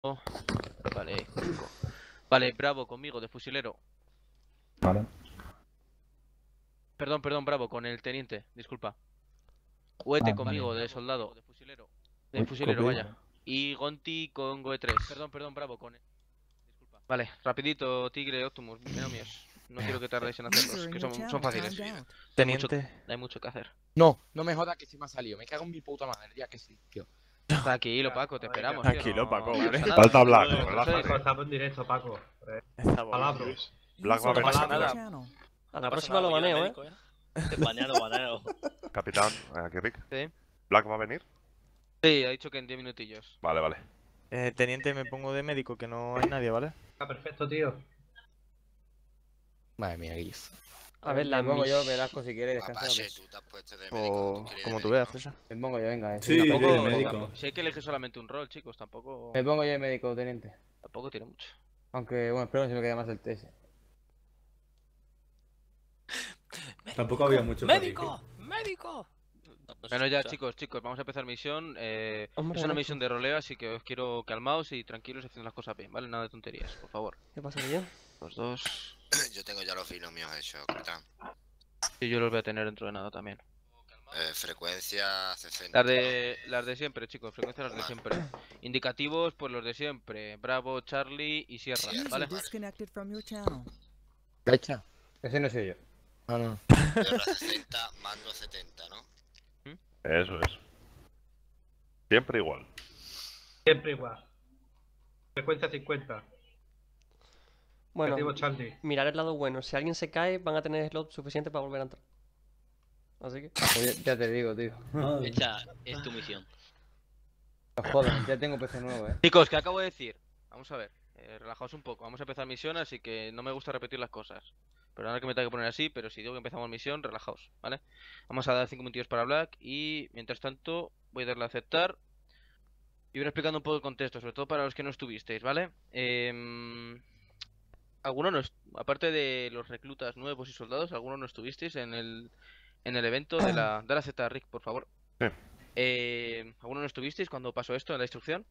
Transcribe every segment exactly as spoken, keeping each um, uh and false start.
Oh, vale, cinco. Vale, Bravo conmigo, de fusilero. Vale. Perdón, perdón, Bravo, con el teniente, disculpa. Huete Ah, conmigo, vale. de soldado. De fusilero. De Uy, fusilero, copy. vaya. Y Gonti con Goe tres. Perdón, perdón, Bravo, con el... Disculpa. Vale, rapidito, Tigre, Optimus, binomios. No quiero que tardéis en hacerlos, que son, son fáciles. No hay, mucho, Teniente. no hay mucho que hacer. No, no me jodas que sí me ha salido. Me cago en mi puta madre, ya que sí, tío. Tranquilo, Paco, te esperamos, tío. Tranquilo, no- Paco, no hombre. pasa nada. Falta Black, No, relaja. sois- Paco, estamos en directo, Paco. Estamos Palabras. Black va a No pasa venir. nada. A la próxima lo baneo, eh. Baneo, baneo. Capitán, aquí Rick. Sí. ¿Black va a venir? Sí, ha dicho que en diez minutillos. Vale, vale. Eh, teniente, me pongo de médico, que no hay nadie, ¿vale? Está perfecto, tío. Madre mía, Guis. A ver, la Me pongo yo, mis- Velasco, si quieres, Papá, descansa. si tú te has puesto de O médico, tú quieres como de tú médico. veas, César. Me pongo yo, venga. Sí, tampoco- sí, de Tampoco- médico. Si hay que elegir solamente un rol, chicos, tampoco, Me pongo yo de médico, teniente. tampoco tiene mucho. Aunque, bueno, espero que se me quede más el T S. Tampoco había mucho para ¡Médico! ¡Médico! No se Bueno, ya, escucha. chicos, chicos, vamos a empezar misión. Eh, Hombre, es una Nacho. misión de roleo, así que os quiero calmaos y tranquilos haciendo las cosas bien, ¿vale? Nada de tonterías, por favor. ¿Qué pasa, yo? Los dos. Yo tengo ya los binomios hechos, capitán. Y yo los voy a tener dentro de nada también. Eh, frecuencia sesenta. Las de, las de siempre, chicos, frecuencias las de siempre. Indicativos, pues los de siempre. Bravo, Charlie y Sierra, Sierra. ¿vale? Disconnected from your channel. ¿Cacha? Ese no soy yo. Ah, no. Tierra sesenta, mando setenta, ¿no? Eso es. Siempre igual. Siempre igual. Frecuencia cincuenta. Bueno, Objetivo Charlie. mirar el lado bueno. Si alguien se cae, van a tener slot suficiente para volver a entrar. Así que... Pues ya, ya te digo, tío. Madre. Hecha, es tu misión. No jodas, ya tengo P C nuevo, eh. Chicos, ¿qué acabo de decir? Vamos a ver, eh, relajaos un poco. Vamos a empezar misión, así que no me gusta repetir las cosas. Pero nada que me tenga que poner así, pero si digo que empezamos misión, relajaos, ¿vale? Vamos a dar cinco minutos para Black y mientras tanto voy a darle a aceptar. Y voy explicando un poco el contexto, sobre todo para los que no estuvisteis, ¿vale? Eh, ¿Alguno no est- aparte de los reclutas nuevos y soldados, alguno no estuvisteis en el, en el evento de la... Dale a aceptar, Rick, por favor. Sí. Eh, ¿Alguno no estuvisteis cuando pasó esto en la instrucción?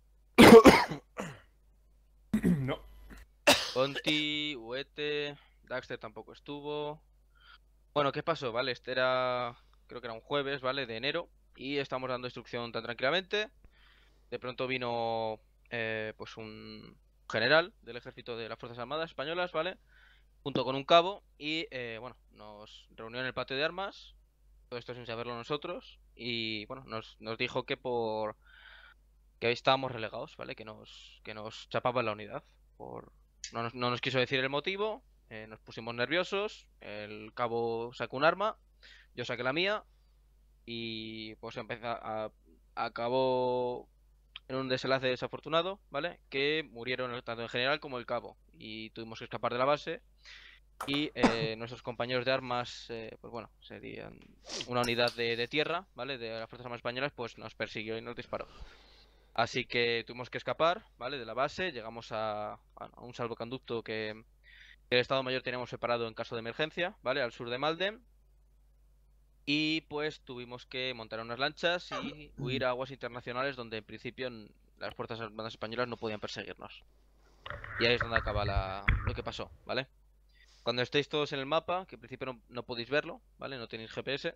No. Conti, Huete, Daxter tampoco estuvo. Bueno, ¿qué pasó? Vale, este era, creo que era un jueves, ¿vale? De enero. Y estamos dando instrucción tan tranquilamente. De pronto vino, eh, pues un general del ejército de las Fuerzas Armadas Españolas, ¿vale? Junto con un cabo. Y, eh, bueno, nos reunió en el patio de armas. Todo esto sin saberlo nosotros. Y, bueno, nos, nos dijo que por... que ahí estábamos relegados, ¿vale? Que nos, que nos chapaba la unidad. Por... No nos, no nos quiso decir el motivo, eh, nos pusimos nerviosos, el cabo sacó un arma, yo saqué la mía y pues empezó a, acabó en un desenlace desafortunado, ¿vale? Que murieron tanto el general como el cabo y tuvimos que escapar de la base y eh, nuestros compañeros de armas, eh, pues bueno, serían una unidad de, de tierra, ¿vale? De las Fuerzas Armadas Españolas, pues nos persiguió y nos disparó. Así que tuvimos que escapar, ¿vale? De la base, llegamos a, a un salvoconducto que, que el Estado Mayor teníamos separado en caso de emergencia, ¿vale? Al sur de Malden. Y pues tuvimos que montar unas lanchas y huir a aguas internacionales donde en principio n- las Fuerzas Armadas Españolas no podían perseguirnos. Y ahí es donde acaba la, lo que pasó, ¿vale? Cuando estéis todos en el mapa, que en principio no, no podéis verlo, ¿vale? No tenéis G P S.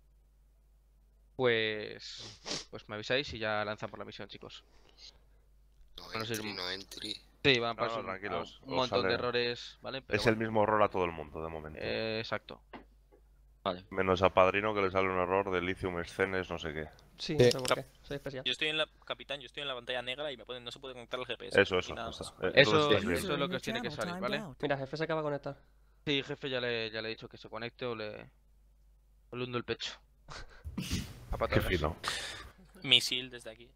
Pues, pues me avisáis y ya lanzamos la misión, chicos. No Bueno, sí, entry, un- no entry. Sí, van a No, pasar un- tranquilos, un os montón de sale- errores, ¿vale? Pero Es el bueno, mismo error a todo el mundo de momento. eh, exacto. Menos a Padrino que le sale un error de Lithium Scenes, no sé qué. Sí, Sí. no sé por qué. Soy especial. Yo estoy en la capitán, yo estoy en la pantalla negra y me ponen, no se puede conectar el G P S. Eso, eso. y nada ya está. más. Eh, Eso, entonces estáis bien. eso es lo que os tiene que salir, ¿vale? Mira, jefe se acaba de conectar. Sí, jefe, ya le, ya le he dicho que se conecte o le, o le hundo el pecho. A Qué patadas. fino. Misil desde aquí.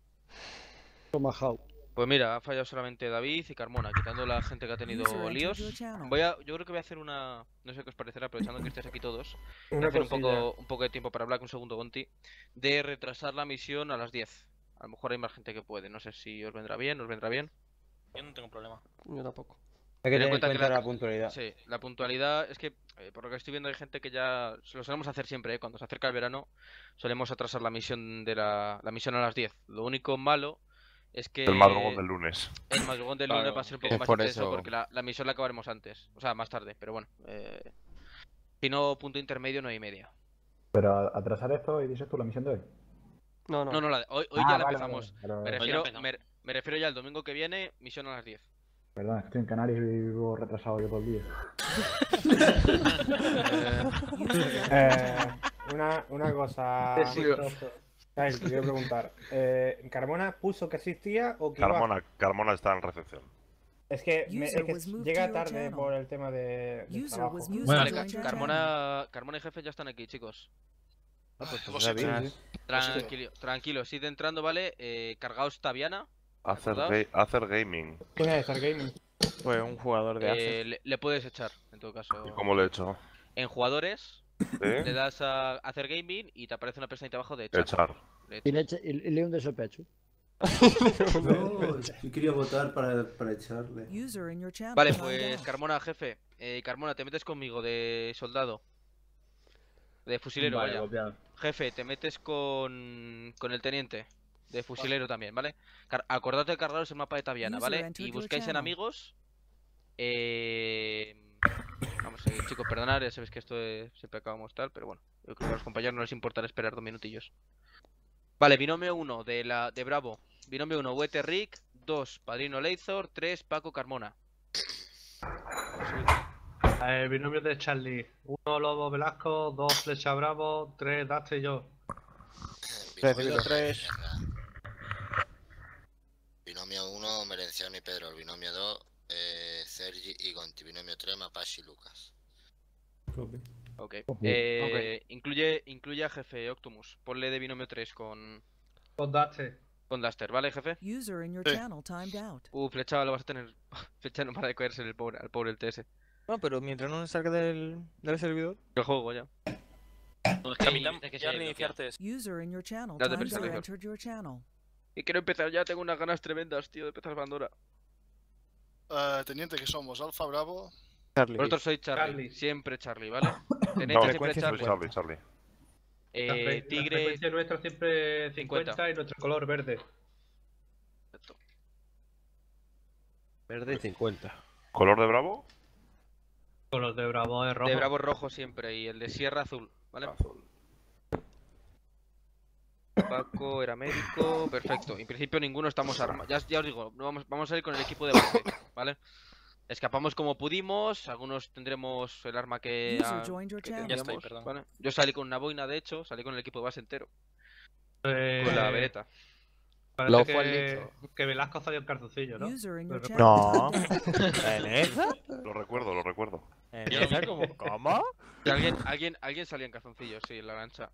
Pues mira, ha fallado solamente David y Carmona, quitando la gente que ha tenido líos. Voy a, yo creo que voy a hacer una, no sé qué os parecerá, aprovechando que estéis aquí todos, voy a hacer un poco, un poco de tiempo para hablar, un segundo, Gonti, de retrasar la misión a las diez. A lo mejor hay más gente que puede, no sé si os vendrá bien, os vendrá bien. Yo no tengo problema. Yo tampoco. Hay que Ten en tener en cuenta cuenta que la- la puntualidad. Sí, la puntualidad es que, eh, por lo que estoy viendo, hay gente que ya se lo solemos hacer siempre, ¿eh? Cuando se acerca el verano, solemos atrasar la misión de la, la misión a las diez. Lo único malo es que... El madrugón del lunes. El madrugón del Claro, lunes va a ser un que poco es más por intenso eso. porque la, la misión la acabaremos antes. O sea, más tarde, pero bueno. Eh... Si no, punto intermedio, nueve y media. Pero atrasar esto y dices tú la misión de hoy. No, no. No, no, la de- hoy, hoy Ah, ya la vale, empezamos. vale, vale. Me Pero- Hoy ya refiero, empezamos. me, me refiero ya al domingo que viene, misión a las diez. Perdón, es que estoy en Canarias y vivo retrasado yo todo el día. Eh, una, una cosa. Desastroso. Kyle, te quiero preguntar. Eh, ¿Carmona puso que existía o que iba? Carmona, Carmona está en recepción. Es que, me- es User que was moved to llega your tarde channel. por el tema de, del User trabajo. was moved Bueno. Vale, to Ca- your channel. Carmona, Carmona y jefe ya están aquí, chicos. David, Tranquilo, tranquilo, sigue entrando, ¿vale? Eh, cargaos Taviana. Hacer, ¿Acordaos? ga- hacer gaming. ¿Quién es Star Gaming? Pues un jugador de Acer. Eh, le, le puedes echar, en todo caso. ¿Y cómo le he hecho? En jugadores, le ¿Sí? das a hacer gaming y te aparece una pestañita abajo de echar. Echar. Le Y le, eche- y le hunde su pecho. No, yo quería votar para, para echarle. User in your channel Vale, timed pues out. Carmona, jefe. Eh, Carmona, te metes conmigo de soldado. De fusilero, Vale, vaya. copiado. Jefe, te metes con, con el teniente. De fusilero también, ¿vale? Car- acordate de cargaros el mapa de Taviana, User ¿vale? entered Y your buscáis channel. enemigos. Eh... Vamos a ir, chicos, perdonad, ya sabéis que esto es... siempre acabamos tal, pero bueno. Yo creo que a los compañeros no les importará esperar dos minutillos. Vale, binomio uno de la de Bravo. Binomio uno, Wete Rick. dos, Padrino Leizor. tres, Paco Carmona. Eh, binomio de Charlie. uno, Lobo Velasco. dos, Flecha Bravo. tres, Daste y yo. Binomio tres. Binomio uno, Merenciano y Pedro. El binomio dos, eh, Sergi y Gonti. Binomio tres, Mapache y Lucas. Ok. Eh, Incluye, incluye a jefe Octumus. Ponle de binomio tres con, Con Daste. con Duster, ¿vale, jefe? User in your Sí. channel timed out. Uh, Flecha lo vas a tener. Flecha no para de cogerse el pobre, al pobre el T S. No, pero mientras no salga del, del servidor. El juego ya. No, es Capitán, ya reiniciarte. User in your channel Date timed prisa, out. Leizor. Entered your channel. Y quiero empezar ya, tengo unas ganas tremendas, tío, de empezar Pandora. Eh, teniente, que somos? Alfa Bravo. Charlie. Vosotros sois Charlie, Charlie. siempre Charlie, ¿vale? Tenéis No, siempre frecuencia Charlie. Soy Charlie, Charlie. La, Eh, fre- la Tigre. frecuencia nuestra siempre cincuenta, cincuenta. y nuestro color verde. Verde cincuenta. ¿Color de Bravo? Con los de Bravo es rojo. De Bravo rojo siempre y el de Sierra azul, ¿vale? Azul. Paco era médico, perfecto. En principio ninguno estamos armados. Ya, ya os digo, no vamos, vamos a ir con el equipo de base, ¿vale? Escapamos como pudimos, algunos tendremos el arma que, User ah, joined your que channel. Ya estoy, tendríamos, perdón. ¿vale? Yo salí con una boina, de hecho, salí con el equipo de base entero, Eh, con la vereta. Parece Lo fue que, listo. que Velasco salió en calzoncillo, ¿no? User in your Lo channel No. timed out. ¿En esa? Lo recuerdo, lo recuerdo. ¿En esa? ¿Cómo? ¿Cómo? Y alguien, alguien, alguien salía en calzoncillos, sí, en la lancha.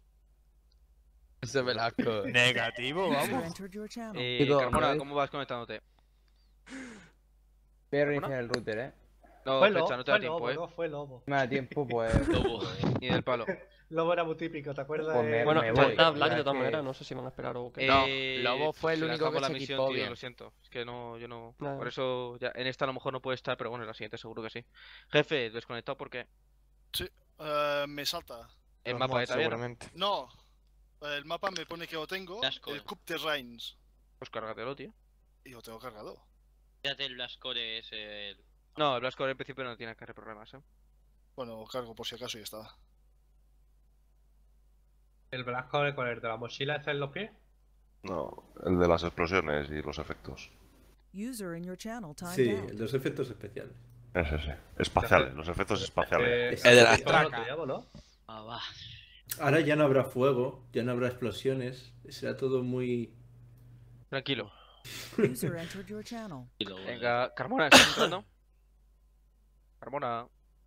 Ese Velasco. Negativo, User vamos. entered your channel. Eh, Chico, Carmona, ¿me ¿cómo vas conectándote? Voy a reiniciar el router, eh. No, Fue Flecha, Lobo, no te da fue tiempo, Lobo, eh. no fue Lobo. Me da tiempo, pues. Lobo. Ni del palo. Lobo era muy típico, ¿te acuerdas? Pues me- de- Bueno, me voy. falta Black de Ya todas que- maneras, no sé si van a esperar o qué. No, Eh, Lobo fue el se único lanzamos que la se misión, equipó tío, bien. Lo siento, es que no, yo no. Nada. Por eso ya en esta a lo mejor no puede estar, pero bueno, en la siguiente seguro que sí. Jefe, desconectado porque Eh, me salta. el Los mapa de mods, Taviana. seguramente. No. El mapa me pone que lo tengo. Blasco. El Cup de Reigns. Pues cárgatelo, tío. Y lo tengo cargado. Fíjate, el Blascore es el. No, el Blasco en principio no tiene que haber problemas, eh. Bueno, cargo por si acaso y ya está. El Velasco con el de la mochila está en los pies. No, el de las explosiones y los efectos. User in your channel timed Sí, out. el de los efectos especiales. Ese, ese. Espaciales, los efectos espaciales. Eh, Es- El de la ¿cómo lo estraca. llamo, no? Ah, va. Ahora ya no habrá fuego, ya no habrá explosiones. Será todo muy. Tranquilo. User entered your channel. Y luego, Venga, Carmona, ¿estás entrando? Carmona.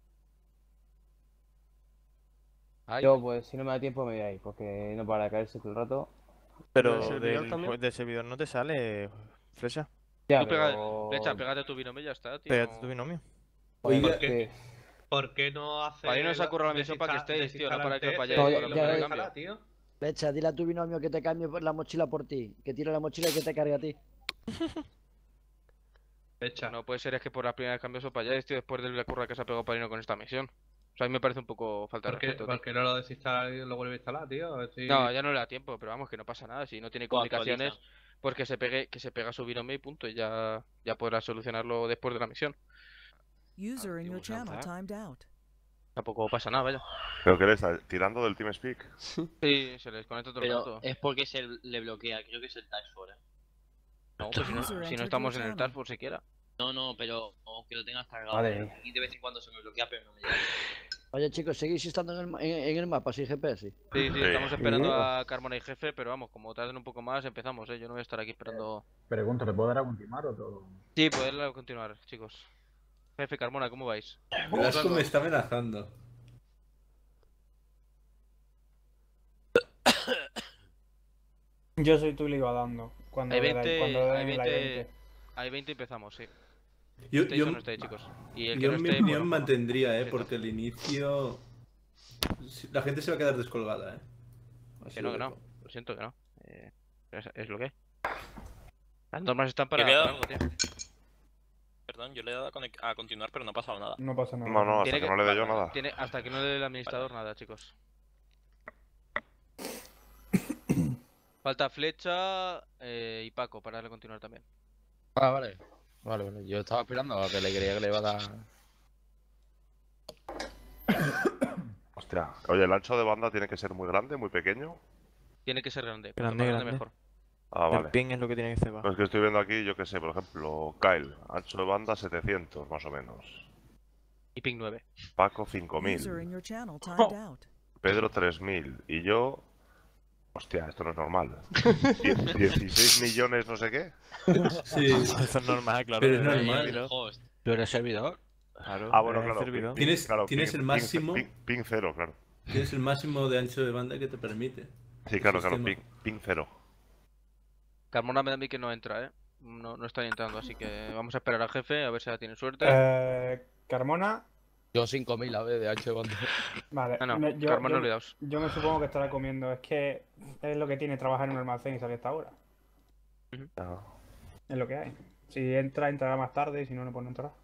Ay, Yo, pues, si no me da tiempo, me voy ahí, porque no para de caerse todo el rato. Pero ¿Del servidor del, también? pues, del servidor no te sale flecha. Ya, Tú pega, pero... Flecha, pégate tu binomio y ya está, tío. Pégate tu binomio. Joder, Oiga, es que- ¿Por qué no hace. Padrino nos ha currado la misión para que desinstala- estéis, tío, no para que os desinstalar vayáis el con T S, la lo prueba de desinstala, cambio. tío. Lecha, dile a tu binomio que te cambie la mochila por ti. Que tire la mochila y que te cargue a ti. Fecha. No puede ser, es que por la primera vez cambió eso para allá, tío, después de la curra que se ha pegado Padrino con esta misión. O sea, a mí me parece un poco falta de ¿Por qué, respeto, tío. por qué no lo desinstala y lo vuelve a instalar, tío? A ver si- No, ya no le da tiempo, pero vamos, que no pasa nada. Si no tiene O comunicaciones, actualiza. Pues que se pegue, que se pega su binomio y punto. Y ya, ya podrás solucionarlo después de la misión. User in your channel timed out. Tampoco pasa nada, vaya. ¿Pero qué le está tirando del TeamSpeak? Sí, se les conecta todo el Pero rato. es porque se le bloquea, creo que es el Task Force. ¿eh? No, pues si no, si no estamos en el Task Force siquiera. No, no, pero aunque lo tengas cargado. Vale. ¿eh? Y de vez en cuando se me bloquea, pero no me llega. Oye, chicos, ¿seguís estando en el, ma- en, en el mapa sin G P S? Sí, sí, Sí. estamos esperando Sí. a Carmona y Jefe, pero vamos, como tarden un poco más, empezamos, ¿eh? Yo no voy a estar aquí esperando. Pregunto, ¿le puedo dar a continuar o todo? Sí, poderlo continuar, chicos. Jefe, Carmona, ¿cómo vais? Velasco me está amenazando. Yo soy tú le iba dando. Cuando Hay era- veinte, cuando hay era en la veinte, veinte. hay veinte empezamos, sí. Yo, Estéis yo, o no estéis, chicos. Y el que yo no en mi esté, opinión bueno, mantendría, ¿eh? sí, Porque el inicio... La gente se va a quedar descolgada, ¿eh? Así Que no, lo que no. dejo. Lo siento que no. Eh, es, es lo que hay. Las normas están para, Yo le he para dado- algo, tío. Perdón, yo le he dado a, conec- a continuar, pero no ha pasado nada. No pasa nada. No, no, hasta Tiene que no le dé yo vale, nada. Tiene, hasta que no le dé el administrador nada, chicos. Falta Flecha eh, y Paco para darle a continuar también. Ah, vale. Vale, vale. Yo estaba esperando a que le creía que le iba a dar. Hostia. Oye, ¿el ancho de banda tiene que ser muy grande, muy pequeño? Tiene que ser grande. cuanto Grande, más grande, grande. mejor. Ah, El vale. ping es lo que tiene que ser. Pues que estoy viendo aquí, yo qué sé, por ejemplo, Kyle, ancho de banda setecientos más o menos. Y ping nueve. Paco cinco User mil. in your channel timed out. Pedro tres mil. Y yo... Hostia, esto no es normal. Die- dieciséis millones no sé qué. Sí. Eso es normal, claro. Pero es pero normal. servidor. Host. ¿Tú eres servidor? Claro, Ah, bueno, es claro. servidor. ping- Tienes- claro, tienes ping- el ping- máximo. Ping, ping cero, claro. Tienes el máximo de ancho de banda que te permite. Sí, claro, claro, sistema. ping, ping cero. Carmona me da a mí que no entra, ¿eh? No, no está entrando, así que vamos a esperar al jefe a ver si ya tiene suerte. Eh, Carmona, Yo cinco mil a ver de ancho de banda. vale. Ah, no, me- yo, Carmona yo- olvidaos. yo me supongo que estará comiendo. Es que es lo que tiene trabajar en un almacén y salir a esta hora. Ah. Es lo que hay. Si entra, entrará más tarde y si no, no, pues no entrará.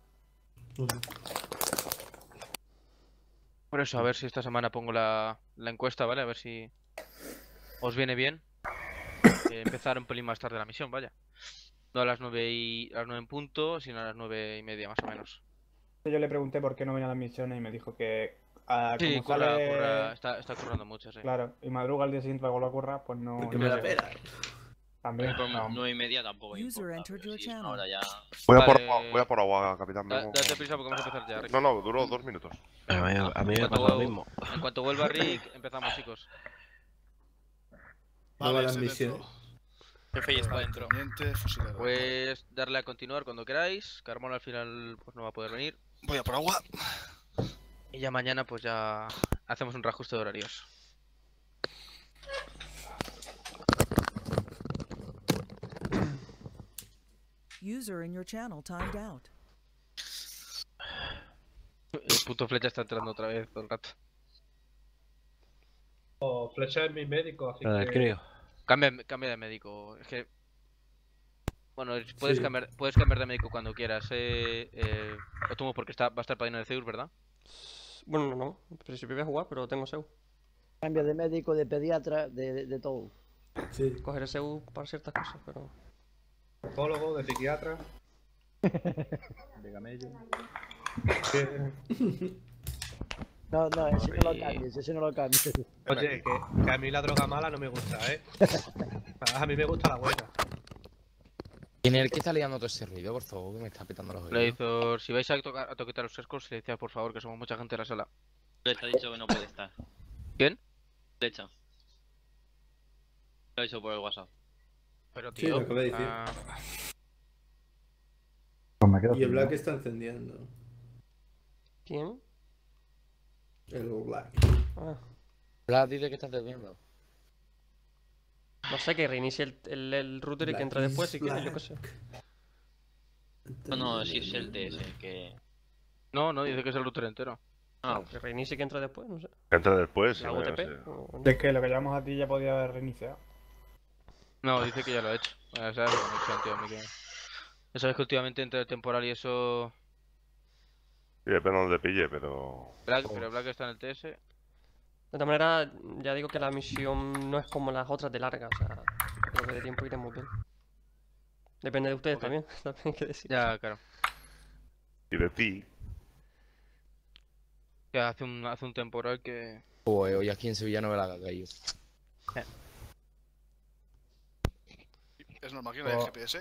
Por eso, a ver si esta semana pongo la, la encuesta, ¿vale? A ver si os viene bien. Eh, empezar un pelín más tarde la misión, vaya. No a las nueve y a las nueve en punto, sino a las nueve y media más o menos. Yo le pregunté por qué no venía a las misiones y me dijo que ah, Sí, como curra, sale- curra, está, está currando mucho, sí. Claro, y madruga al día siguiente para volver a currar, pues no. Porque no me la llega. pela. También. Por no. nueve y media tampoco User importa, entered pero your si es una channel. hora ya... Voy, a por Vale. agua, voy a por agua, capitán. Da- vengo. date prisa porque vamos a empezar ya, Rick. No, no, duró dos minutos. A mí, a mí En me cuanto, pasa lo mismo. en cuanto vuelva Rick, empezamos, chicos. No va Vale, las estoy misiones. dentro. Jefe ya está dentro. Teniente, fusilero. Pues darle a continuar cuando queráis. Carmona al final pues no va a poder venir. Voy a por agua. Y ya mañana pues ya hacemos un reajuste de horarios. User in your channel timed out. El puto flecha está entrando otra vez todo el rato. O Flecha es mi médico, así Lo del que. crío. Cambia, cambia de médico. Es que. Bueno, es- puedes, Sí. cambiar, puedes cambiar de médico cuando quieras. Eh, eh, Otomo, porque está, va a estar Padrino de Zeus, ¿verdad? Bueno, no, no. En principio voy a jugar, pero tengo S E U. Cambia de médico, de pediatra, de, de, de todo. Sí. Cogeré S E U para ciertas cosas, pero. Psicólogo, de psiquiatra. De camello. No, no, ese no lo Joder. cambies, ese no lo cambies. Oye, que, que a mí la droga mala no me gusta, ¿eh? A mí me gusta la buena. ¿Quién es el que está liando todo ese ruido, por favor? Que me está petando los oídos. Leizor, si vais a, tocar, a toquetar los cascos, le decía por favor que somos mucha gente en la sala. Flecha ha dicho que no puede estar. ¿Quién? Flecha. Lo he dicho por el WhatsApp. Pero Sí, tío. lo acabo de decir. ah, Pues me quedo Y el sin Black nada. está encendiendo. ¿Quién? El Black. Ah. Blas, dice que estás durmiendo. No sé, que reinicie el, el, el router y que Black entre después is si quieres, yo qué sé. No, no, si es el T S, que... No, no, dice que es el router entero. Ah, Que reinicie y que entre después, no sé. Entra después. La sí, U T P. no sé. o- Es que lo que llamamos a ti ya podía haber reiniciado. No, dice que ya lo ha hecho. Ya sabes, conexión, tío, a mí que- Ya sabes que últimamente entre el temporal y eso. Sí, depende de donde pille, pero... Black, pero Black está en el T S. De todas maneras, ya digo que la misión no es como las otras de larga, o sea, creo que de tiempo iremos bien. Depende de ustedes Ok. también. También hay que decir. Ya, claro. Y de ti. Que hace un, hace un temporal que... Pues hoy aquí en Sevilla no me la haga caído. Es normal que no haya Oh. G P S.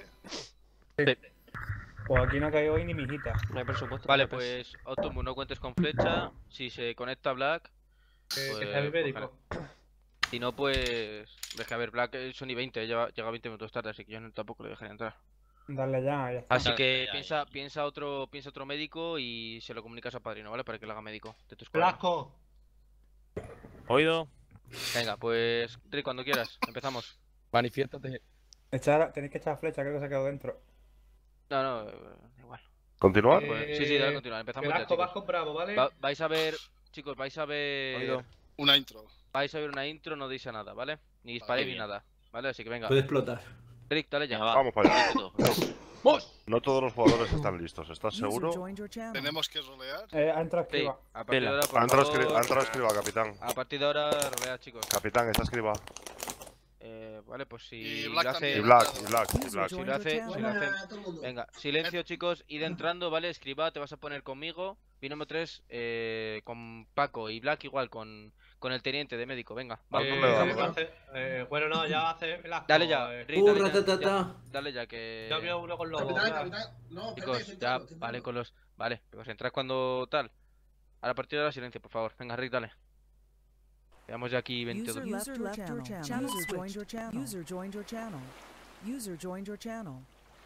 Pues aquí no ha caído hoy ni mi hijita. No hay presupuesto. Vale, no hay pres- pues Optimus, no cuentes con flecha. Si se conecta Black, Eh, pues, que sea mi pues, médico. genial. Si no, pues... Deja ver, Black es Sony veinte, lleva, llega veinte minutos tarde, así que yo no, tampoco le dejaré entrar. Dale ya, ya está. Así Dale, que ya, piensa, piensa otro, piensa otro médico y se lo comunicas a Padrino, ¿vale? Para que lo haga médico de tu escuadra. Blasco. Oído. Venga, pues Rick, cuando quieras, empezamos. Manifiéstate. Echar, tenéis que echar flecha, creo que se ha quedado dentro. No, no, eh, igual. ¿Continuar? Pues, sí, sí, dale, continúa. Empezamos ya, Blasco, chicos. vas con Bravo, ¿vale? Va- vais a ver, chicos, vais a ver... Oído. Una intro. Vais a ver una intro, no deis a nada, ¿vale? Ni disparéis ni bien. nada, ¿vale? Así que venga. Puede explotar. Rick, dale ya. Venga, va. Vamos para allá. Todo. No todos los jugadores están listos, ¿estás User seguro? joined your channel. Tenemos que rolear. Eh, ha entrado Sí, escriba. a partir de ahora, por Ha entrado, favor, escri- ha entrado escriba, capitán. a partir de ahora, rolea, chicos. Capitán, está escriba. Eh, vale, pues si Y lo Black hace... Y también. Black, y Black, y User Black. Si joined lo your hace, si channel. lo hace... Venga, silencio, chicos, id entrando, ¿vale? Escriba, te vas a poner conmigo. Binomio tres, eh, con Paco y Black igual, con, con el teniente de médico, venga. Vale, Eh, no le Eh, damos, ¿eh? hace- eh, bueno, no, ya hace Blasco. Dale ya, eh. Rick, dale ¡Uh, ya, ratatata! ya, dale ya que... Yo veo uno con lobo. Capitán, ya. capitán. No, Chicos, ya, vale, con los... Vale, pues entras cuando tal. Ahora a partir de ahora silencio, por favor. Venga, Rick, dale. Veamos ya aquí veintidós. User left your channel. User joined your channel. User joined your channel. User joined your channel.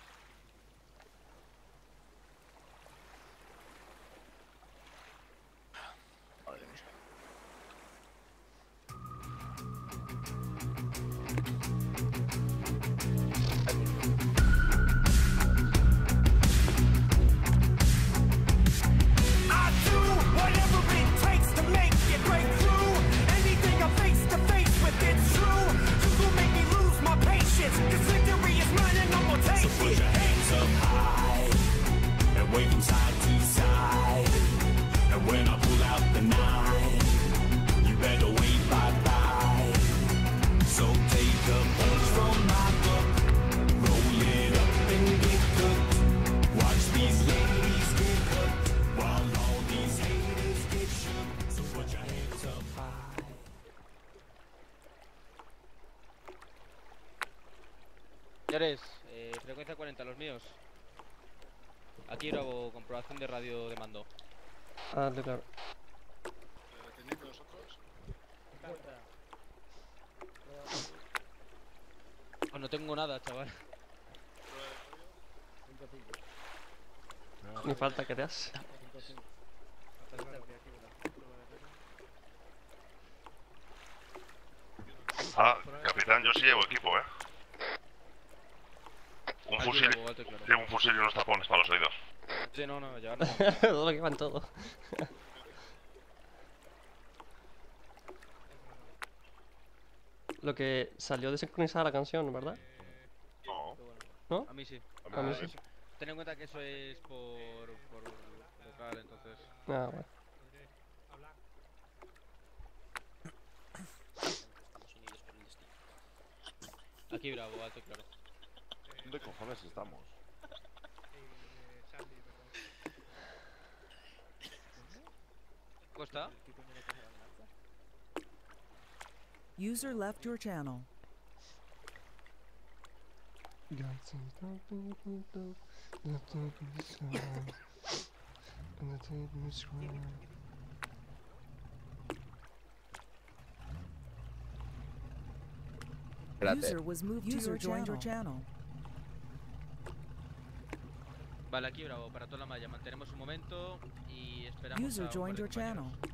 I do whatever it takes to make it break through. Anything I'm face to face with, it's true. You will make me lose my patience. This victory is mine and I'm gonna take it. So put your hands up high and wave from side to side. And when I pull out the nine, you better wave bye bye. So take a page from my book, roll it up and get cooked. Watch these ladies get cooked while all these haters get shook. So put your hands up high. Señores, eh, frecuencia cuarenta, los míos. Aquí Bravo, comprobación de radio de mando. Ah, dale, claro. Eh, ¿Teniente nosotros? Oh, no tengo nada, chaval. Ni falta que te hace. Ah, capitán, yo sí llevo equipo, ¿eh? Un Aquí fusil, Bravo, alto y claro. llevo un fusil y unos tapones para los oídos. Sí, no, no, llevar no. Todo lo que van todo. Lo que salió desincronizada la canción, ¿verdad? No. ¿No? A mí sí. A mí Ah, sí. Ten en cuenta que eso es por, por local, entonces... Ah, bueno. Estamos unidos por el destino. Aquí Bravo, alto y claro. ¿Dónde cojones estamos? ¿Costa? User left your channel. Espérate. User was moved to your joined your channel. Vale, aquí Bravo, para toda la malla. Mantenemos un momento y esperamos User a un joined par de your channel. compañeros.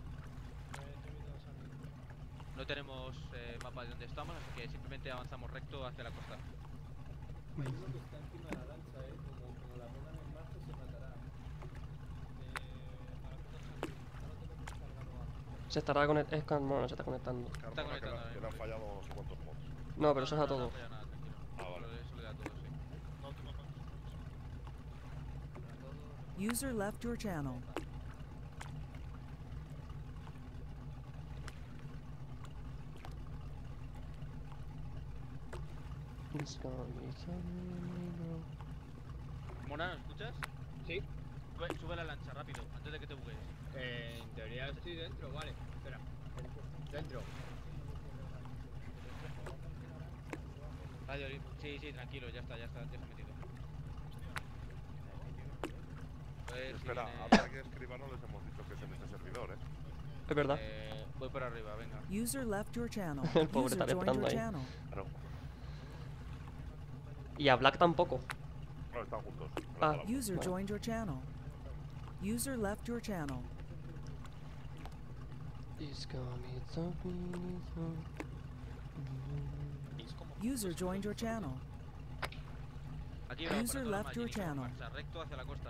No tenemos eh, mapa de dónde estamos, así que simplemente avanzamos recto hacia la costa. Se estará conectando. Bueno, no se está conectando. Está Carmona, que, conectando, le- eh. que le han fallado no sé cuántos mods. No, pero eso es a todo. No falla nada, tranquilo. Ah, vale. Solo- Eso le da a todo, sí. User left your channel. Mona, ¿me escuchas? Sí. Sube, sube la lancha, rápido, antes de que te bugues. Eh, en teoría estoy dentro, vale. Espera. Dentro. Radio, sí, sí, tranquilo, ya está, ya está, ya está metido. Pues, Espera, si a viene- Black y Escribano les hemos dicho que es en este servidor, ¿eh? Es verdad. Eh, voy por arriba, venga. User left your channel. El pobre User está joined esperando your ahí. channel. Claro. Y a Black tampoco. No, están juntos. Ah, User vale. joined your channel. User left your channel. User joined your channel. Aquí, bravo, User para toda la left your marcha, channel. marcha, recto hacia la costa.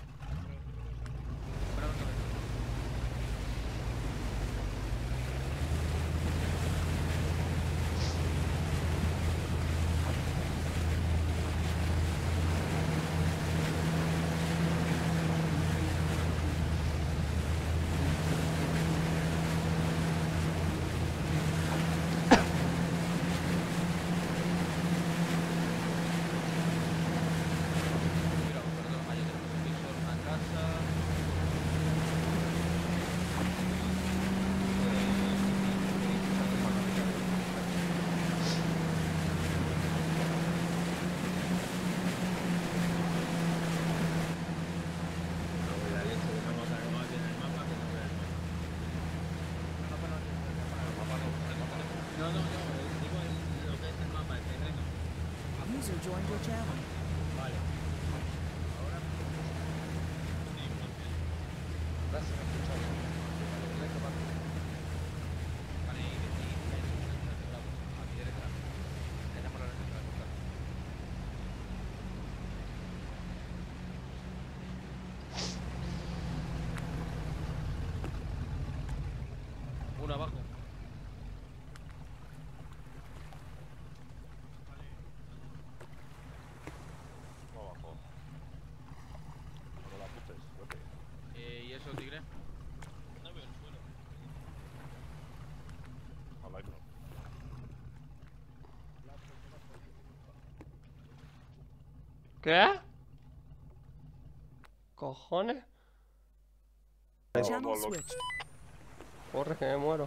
No, no, no, digo el- lo que es el mapa, el terreno. User joined your channel. Vale. Uno abajo. No abajo. No la putes, vete. Eh, ¿Y eso, tigre? No veo el suelo. Al aire. ¿Qué? ¿Cojones? Channel switched. Corre que me muero.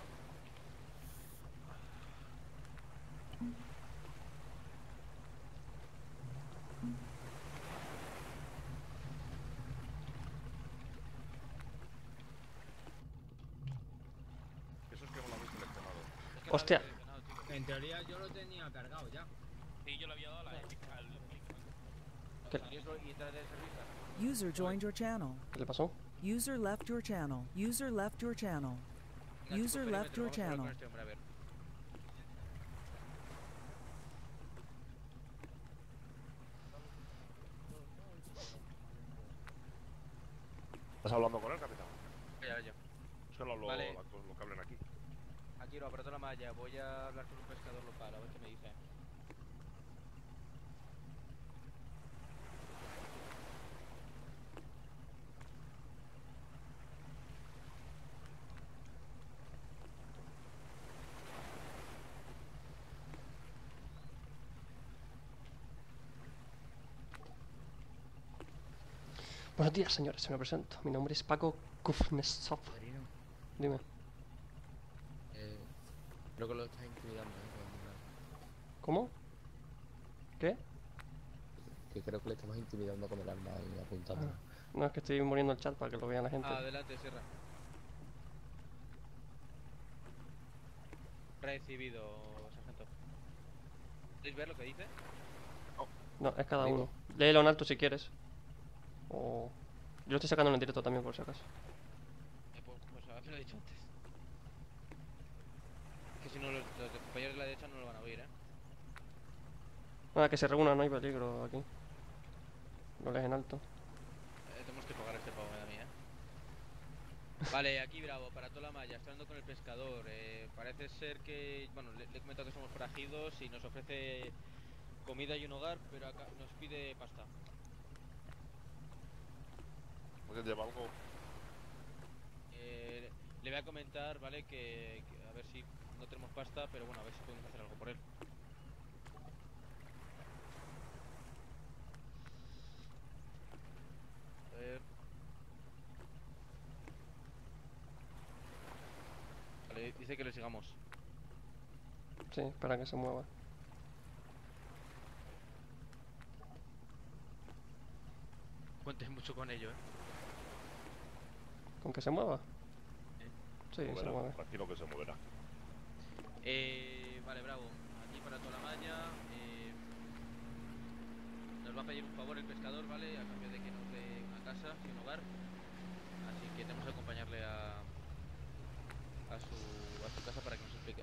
Eso es que no lo habéis seleccionado. Hostia. En teoría yo lo tenía cargado ya. Sí, yo le había dado a la Epic al clic. ¿Qué, ¿Y eso y entrar de servicio? User joined your channel. qué le pasó? User left your channel. User left your channel. Venga, User tipo left perímetro, your vamos a hablar channel. con este hombre, a ver. ¿Estás hablando con él, capitán? Ya, ya. Es que lo, lo, Vale. la- lo que hablen aquí. Aquí lo aparato la malla. Voy a hablar con un pescador local, a ver qué me dice. Buenos días, señores, me presento. Mi nombre es Paco Kuznetsov. Dime. Eh, creo que lo estás intimidando, ¿eh? ¿Cómo? ¿Qué? Que creo que le estamos intimidando con el arma y apuntando. Ah, no, es que estoy muriendo el chat para que lo vea la gente. Ah, adelante, Sierra. Recibido, sargento. ¿Podéis ver lo que dice? No, es cada Digo. uno. Léelo en alto si quieres. O... Yo lo estoy sacando en el directo también, por si acaso. Eh, pues, pues haberme lo dicho antes. Que si no, los, los de compañeros de la derecha no lo van a oír, ¿eh? Nada, que se reúnan, no hay peligro aquí. Lo lees en alto. Eh, Tenemos que pagar este pago, me da a mí, ¿eh? Vale, aquí Bravo, para toda la malla, estoy hablando con el pescador. Eh, parece ser que, bueno, le, le he comentado que somos forajidos y nos ofrece comida y un hogar, pero acá nos pide pasta. ¿Alguien lleva algo? Eh, le voy a comentar, ¿vale? Que, que a ver si no tenemos pasta, pero bueno, a ver si podemos hacer algo por él. Dice que le sigamos. Sí, espera que se mueva. Cuentes mucho con ello, eh. ¿Con que se mueva? Sí, se Moverá, mueve. tranquilo que se moverá. Eh, vale, bravo. Aquí para toda la malla. Eh, nos va a pedir un favor el pescador, ¿vale? A cambio de que nos dé una casa y un hogar. Así que tenemos que acompañarle a, a, su, a su casa para que nos explique.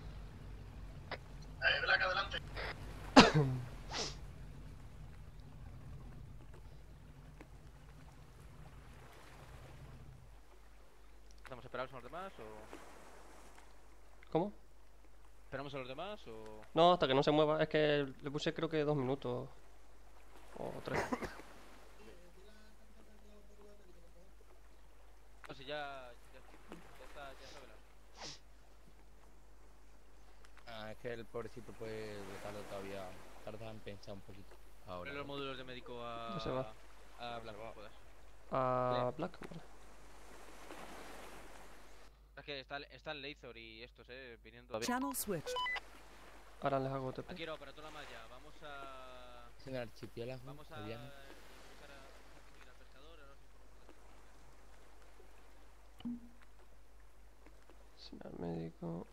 Eh, Black, adelante. ¿Estamos esperados a los demás o...? ¿Cómo? ¿Esperamos a los demás o...? No, hasta que no se mueva. Es que le puse creo que dos minutos. O tres. No, si ya... Ya, ya está, ya sabe la... Ah, es que el pobrecito pues le tarda todavía, tarda en pensar un poquito. Ahora. Ponle los módulos de médico a... Ya se va. A hablar como puedas. A Black, vale. Es que está, está el Laser y estos, eh, viniendo a ver. Channel switched. Ahora les hago T P. Aquí no, para toda la malla. Vamos a... Es en el archipiélago. Vamos a... Fabián. buscar a... a conseguir al pescador, ahora os informo. Señal médico.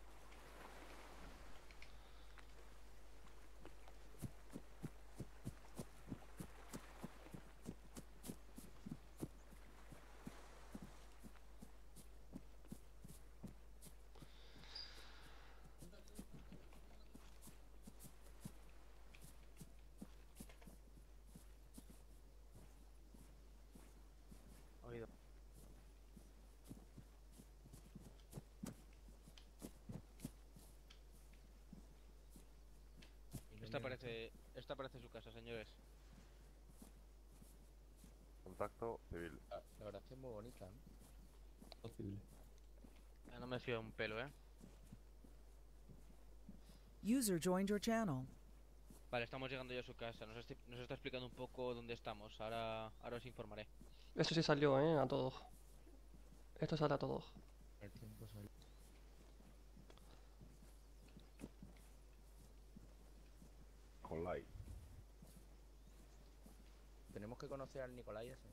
Oído. Esta parece... Esta parece su casa, señores. Contacto civil. La, la verdad es que es muy bonita, ¿no? Posible. No me fío un pelo, eh. User joined your channel. Vale, estamos llegando ya a su casa. Nos, esti- nos está explicando un poco dónde estamos. Ahora, ahora os informaré. Esto sí salió, eh, a todos. Esto sale a todos. El tiempo sale. Con light. Tenemos que conocer al Nicolai ese.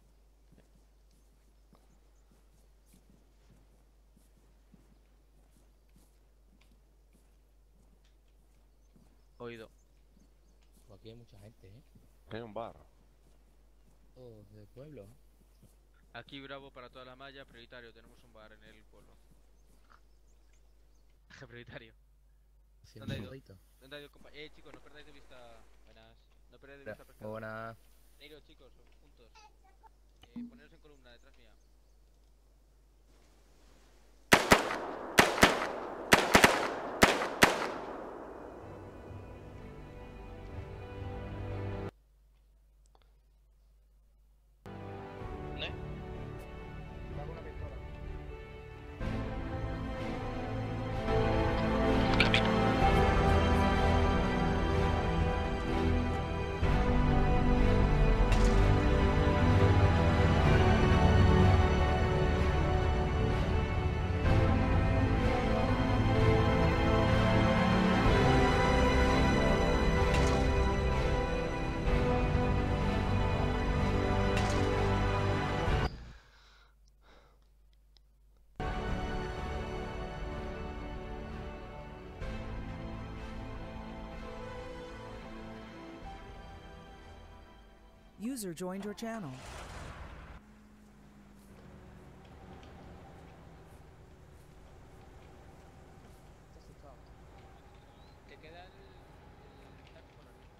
Oído. Pues aquí hay mucha gente, ¿eh? Aquí hay un bar. Todos del pueblo. Aquí Bravo para toda la malla, prioritario. Tenemos un bar en el pueblo. prioritario. Sí, ¿Dónde ha un ido? poquito. ¿Dónde ha ido, compa- Eh, chicos, no perdáis de vista... Buenas. No perdáis de Muy vista al pescador. buenas. Neiro, chicos, juntos. Eh, poneros en columna detrás mía. ¿Dónde? Va con una pistola. User joined your channel. Te queda el, el taxi por aquí.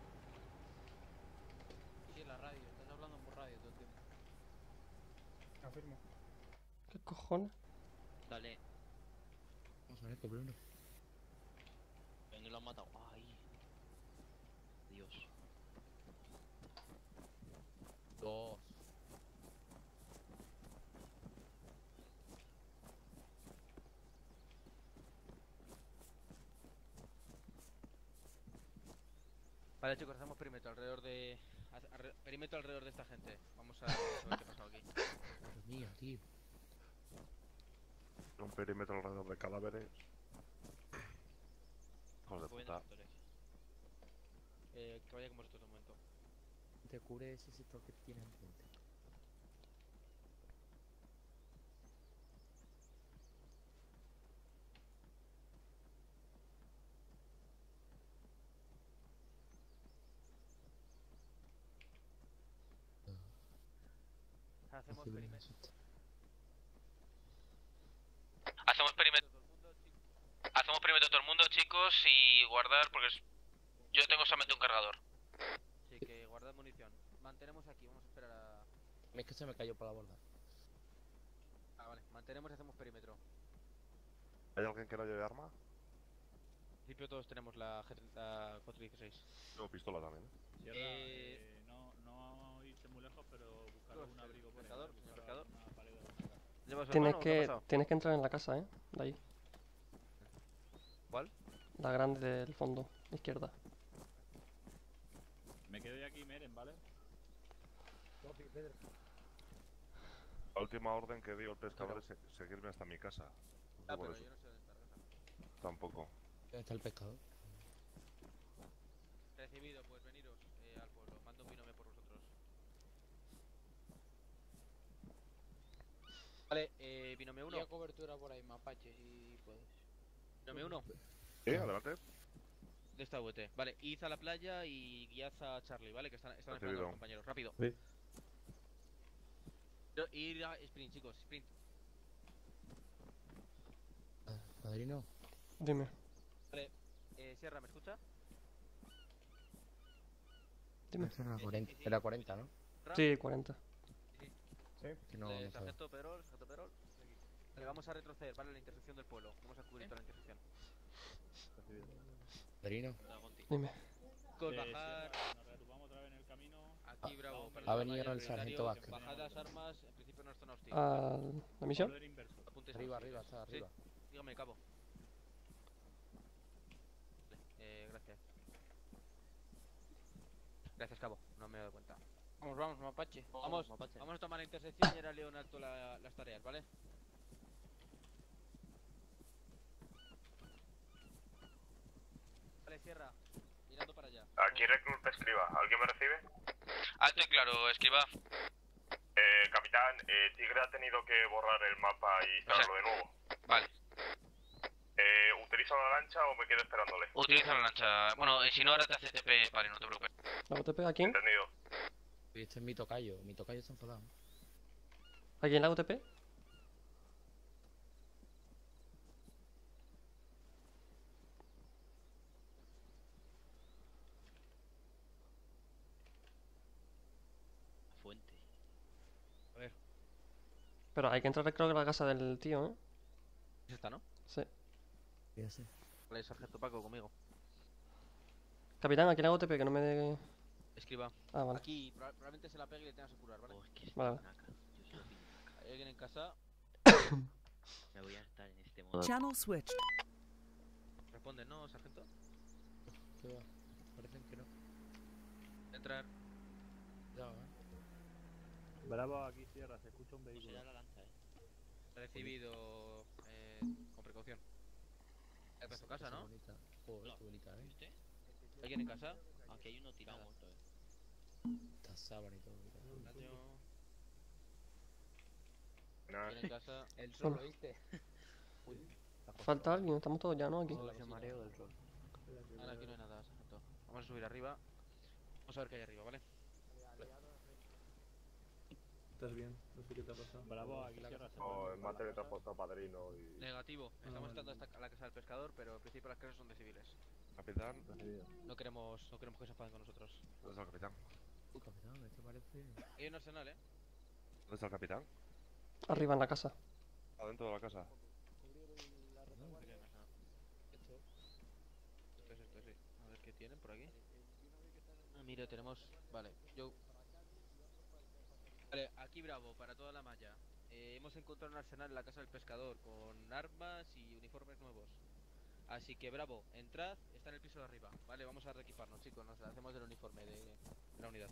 Sí, en la radio, estás hablando por radio todo el tiempo. Afirmo. ¿Qué cojones? Dale. Vamos a ver, Bruno. ¿Dónde lo han matado? Ay. Dios. Dos. Vale, chicos, hacemos perímetro alrededor de... alre- Perímetro alrededor de esta gente. Vamos a, vamos a ver qué ha pasado aquí. Dios mío, tío. Un perímetro alrededor de cadáveres. Hijos de puta. Eh, que vaya con vosotros un momento. Te cubre ese sector que tiene enfrente. Hacemos perímetro. Hacemos perímetro. Hacemos perímetro todo el mundo, chicos, y guardar porque es... yo tengo solamente un cargador. Sí, que guardad munición. Mantenemos aquí, vamos a esperar a... Es que se me cayó por la borda. Ah, vale, mantenemos y hacemos perímetro. ¿Hay alguien que no lleve arma? En principio todos tenemos la G cuatro dieciséis. Tengo pistola también. Sierra, Eh... eh, no, no irse muy lejos, pero buscar Todos, un abrigo por ahí, pescador, ¿no? señor Buscar pescador. una pared de butaca. ¿Lleva su Tienes hermano o qué ha que, pasado? tienes que entrar en la casa, ¿eh? De ahí. ¿Cuál? La grande del fondo, izquierda. Me quedo aquí, Meren, ¿vale? La última orden que dio el pescador es se- seguirme hasta mi casa. No sé Ah, por pero eso. yo no sé dónde está la casa. Tampoco. ¿Dónde está el pescador? Recibido, pues veniros eh, al pueblo. Mando un binomio por vosotros. Vale, eh, binomio uno. Pilla cobertura por ahí, mapache, si puedes. Binomio uno. Sí, adelante. De esta V T. Vale, id a la playa y guiad a Charlie, ¿vale? Que están, están esperando Recibido. los compañeros. Rápido. Sí. Yo- Ir a sprint, chicos. Sprint. Padrino. Dime. Vale, eh, Sierra, ¿me escucha? Dime. Era cuarenta, era cuarenta, ¿no? Sí, cuarenta. Sí. Que no, Eh, no sabe. sargento Perol, sargento Perol. Vale, vamos a retroceder, ¿vale? La intersección del pueblo. Vamos a cubrir toda la intersección. Padrino. Dime. Chicos, Eh, bajar. Sierra, nos reagrupamos otra vez en el camino. Aquí, Bravo. para Ha el venido tamaño el sargento prioritario, Vázquez. Bajad las armas, en principio no es zona hostil. ¿A la misión? Orden inverso. Apuntes Arriba, a- arriba, está Sí, arriba. dígame, cabo. Vale, eh, gracias. Gracias, cabo. No me he dado cuenta. Vamos, vamos, mapache. Vamos, mapache. vamos a tomar la intersección y ahora leo en alto la- las tareas, ¿vale? Vale, Sierra. Mirando para allá. Aquí recluta escriba. ¿Alguien me recibe? Alto y claro, escriba. Eh, capitán, eh, Tigre ha tenido que borrar el mapa y instalarlo de nuevo. Vale. Eh, ¿Utiliza la lancha o me quedo esperándole? Utiliza la lancha. Bueno, y si no, ahora te hace T P, vale, no te preocupes. ¿La U T P a quién? Entendido. Oye, este es mi tocayo. Mi tocayo está enfadado. ¿A quién la U T P? Fuente. A ver, Pero hay que entrar creo que a la casa del tío, ¿eh? es esta, ¿no? Sí. Ya sé. Vale, sargento Paco, conmigo. Capitán, ¿a quién la U T P? Que no me dé... Escriba. Ah, vale. Aquí, proba- probablemente se la pegue y le tengas que curar, ¿vale? Vale. ¿Hay alguien en casa? Me voy a estar en este modo. Channel switched. Responde, ¿no, sargento? ¿Qué va? Parecen que no. Entrar. Ya, ¿eh? Bravo, aquí Sierra, se escucha un vehículo. Será la lanza, eh. Recibido eh, con precaución. ¿Has puesto casa, no? Bonita. Joder, qué bonita, ¿eh? ¿Viste? ¿Alguien en casa? Aquí hay uno tirado muerto, eh. Está sábana y todo. mira. Daño. Nah. ¿Alguien en casa? El Solo. sol, ¿viste? Falta alguien, estamos todos ya, ¿no? Aquí. Ese mareo del sol. Ahora aquí no hay nada, sargento. Vamos a subir arriba. Vamos a ver qué hay arriba, ¿vale? ¿Estás bien? No sé qué te ha pasado. Bravo, aquí Sierra. se Oh, puede el mate de pasar. transporte padrino y... Negativo. Ah, Estamos vale. entrando hasta a la casa del pescador, pero en principio las casas son de civiles. Capitán. No queremos, no queremos que se enfaden con nosotros. ¿Dónde está el capitán? Uy, capitán, esto parece. Hay un arsenal, ¿eh? ¿Dónde está el capitán? Arriba en la casa. Adentro de la casa. Esto es esto, sí. A ver qué tienen por aquí. Ah, mira, tenemos... Vale, yo... Vale, aquí Bravo, para toda la malla. Eh, hemos encontrado un arsenal en la casa del pescador con armas y uniformes nuevos. Así que Bravo, entrad, está en el piso de arriba. Vale, vamos a reequiparnos, chicos. Nos hacemos del uniforme de, de la unidad.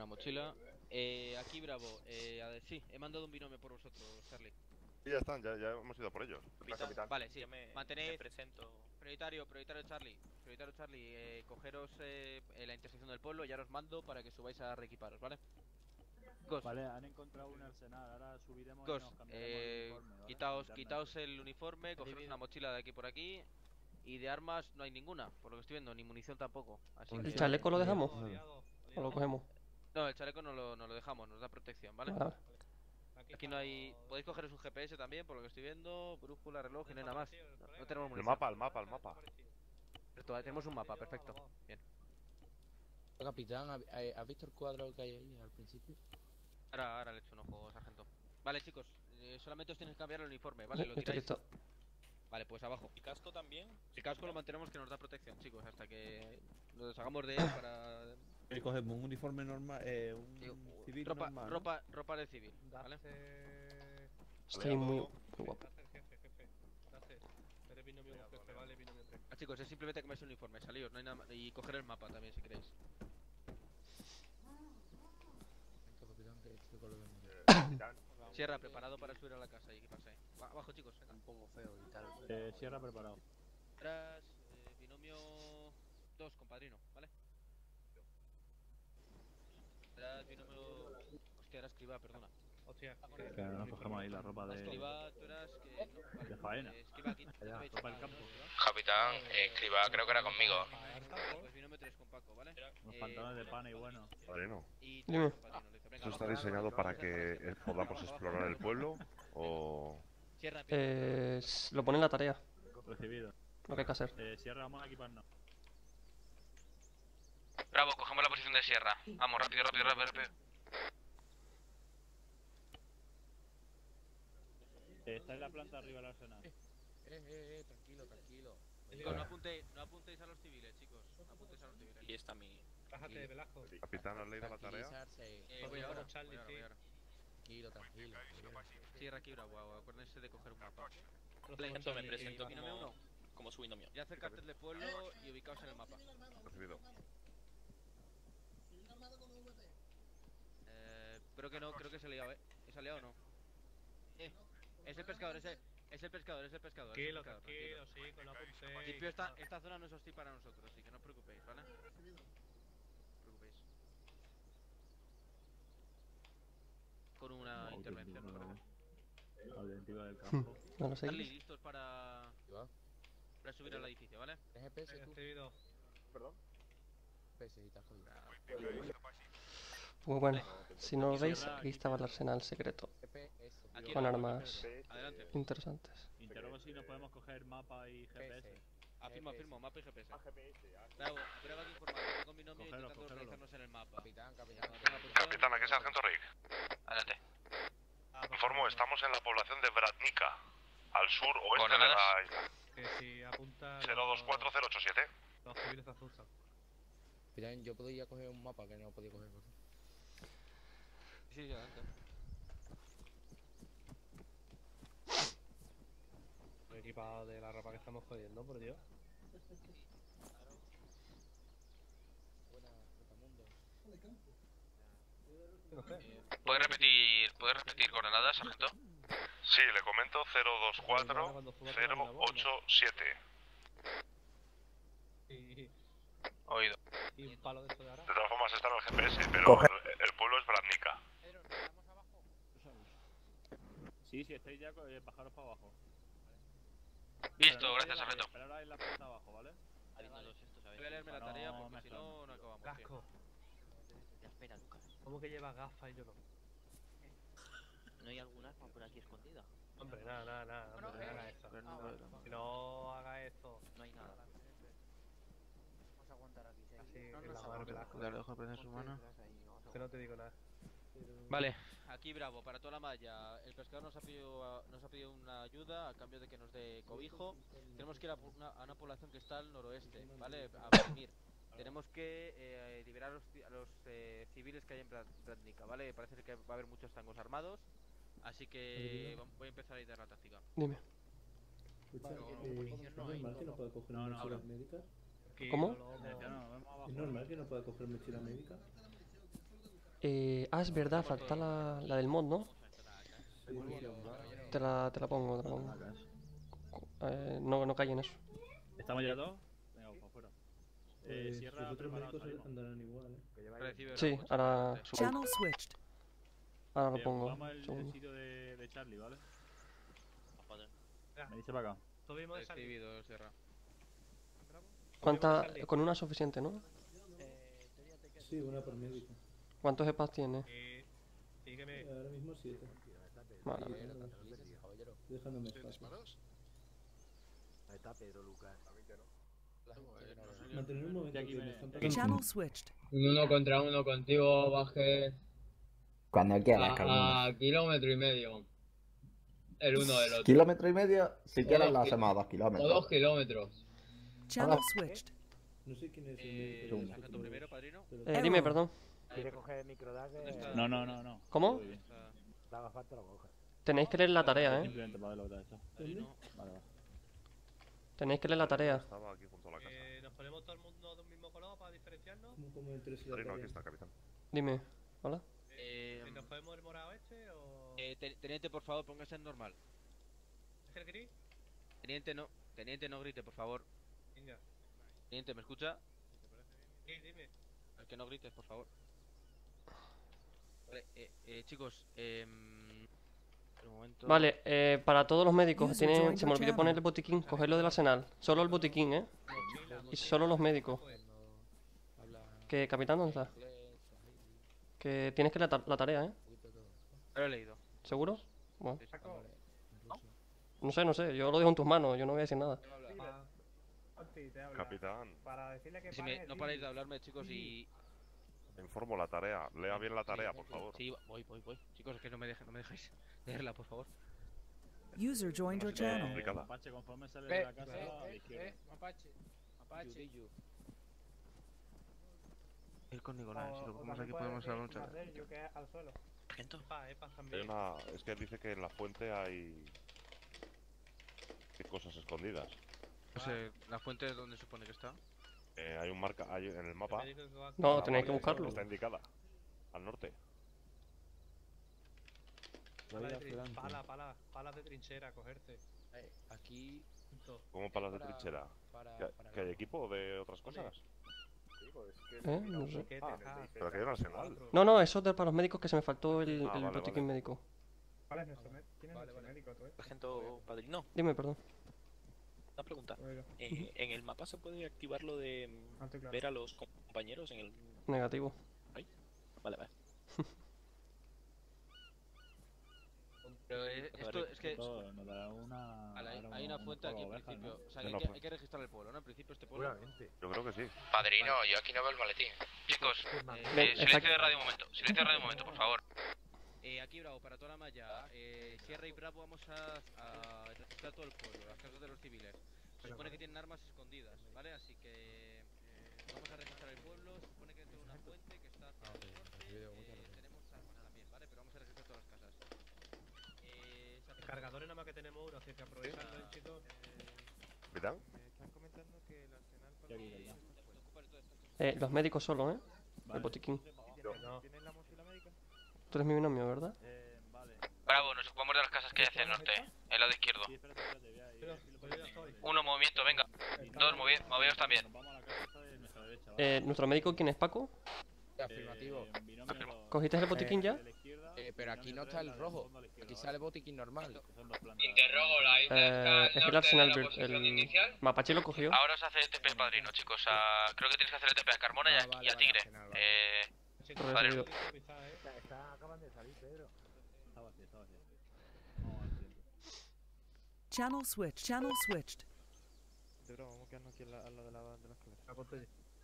mochila. Eh, aquí Bravo, eh, a ver, sí, he mandado un binomio por vosotros, Charlie. Sí, ya están, ya, ya hemos ido por ellos. Vale, sí, Yo me, mantenéis. me presento. Prioritario, prioritario Charlie. Prioritario Charlie, eh, cogeros eh, en la intersección del pueblo, ya os mando para que subáis a reequiparos, ¿vale? Chicos, Vale, han encontrado un arsenal, ahora subiremos y chicos, nos cambiaremos eh, el uniforme, ¿vale? quitaos, Internamente. quitaos el uniforme, cogeros una mochila de aquí por aquí. Y de armas no hay ninguna, por lo que estoy viendo, ni munición tampoco. Así ¿El que... chaleco lo dejamos? ¿O lo cogemos? No, el chaleco no lo, no lo dejamos, nos da protección, ¿vale? Vale. Aquí no hay... Podéis cogeros un G P S también, por lo que estoy viendo, brújula, reloj y no hay nada más. No, no tenemos El munición. mapa, el mapa, el mapa. Perfecto, vale, tenemos un mapa, perfecto. Bien. Capitán, ¿ha- eh, ¿has visto el cuadro que hay ahí al principio? Ahora, ahora le echo un ojo, sargento. Vale, chicos, eh, solamente os tenéis que cambiar el uniforme, ¿vale? Lo Listo, tiráis. listo. Vale, pues abajo. ¿Y casco también? El casco lo mantenemos que nos da protección, chicos, hasta que nos deshagamos de él para... Eh, cogemos un uniforme normal, eh, un civil Ropa, normal, ¿no? ropa, ropa de civil, ¿vale? Estoy muy, muy guapo. Eres binomio jefe, vale, binomio tres. Ah, chicos, es simplemente comerse el uniforme, salíos, no hay nada más. Y coger el mapa también si queréis. Capitán, que estoy con lo de Sierra, preparado para subir a la casa y equiparse. Va, abajo, chicos, venga. Un poco feo y tal. Eh, Sierra preparado. Tras, eh, binomio dos, compadrino, ¿vale? Tras, binomio... Hostia, era escriba, perdona. Hostia, Que no nos cogemos ahí la ropa de... Escriba, tú eras que... No, vale. de faena. Eh, escriba aquí. Allá, ¿Habéis ropa del hecho? campo. Capitán, eh, escriba, creo que era conmigo. Pues binomio tres con Paco, ¿vale? Unos Eh, pantalones de pana y bueno. Padrino. Y Dime. compadrino, listo. Venga, ¿Esto está abajo. diseñado para que eh, podamos explorar el pueblo? ¿O...? Sierra, Eh, s- lo pone en la tarea, Recibido. lo que hay que hacer. Eh, Sierra, vamos a equiparnos. Bravo, cogemos la posición de Sierra. Vamos, rápido, rápido, rápido, rápido. Eh, está en la planta arriba del arsenal. Eh, eh, eh, tranquilo, tranquilo. Chicos, no apuntéis, no apuntéis a los civiles, chicos. No apuntéis a los civiles. Y está mi... Bájate, Velasco. Capitán, ¿has leído la tarea? Tranquilizarse. Eh, voy ahora, voy Charlie, ahora, sí. voy ahora. Tranquilo, tranquilo. Sierra aquí, bravo, acuérdense de coger un mapa. Presento, me presento Binomio como, uno. como su binomio. Y hacer cartel de pueblo y ubicaos en el mapa. Recibido. Eh, creo que no, creo que se ha liado, ¿eh? ¿Se ha liado o no? Eh, es el pescador, es el, es el pescador, es el pescador. es el Tranquilo, pescador, tranquilo, sí, que no apuntéis. Limpio, esta, esta zona no es hostil para nosotros, así que no os preocupéis, ¿vale? No os preocupéis. Con una intervención, no creo. Auténtico del campo. ¿No lo Charlie, seguís? listos para, para subir al edificio, ¿vale? ¿Es G P S tú? Recibido. Perdón. G P S y te has jodido. Pues bueno, si no lo veis, aquí estaba el arsenal secreto. G P S. Aquí Con no, armas Adelante. interesantes. Interrogo si nos podemos coger mapa y G P S. Afirmo, afirmo, mapa y G P S. Ah, G P S, ah. Bravo, bravo aquí informado, tengo mi nombre Cogedlo, intentando cogedlo. localizarnos en el mapa. Capitán, capitán. Cuando tenga posición- Capitán, aquí Sargento Rick. Adelante. Informo, estamos en la población de Vratnica, al sur oeste de Coordenadas. la isla. Que si apunta. cero dos cuatro cero ocho siete. Los civiles se asustan. Capitán, yo podía coger un mapa que no podía coger. Sí, sí, adelante. Estoy equipado de la ropa que estamos jodiendo, por Dios. Buena, Rotamundo. No sé. ¿Puedes repetir, ¿puedes repetir coordenadas, sargento? Sí, le comento cero dos cuatro cero ocho siete. Y, Oído. y un palo de esto de ahora. De todas formas está en el G P S, pero Coge. el, el pueblo es Vratnica. Sí, si estáis ya, eh, bajaros para abajo. Listo, gracias, sargento. Esperad ahí en la planta abajo, ¿vale? Voy a leerme la No, tarea porque si mezclamos. no, no acabamos. tío. Casco. Ya espera, Lucas. ¿Cómo que lleva gafas y yo no? ¿No hay algún arma por aquí escondida? Hombre, nada, nada, nada. Hombre, no haga eso. no, Si no haga esto. No hay nada. Vamos a aguantar aquí. ¿sí? Así, No en nos la aguanta. mar, Velasco. Le dejo aprender su mano. Que no te digo nada. Vale, aquí Bravo, para toda la malla. El pescador nos ha pedido, nos ha pedido una ayuda a cambio de que nos dé cobijo. Tenemos que ir a una, a una población que está al noroeste, ¿vale? A Vladimir. Tenemos que eh, liberar a los, ci- a los eh, civiles que hay en Brad- Vladnica, ¿vale? Parece que va a haber muchos tangos armados. Así que vam- voy a empezar a idear la táctica. Dime. Escucha, No, eh, ¿es normal que no pueda coger No, no, mochilas no. médicas? ¿Cómo? Eh, ya no, vamos abajo. ¿Es normal que no pueda coger mochila médica? Eh, ah, es verdad, falta la, la del mod, ¿no? Te la, te la pongo, te la pongo. Eh, no, no cae en eso. ¿Estamos ya todos? Venga, para afuera. Eh, Pues Sierra, los otros preparado, médicos salimos. andarán igual, ¿eh? Sí, ahora... Channel switched. Ahora lo Bien, pongo. Vamos al el segundo. sitio de, de Charlie, ¿vale? Me dice para acá. Subimos de salida. Recibido, Sierra. ¿Cuánta? Con una suficiente, ¿no? Sí, una por médico. ¿Cuántos E P A S tiene? Eh, sígueme. Ahora mismo siete. Vale. Dejándome ¿Tienes espacio. disparos? Ahí está Pedro Lucas. Mantener un momento Y aquí que me- me están pasando. Channel switched. Un uno contra uno contigo, baje Cuando quieras, a, Carmona. a kilómetro y medio. El uno del otro. Kilómetro y medio, si O quieres dos lo ki- hacemos a dos O kilómetros. dos kilómetros. Channel switched. No sé quién es el Eh, médico. ¿saca tú primero, padrino? Eh, dime, perdón. ¿Quieres coger el micro ¿Dónde está? No, no, no, no. ¿Cómo? Voy bien. Te haga falta lo coges. Tenéis que leer la tarea, ¿eh? Simplemente para ver lo que te ha hecho. Padrino. Vale, vale. Tenéis que leer la tarea. Estaba aquí junto a la casa. Eh, ¿Nos ponemos todo el mundo de un mismo color para diferenciarnos? Como- como entre sí la Padrino, aquí tarea. está, capitán. Dime. ¿Hola? Eh, ¿Nos podemos el morado este o...? eh, te- teniente, por favor, póngase en normal. ¿Es el gris? Teniente, no. Teniente, no grite, por favor. Venga. Teniente, ¿me escucha? Sí, dime. El que no grites, por favor. Vale, eh, eh, chicos, eh... un momento. Vale, eh, para todos los médicos, User tiene, joined se me your olvidó channel. poner el botiquín, cogedlo del arsenal. Solo el botiquín, ¿eh? Y solo los médicos. Que, capitán, ¿dónde está? Que tienes que leer ta- la tarea, ¿eh? Lo he leído. ¿Seguro? Bueno. No sé, no sé, yo lo dejo en tus manos, yo no voy a decir nada. Capitán, Para decirle que Si me- pare, no dime. paréis de hablarme, chicos, y... informo la tarea. Lea bien la tarea, por favor. Sí, voy, voy, voy. Chicos, es que no me, deje- no me dejáis leerla, por favor. User joined your Eh, channel. complicada. Mapache, conforme sale Ve, de la casa, ve, a la ve, izquierda. ve, Mapache. Mapache. Ir con O- Nicolás, si o lo cogemos también aquí puede podemos decir hablar mucho. Marcel, yo que al suelo. Epa, epa Hay también. una... Es que dice que en la fuente hay... hay cosas escondidas. No sé, ¿la fuente es donde se supone que está? Eh, hay un marca... Hay en el mapa... No, la tenéis que marca buscarlo. Está indicada. Al norte. Pala, de trin- pala, pala, palas de trinchera, cogerte. Eh, aquí. ¿Cómo palas de Para- trinchera? para- ¿Que, para que hay equipo de otras cosas? ¿Eh? No sé. Pero que hay un arsenal. No, no, eso es de- para los médicos que se me faltó el, Ah, el vale, botiquín vale. médico. ¿Cuál es nuestro médico? ¿Quién es nuestro médico, tú? eh? Sargento Padrino, Dime, perdón. una pregunta. Oiga. Eh, ¿En el mapa se puede activar lo de mm, Ah, estoy claro. ver a los compañeros en el... Negativo. Ahí? Vale, vale. Pero eh, esto es que... Todo, nos dará una... Vale, hay, ahora hay una una fuente aquí en oveja, principio. ¿no? O sea, Hay que hay, una que, fu- hay que registrar el pueblo, ¿no? En principio este pueblo. Yo creo que sí. Padrino, yo aquí no veo el maletín. Chicos, eh, Ven, silencio exacto. de radio un momento. Silencio de radio un momento, por favor. Eh, aquí Bravo, para toda la malla. Eh, Sierra y Bravo vamos a, a registrar todo el pueblo, las casas de los civiles. Se supone que tienen armas escondidas, ¿vale? Así que eh, vamos a registrar el pueblo. Se supone que dentro de una fuente que está hacia el norte. Eh, tenemos armas también, ¿vale? Pero vamos a registrar todas las casas. Eh, se hace- Cargadores nada más que tenemos uno, así que aprovechando, ¿eh, chicos. ¿Capitán? Están comentando que el arsenal Ya aquí, ya. Eh, los médicos solo, ¿eh? El Vale. botiquín. No. ¿Tienes la mochila médica? Tú eres mi binomio, ¿verdad? Eh, vale. Bravo, nos ocupamos de las casas que hay hacia el norte, el lado izquierdo. Sí, espérate, espérate, voy a ir. Pero, pues yo ya estoy. Uno, movimiento, venga. Dos, movi moveos también. Nos vamos a la casa esta de nuestra derecha, ¿vale? Eh, ¿nuestro médico quién es, Paco? Afirmativo. Eh, binomio dos. ¿Cogiste el botiquín ya? De la izquierda, Eh, pero aquí no binomio está tres, el la del rojo. fondo a la izquierda, Aquí ¿vale? sale botiquín normal. Son dos plantas. Interrogo, la isla Eh, está es el al norte de arsenal, la el, posición el inicial. mapache lo cogió. Ahora os hace T P, padrino, chicos. A... Creo que tienes que hacer el T P a Carmona y a, Ah, vale, y a vale, Tigre. arsenal, vale. Eh, Recibido. Está, acaban de salir, Pedro. Está vacía, está vacía. Vamos al siguiente. Channel switched. Channel switched. De broma, vamos a quedarnos aquí al la- al lado de la, de la escalera.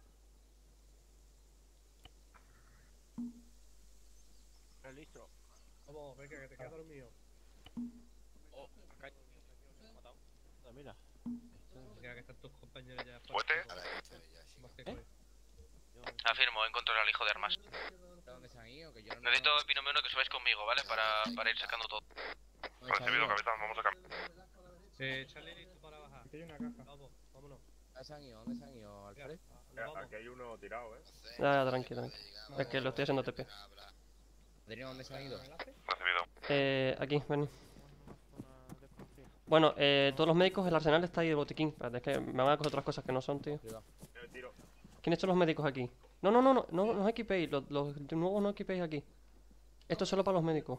Listo. Vamos, venga, que te quedas dormido. oh, acá. Matado. Ah, mira. Venga, que están tus compañeros ya. ¿Fuete? A ver, estoy ya, sí. Más que ¿Eh? coge. Afirmo, encontré al hijo de armas. ¿De dónde se han ido? Que yo no Necesito, binomio uno, que subáis conmigo, ¿vale? Para, para ir sacando todo. Recibido, capitán. Vamos a cambiar. Eh, Charlie, listo para bajar. Aquí hay una caja. Vamos, vámonos. ¿Dónde se han ido? ¿Dónde se han ido, Alfred? Aquí hay uno tirado, ¿eh? Ya, ya, tranqui, tranqui. Es que lo estoy haciendo T P. Adriano, ¿dónde se han ido? Eh, aquí, vení. Bueno, eh, todos los médicos, el arsenal está ahí de botiquín. Espérate, es que me van a coger otras cosas que no son, tío. ¿Quiénes son los médicos aquí? No, no, no, no, no, no os equipéis. Los, los nuevos no equipéis aquí. Esto es solo para los médicos.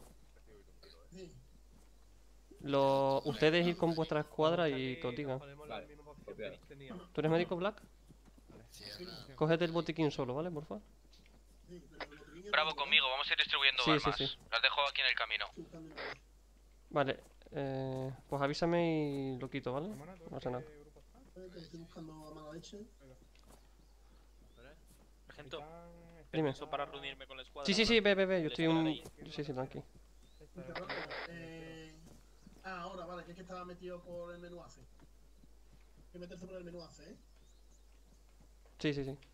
Lo, ustedes ir con vuestra escuadra y que os digan. ¿Tú eres médico, Black? Cógete el botiquín solo, ¿vale? Por favor. Bravo conmigo, vamos a ir distribuyendo Sí, sí, armas. sí. Las dejo aquí en el camino. Vale, eh, pues avísame y lo quito, ¿vale? No pasa nada. Estoy buscando a mala leche. Sargento, Dime. permiso para reunirme con la escuadra. Sí, sí, sí, ve, ve, ve, yo ¿Le estoy esperan un... ahí? Sí, sí, tranqui. Eh... Ah, ahora, vale, que es que estaba metido por el menú A C. Hay que meterse por el menú A C, ¿eh? Sí, sí, sí.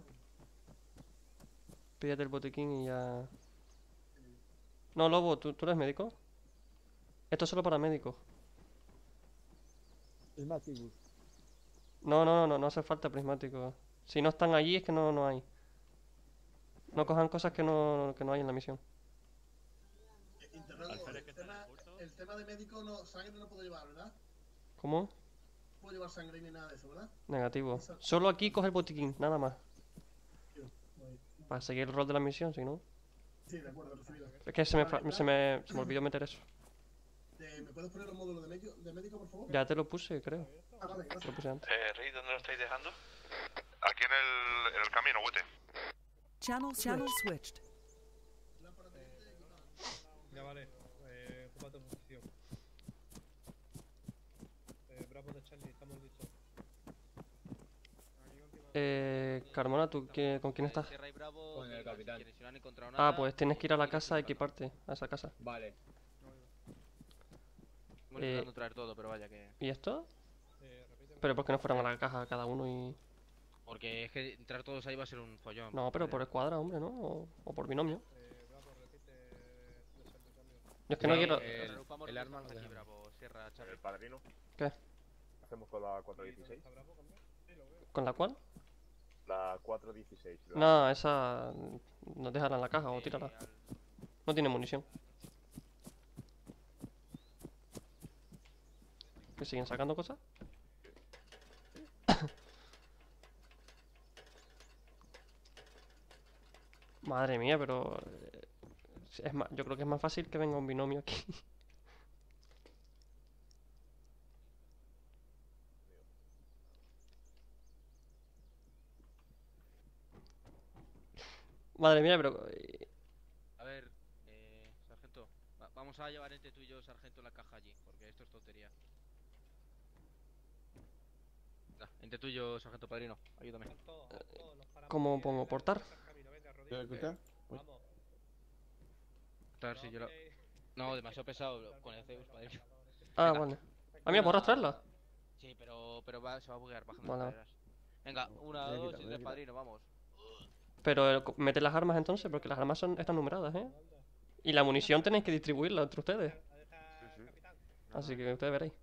Pídate el botiquín y ya... No, Lobo, ¿tú, ¿tú eres médico? Esto es solo para médicos. Prismáticos. No, no, no, no, no hace falta prismáticos. Si no están allí es que no, no hay. No cojan cosas que no, que no hay en la misión. Interrogo, el tema, el tema de médico, no, sangre no puedo llevar, ¿verdad? ¿Cómo? No puedo llevar sangre ni nada de eso, ¿verdad? Negativo. Solo aquí coge el botiquín, nada más. Para seguir el rol de la misión, si no... Sí, de acuerdo, recibido. Es que se me, Vale, fa- se me, se me olvidó meter eso. Eh, ¿Me puedes poner un módulo de médico, de médico, por favor? Ya te lo puse, creo. Ah, vale, Te gracias. lo puse antes. Eh, Rey, ¿dónde lo estáis dejando? Aquí en el, en el camino, Wete. Channel channel switched. Ya vale, eh, ocupa tu posición. Eh, Bravo de Charlie, estamos listos. Eh, Carmona, ¿tú qué- con quién estás? Con el capitán. Ah, pues tienes que ir a la casa a equiparte, a esa casa. Vale. Estamos Eh, intentando traer todo, pero vaya que... ¿Y esto? Pero ¿por qué no fueron a la caja cada uno y...? Porque es que entrar todos ahí va a ser un follón. No, pero por escuadra, hombre, ¿no? O, o por binomio. Yo es que no Sí, quiero... eh, El, Ocupamos el los arma armas lo aquí, dejamos. Bravo, Sierra, Charlie. El padrino. ¿Qué? Hacemos con la cuatro dieciséis. ¿Con la cual? La cuatro dieciséis. creo. No, esa... No, déjala en la caja o tírala. No tiene munición. ¿Que siguen sacando cosas? Madre mía, pero... eh, Es más, yo creo que es más fácil que venga un binomio aquí. Madre mía, pero... eh, A ver, eh, sargento, va- vamos a llevar entre tú y yo, sargento, la caja allí, porque esto es tontería. Da, entre tú y yo, sargento padrino, ayúdame. ¿Cómo pongo? ¿Portar? Eh, A ver si yo lo... No, demasiado pesado con el Zeus, padrino. Ah, Venga. vale. ¿A mí me puedo arrastrarla? Sí, pero, pero va, se va a buguear bajando Vale. las escaleras. Venga, una, Voy a dos quitar, y voy a tres, quitar. padrino, vamos. Pero eh, co- mete las armas entonces, porque las armas son, están numeradas, ¿eh? Y la munición tenéis que distribuirla entre ustedes. Así que ustedes veréis.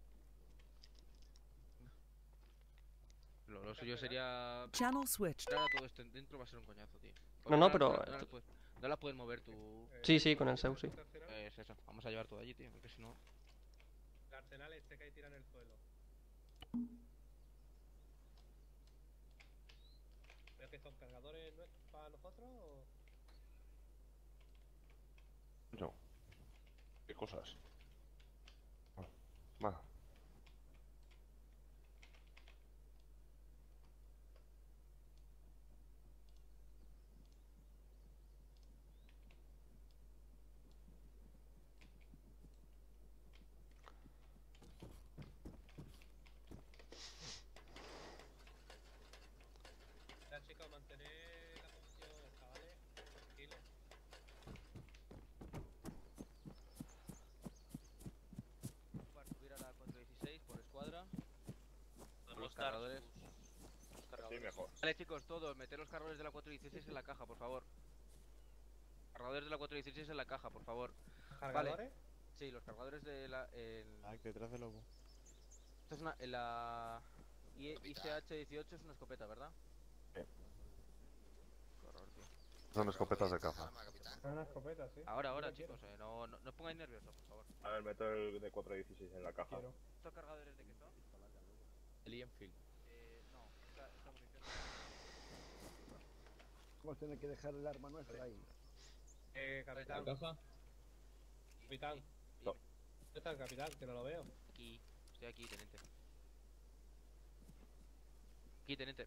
Lo, lo suyo sería... Channel switched. Entrar a todo esto dentro va a ser un coñazo, tío. No, no, Porque pero- No, la puedes, no la puedes mover tú... Sí, sí, con el Zeus, sí. Eh, es eso, vamos a llevar todo allí, tío, porque si no... El arsenal este que hay tira en el suelo. ¿Pero que son cargadores nues- para nosotros o...? No. ¿Qué cosas? Va. Ya, chicos, mantener la posición esta, ¿vale? Tranquilo. Para subir a la cuatro dieciséis por escuadra. Podemos Los dar cargadores. sus- sus cargadores. Sí, mejor. Vale, chicos, todos, meter los cargadores de la cuatro dieciséis en la caja, por favor. Cargadores de la cuatro dieciséis en la caja, por favor. ¿Cargadores? Vale. Sí, los cargadores de la... el- Ah, que detrás del lobo. Esta es una... en la... Y I C H dieciocho es una escopeta, ¿verdad? Sí. Qué horror, tío. Son escopetas de caza. Es una escopeta, sí. Ahora, ahora, Yo la quiero. chicos, eh, no, no, no os pongáis nerviosos, por favor. A ver, meto el de cuatro dieciséis en la caja. Quiero. ¿Estos cargadores de qué son? El Enfield. Eh, no, esta, esta munición. Vamos a tener que dejar el arma nuestra ahí. Eh, capitán. caja? Capitán. ¿Dónde está el capitán? Que no lo veo. Aquí, estoy aquí, teniente. Aquí, teniente.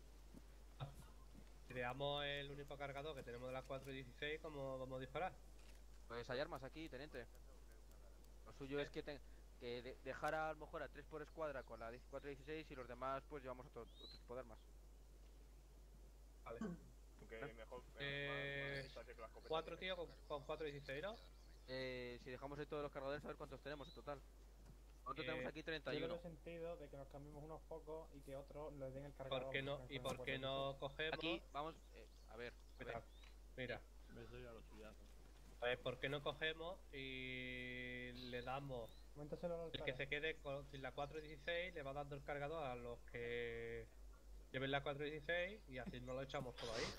Si le damos el único cargador que tenemos de las cuatro dieciséis, ¿cómo vamos a disparar? Pues hay armas aquí, teniente. Lo suyo es que, te, que de, dejar a, a lo mejor a tres por escuadra con la cuatro dieciséis y los demás pues llevamos otro, otro tipo de armas. Vale. Aunque mejor. Eh, cuatro tíos con, con cuatro dieciséis, ¿no? Eh, si dejamos ahí todos los cargadores, a ver cuántos tenemos en total. ¿Cuántos Eh, tenemos aquí? treinta y Yo uno. le veo sentido de que nos cambiemos unos pocos y que otros les den el cargador. ¿Por qué no, porque ¿Y son por qué no cogemos? Aquí, vamos, eh, a ver, a ver. Mira, mira. Me doy a los suyazos. A ver, ¿por qué no cogemos y le damos Coméntaselo al el que alcalde. se quede con la cuatro dieciséis, le va dando el cargador a los que lleven la cuatro dieciséis y así no lo echamos todo ahí?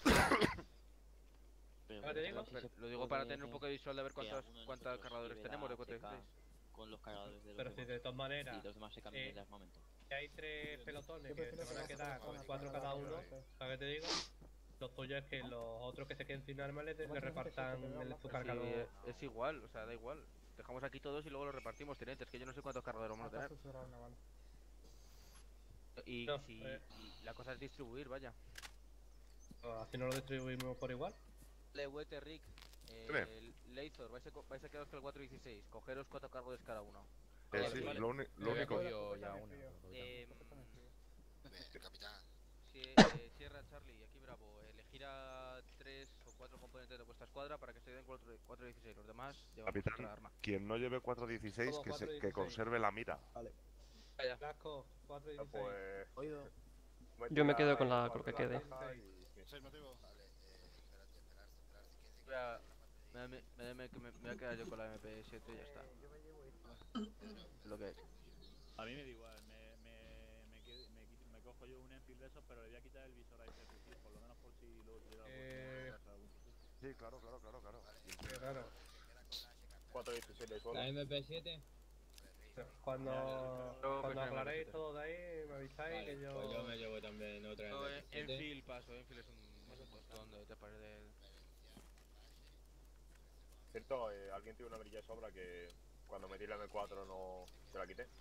Pero, ¿Ahora te pero digo? si se Lo digo para puede tener un poco de visual de ver que cuántos, alguno de cuántos nosotros cargadores lleve tenemos de la cuatro A K dieciséis. con los cargadores de los Pero si demás. de todas maneras Y los demás se cambian eh, en el momento. si hay tres pelotones Yo que prefiero se van a que quedar no con se cuatro pongan cada la uno, base. ¿sabes qué te digo? Lo suyo es que los otros que se queden sin armas le, le Vamos a hacer que repartan se te vea el, más su fácil. cargador. Sí, eh, es igual, o sea, da igual. Dejamos aquí todos y luego los repartimos, teniente. Es que yo no sé cuántos cargadores vamos a tener. Acaso será una bala. Y, No, si, eh. y la cosa es distribuir, vaya. Así no lo distribuimos por igual. Le Wete, Rick, eh, Leizor, vais a, co- vais a quedaros con el cuatro dieciséis. Cogeros cuatro cargadores cada uno. Eh, Vale, sí, vale. lo, uni- lo Yo había único. cogido ya una. Eh, Eh, capitán. si, eh, Sierra Charlie, aquí Bravo, elegir a tres o cuatro componentes de vuestra escuadra para que se den cuatro dieciséis. Los demás llevamos Capitán, otra arma. quien no lleve cuatro dieciséis, Todo que, se- cuatro que dieciséis. conserve la mira. Vaya. Blasco, cuatro Ah, dieciséis. pues. Oído. Yo me quedo con la con lo que quede. seis motivos. Vale, eh, espérate, esperarse, esperarse. quince, Voy a, me, me, me, me, me- me voy a quedar yo con la M P siete y ya está. Lo que es. A mí me da igual, me, me, me, qued- me, quito- me cojo yo un Enfield de esos, pero le voy a quitar el visor a ese fusil, por lo menos por si luego tuviera la Eh, oportunidad de algún fusil. Sí, claro, claro, claro, claro. Qué raro. cuatro dieciséis de suelo. La M P siete. Cuando, Yo cuando prefiero aclaréis M P siete. todo de ahí, me avisáis Vale, que yo... pues yo me llevo también otra No, M en- P siete. Enfield paso, Enfield es un, es un tostón de te parece de... Cierto, eh, alguien tiene una brilla de sobra que cuando metí la M cuatro no se la quité.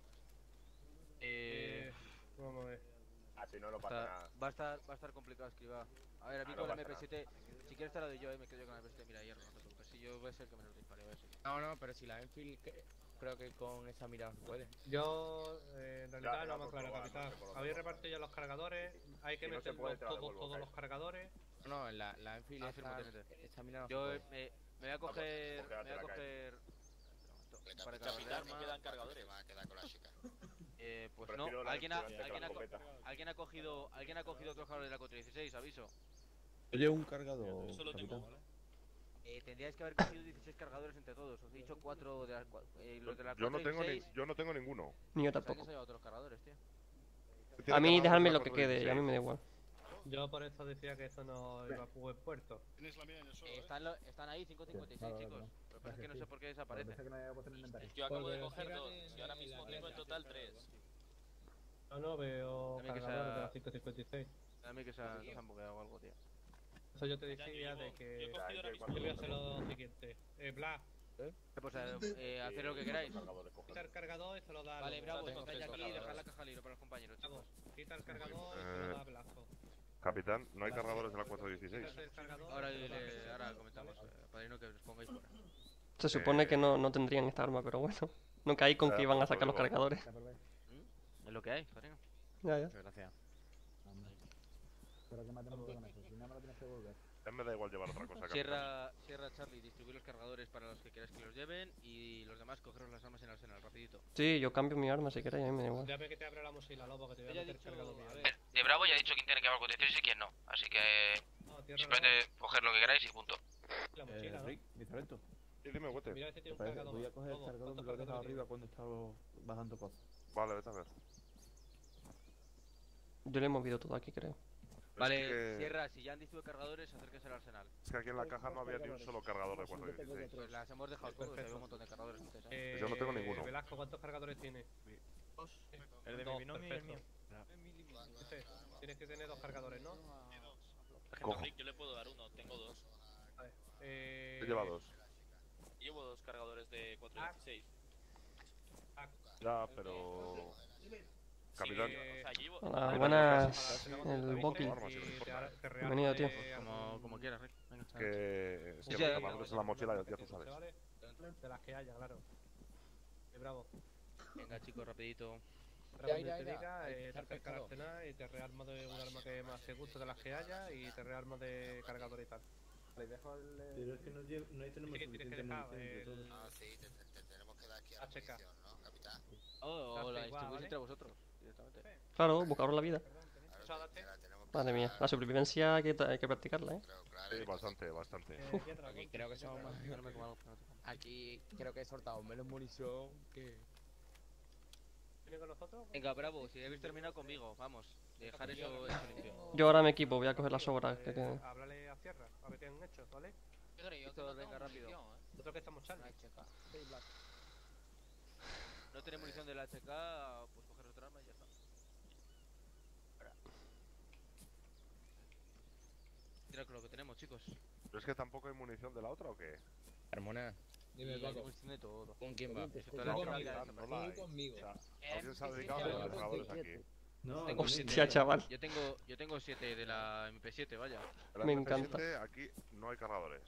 Eh, Eh, vamos a ver. Así no lo pasa está- nada. va a estar va a estar complicado esquivar. A ver, a mí Ah, con no la pasa M P siete, si quieres te la doy yo, eh, me quedo yo con la M P siete, mira hierro, no te preocupes. Si yo voy a ser el que menos dispare, voy a ser yo. No, no, pero si la Enfield que- creo que con esa mira no se puede. Yo, eh, en realidad, Ya, no me por aclaro, probar, capitán. no sé por dónde Habéis pasa. repartido ya los cargadores, hay que Si no se meter puede, te la todos, devuelvo, todos los Kai. cargadores. No, en la, la Enfield Ah, firmo, esta, teniente. esta mira no se Yo puede. eh, me, me voy a coger, coge la me voy a tela, coger... Le Para capitán, cambiar me arma. quedan cargadores. Va a quedar con la chica. Eh, pues Prefiero no, la alguien ha, Enfield antes que alguien, la ha, co- escopeta. alguien ha cogido, alguien ha cogido otro cargador de la cuatro dieciséis, aviso. Yo llevo un cargador, Eso lo tengo, capitán. ¿vale? Eh, tendríais que haber cogido dieciséis cargadores entre todos. Os he dicho cuatro de la, cua- eh, los de la Yo no tengo, ni, 416. yo no tengo ninguno. Ni yo ¿Sabes que tampoco. se ha llevado otros cargadores, tío? A mí dejadme lo que quede, y a mí me da igual. Yo por eso decía que esto no iba a buen puerto. Tienes la mía en el suelo, Eh, ¿eh? están, lo- están ahí cinco cincuenta y seis, Vale, chicos. vale, Lo que pasa es que no sé por qué desaparecen. Yo acabo Porque de los coger tiran dos en- y ahora en mismo la tengo en red. total tres. Yo no veo También que cargadores sea- de la cinco cincuenta y seis. A mí que se, ha- que se han bugueado o algo, tío. Eso yo te Ya, yo decía llevo- de yo he que... cogido ahora mismo Yo voy a dos. hacer lo siguiente. Eh, Blas, Eh, Pues eh, eh, hacer lo que queráis. quita el cargador y se lo da a Vale, los- bravo, tengo estáis tres aquí, cargadores. dejad la caja libre para los compañeros, chicos. Vamos, quita el cargador y se Eh, lo da a Blasco. Capitán, no hay cargadores de la cuatro dieciséis. Quita el cargador Ahora, y se lo da a le- Blasco. ahora comentamos, eh, padrino, que os pongáis fuera. Se supone que no, no tendrían esta arma, pero bueno. No caí con que iban a sacar los cargadores. ¿Mm? Es lo que hay, padrino. Ya, ya. Gracias. Espero que matemos con eso, si no me lo tienes que volver. Ya me da igual llevar otra cosa, capitán. Sierra, Sierra Charlie, distribuir los cargadores para los que queráis que los lleven y los demás cogeros las armas en el arsenal, rapidito. Sí, yo cambio mi arma si queréis, a mí me da igual. Déjame que te abra la mochila, lobo, que te voy a Ella ha meter dicho, cargador mío. a ver, De Bravo ya he dicho quién tiene que llevar con dieciséis y quién no. Así que No, tierra simplemente coger lo que queráis y punto. la Eh, mochila, ¿no? Rick, mi talento. Sí, dime, Huete. Mira, este tiene un Parece- cargador. Voy a coger el Lobo, cargador ¿cuántos que lo he dejado cargadores arriba cuando estaba bajando cosas. Vale, vete a ver. Yo le he movido todo aquí, creo. Vale, que- Sierra, si ya han distribuido cargadores, acérquese al arsenal. Es que aquí en la caja no había ni un solo cargador de cuatro dieciséis. Pues las hemos dejado todos, había un montón de cargadores antes, ¿eh? Eh, Yo no tengo ninguno. Velasco, ¿cuántos cargadores tiene? Dos. El de mi Dos, binomio y el mío. perfecto. Ese, tienes que tener dos cargadores, ¿no? Cojo. Rick, yo le puedo dar uno, tengo dos. Vale. Eh... Te lleva dos. Llevo dos cargadores de cuatro dieciséis. Ah, Ya, pero... Capitán. eh, O sea, yo llevo... Hola, Capitán, buenas. ¿qué El Boki. Armas, si no importa. Bienvenido, tío. Como, como quieras, Rick. Venga. Que... Es Sí, que sí, los sí. cargadores en la mochila ya tú sabes. ¿Vale? De las que haya, claro. Eh, bravo. Venga, chicos, rapidito. Ahora Ya, cuando ya, te ya, diga, hay eh, que te estar acerca al pescado. arsenal y te rearma de un arma que más te guste de las que haya y te rearma de cargador y tal. Vale, dejo el... eh, Pero es que no, lle- no hay tenemos Sí, tienes que suficiente dejar munición entre el- todos. Ah, sí, te, te- te tenemos que dar aquí a H K. munición, ¿no, capitán? Oh, Está la igual, distribuís ¿vale? entre vosotros, directamente. Claro, buscaros la vida. Échate. Madre mía, la supervivencia hay que, hay que practicarla, ¿eh? Sí, bastante, bastante. Eh, Piedra, Aquí ponte, creo que somos Piedra. más. Yo no me como algo, pero no te- Aquí creo que he soltado menos munición que. ¿Viene con nosotros? Venga, bravo, si habéis terminado conmigo, vamos. Dejar eso, eso limpio. Yo ahora me equipo, voy a coger las sobras que Eh, queden. háblale a Sierra, a ver qué han hecho, ¿vale? Listo, venga, rápido. Nosotros que estamos Charlie. No tenéis munición del H K, pues coger otra arma y ya está. Tira con lo que tenemos, chicos. ¿Pero es que tampoco hay munición de la otra o qué? Carmona, Dime, Paco. Munición de todo. ¿con quién va? Excepto No, la capitán, rápida. no la hay. conmigo. O sea, alguien se ha dedicado a los cargadores aquí. No, Tengo no, Hostia, no. chaval. Yo tengo, yo tengo siete de la M P siete, vaya. En la Me M P siete encanta. aquí no hay cargadores.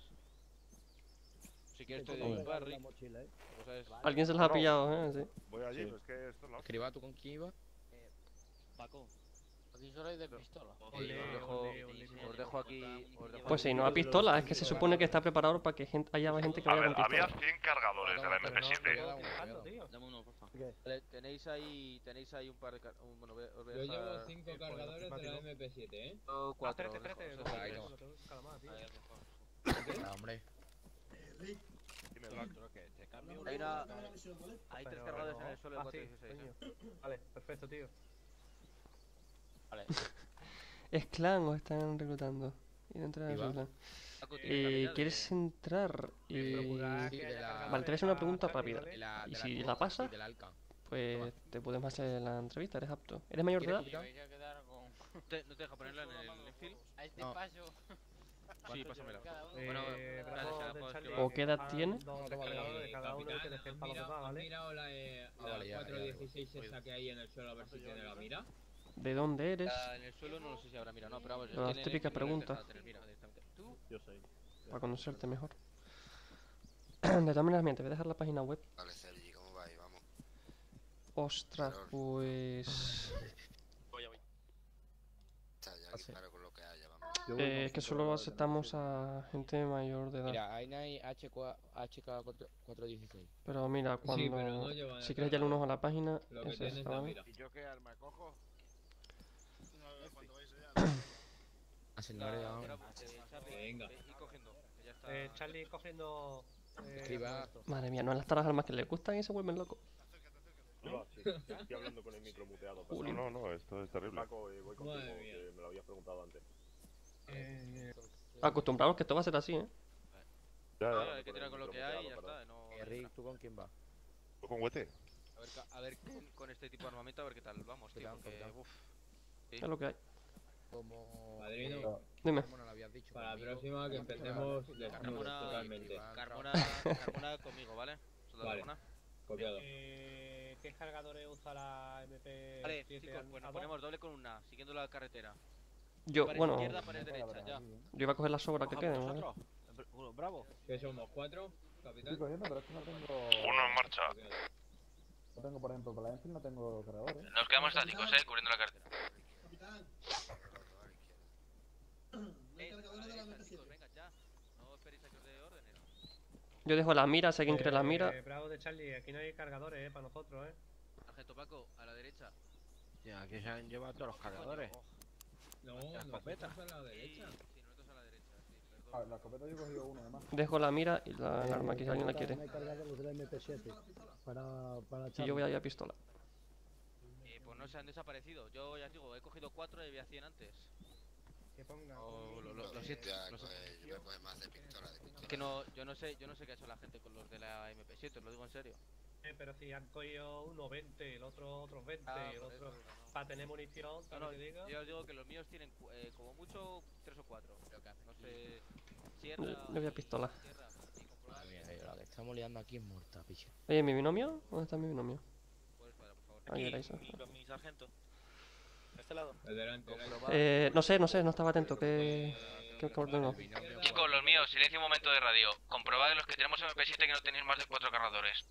Si quieres te Te doy un pongo par, en la Rick. mochila, ¿eh? Pues, ¿sabes? Alguien se los ha No. pillado, ¿eh? Sí. Voy allí, Sí. pero es que esto no... Escriba, ¿tú con quién ibas? Paco, aquí solo hay de pistola. Os dejo, os dejo aquí. Os dejo Pues aquí. si no ha pistola, es que se supone que está preparado para que gente, haya gente que A vaya ver, con había pistola. cien cargadores de la M P siete. Dame uno, por favor. ¿Qué? Vale, tenéis ahí, tenéis ahí un par de car- un- bueno, voy a- os voy a Yo dejar- llevo cinco eh, por el cargadores de la automático. M P siete, ¿eh? Yo Ah, cuatro. espérate, os dejo- espérate. os dejo Ahí tres. no. Lo tengo que buscar más, tío. Ahí os dejo. Ah, hombre. Rick, Dime, Black. Hay una- dame la misión, ¿vale? Hay tres Pero cargadores no. en el suelo de Ah, cuatro sí, dieciséis. coño. Vale, perfecto, tío. Vale. ¿Es clan o están reclutando? Y no entrar en Iba. su clan. Paco, ¿tienes la Eh, vida de- ¿Quieres entrar? Y... Procura Sí, que de haya la- cargadores Vale, te voy a hacer una a pregunta Charlie, rápida. ¿vale? De la, Y de si la, la pasa, sí, del Alca. pues te podemos hacer la entrevista, eres apto. ¿Eres mayor de edad? ¿Quieres, Me voy a quedar con... Te- ¿No te deja ponerla en el infield? A este No. paso. Sí, pásamela. Cada uno. Eh, Bueno, bravo espérate, de se la puedo Charlie, esquivar. ¿O qué edad que tiene? hagan Dos No, tres vale, cargadores cada uno y que Capitán, dejen ¿has para los mirado, demás, has ¿vale? mirado la, eh, Ah, la vale, ya, cuatro ya, dieciséis esa que hay en el suelo a ver si tiene la mira? ¿De dónde eres? Ah, en el suelo no lo sé si habrá mira, no, pero vamos. Las tiene- típicas tiene preguntas. empezado a tener mira directamente. ¿Tú? Yo soy. Para conocerte mejor. De todas maneras, mira, te voy a dejar la página web. Vale, Sergi, ¿cómo va ahí? Vamos. Ostras, pues... Voy, voy. Está ya Ah, sí. claro con lo que haya, vamos. Yo voy Eh, con es que cinco solo cargadores de aceptamos munición. a gente mayor de edad. Mira, ahí no hay H K cuatro dieciséis. Pero mira, Sí, pero cuando... no llevan si el quieres ya le cargador. uno a la página, Lo que es tiene es esta, la ¿vale? mira. ¿Y yo qué arma cojo? Cuando vais allá. Ah, señores, Ah, vamos. bravo, eh, Charlie, Venga. ve- ir cogiendo, que ya está. Eh, Charlie cogiendo... eh, Escriba. esto. Madre mía, no las las armas que le gustan y se vuelven locos. Yo, sí, estoy hablando con el micro muteado. No, no, no, esto es terrible. Paco, eh, voy contigo, Madre mía. que me lo habías preguntado antes. Eh, Acostumbrados que esto va a ser así, ¿eh? Ya, Claro, ya. hay que tirar con lo que hay y ya está. No, Eh, Rick, ¿tú con quién vas? ¿Tú con Huete? A ver, ca- a ver con, con este tipo de armamento, a ver qué tal vamos, tío. Capitán, Porque, capitán. uff. Es lo que hay. Como... Padrino, Dime. ¿Cómo no lo habías dicho? para la conmigo? próxima que empecemos desnudos Carmona, totalmente. Carmona, Carmona conmigo, ¿vale? Soldado Vale. Carmona. Copiado. eh, ¿Qué cargadores usa la M P Vale, siete chicos, al- pues a nos dos? ponemos doble con una, siguiendo la carretera. Yo, Pared bueno, izquierda, pared derecha, ya. yo iba a coger las sobras que queden, ¿vale? Bravo. ¿Qué somos? ¿Cuatro? Capitán. Estoy cogiendo, pero es que no tengo... Uno en marcha. No tengo, por ejemplo, para la Enfield no tengo cargadores. Nos quedamos estáticos, eh, cubriendo la carretera. Capitán, no hay Eh, a la cargadores de la derecha, M P siete. chicos, venga, ya. No esperéis a que os dé órdenes. Yo dejo la mira, si alguien quiere la Eh, mira. Bravo de Charlie, aquí no hay cargadores, eh, para nosotros, eh. Sargento Paco, a la derecha. Ya, aquí se han llevado todos los cargadores. No, La escopeta. nosotros a la Sí, derecha. sí, nosotros a la derecha, sí, Ah, perdón. la escopeta yo he cogido uno además. Dejo la mira y la, el arma aquí si alguien la No quiere. hay cargadores de la M P siete para, para Y yo voy a ir a pistola. Eh, Pues no se han desaparecido. Yo ya os digo, he cogido cuatro y había cien antes. Que ponga. Oh, lo, lo, lo Ya, siento. Lo pues, siento. yo me coge más de pistola, de pistola. Es que no, yo no sé, yo no sé qué ha hecho la gente con los de la M P siete, os lo digo en serio. Eh, pero si han cogido uno veinte, el otro otros veinte, Ah, el por otro. eso, no. Para tener munición, No, ¿sabes no, lo que digo? yo os digo que los míos tienen cu- eh, como mucho tres o cuatro. No sé. Sierra. No, no había pistola. Sierra, y comprobar. Madre mía, la que estamos liando aquí es muerta, picha. Oye, ¿mi binomio? ¿Dónde está mi binomio? Puedes parar, por favor. Ahí Aquí, era eso. y con mi sargento. ¿A este lado? Eh, no sé, no sé, no estaba atento. ¿Qué, qué ordenó? Chicos, los míos, silencio un momento de radio. Comprobad de los que tenemos M P siete que no tenéis más de cuatro cargadores.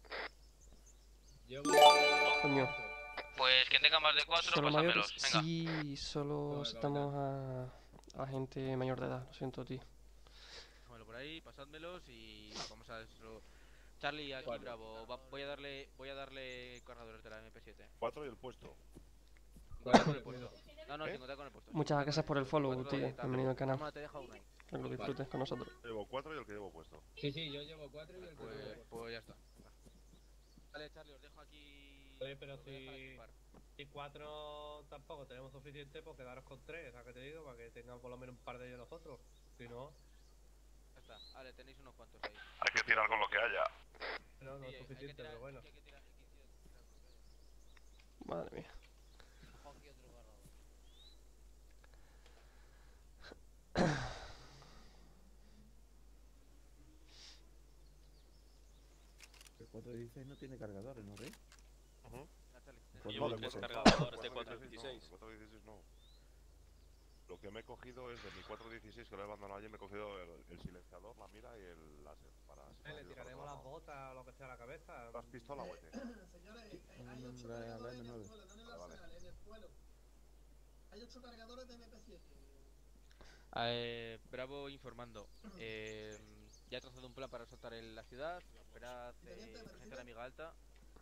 Coño. Pues quien tenga más de cuatro, ¿Solo mayores? pásamelos. Venga. Sí, solo aceptamos a, a gente mayor de edad. Lo siento, tío. Déjamelo por ahí, pasádmelos y vamos a eso. Charlie, aquí Cuatro. Bravo, va- voy a darle, voy a darle cargadores de la M P siete. cuatro y el puesto. Contar con el puesto. No, no, ¿Eh? sin contar con el puesto. Muchas gracias por el follow, Cuatro tío. de tal, Bienvenido al canal. Toma, te deja uno ahí. Que lo disfrutes con nosotros. Llevo cuatro y el que llevo puesto. Sí, sí, yo llevo cuatro y el que Pues, llevo cuatro. pues ya está. Vale, Charlie, os dejo aquí. Oye, pero os voy a dejar si, equipar. si cuatro tampoco tenemos suficiente, pues quedaros con tres, ¿sabes qué te digo? Para que tengan por lo menos un par de ellos nosotros. Si no, Ya está. Vale, tenéis unos cuantos ahí. Hay que tirar con lo que haya. no, no Sí, es hay que suficiente, tirar- pero bueno. hay que tirar- hay que tirar- tirar con lo que haya. Madre mía. El cuatro dieciséis no tiene cargadores, ¿no ves? Ya, Charlie, Pues Llevo no, tres pues- cargadores de cuatro dieciséis. No, cuatro dieciséis no. Lo que me he cogido es de mi cuatro dieciséis que lo he abandonado ayer, me he cogido el, el silenciador, la mira y el láser. Para si me Eh, ha le ido tiraremos para las otro botas o lo que sea a la cabeza. lado. ¿Las pistolas o este? Señores, hay Mm, ocho la- la cargadores en M el nueve. suelo, no en el Ah, vale. arsenal, en el suelo. Hay ocho cargadores de M P siete. Eh, Bravo informando. Eh, ya he trazado un plan para soltar en la ciudad. Esperad eh, gente de amiga alta.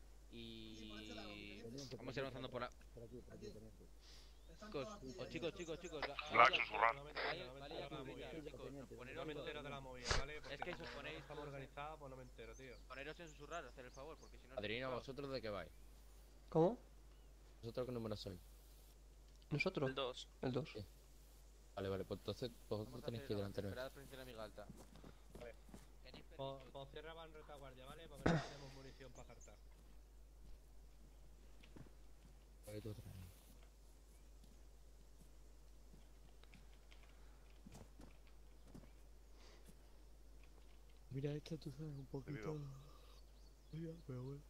Y vamos a ir avanzando por la. Por aquí, por aquí, teniente. Chicos, oh, chicos, chicos, chicos. va- Black, vaya- susurrar. vaya- vaya la a movida. pillar, chicos, poneros No me todos- entero de la movida, ¿vale? Porque Es que si os como ponéis no estamos todos- organizados, pues no me entero, tío. Poneros en susurrar, hacer el favor, porque si no. Padrino, claro. ¿vosotros de qué vais? ¿Cómo? ¿Vosotros qué número sois? ¿Nosotros? El dos. El dos. Sí. Vale, vale, pues entonces vosotros Vamos a tenéis hacer que ir la- delante nuestro. Esperad posición amiga alta. ¿Tenéis Pues permiso? pues cierra van retaguardia, ¿vale? Para ver si tenemos munición para saltar. Ahí tú otra vez. Mira, esta tú sabes un poquito. Debido. Mira, pero bueno.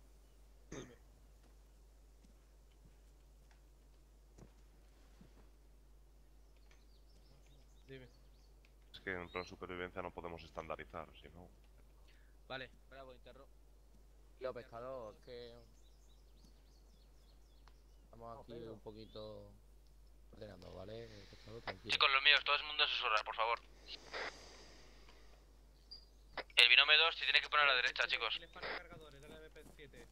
Dime. Es que en plan supervivencia no podemos estandarizar, si no. Vale, Bravo, interro. Tío, pescador, es que. Estamos aquí un poquito ordenando, ¿vale? Pescador, tranquilo. Chicos, los míos, todo el mundo susurrar, por favor. El binomio dos se tiene que poner a la derecha, chicos. Les faltan cargadores de la M P siete.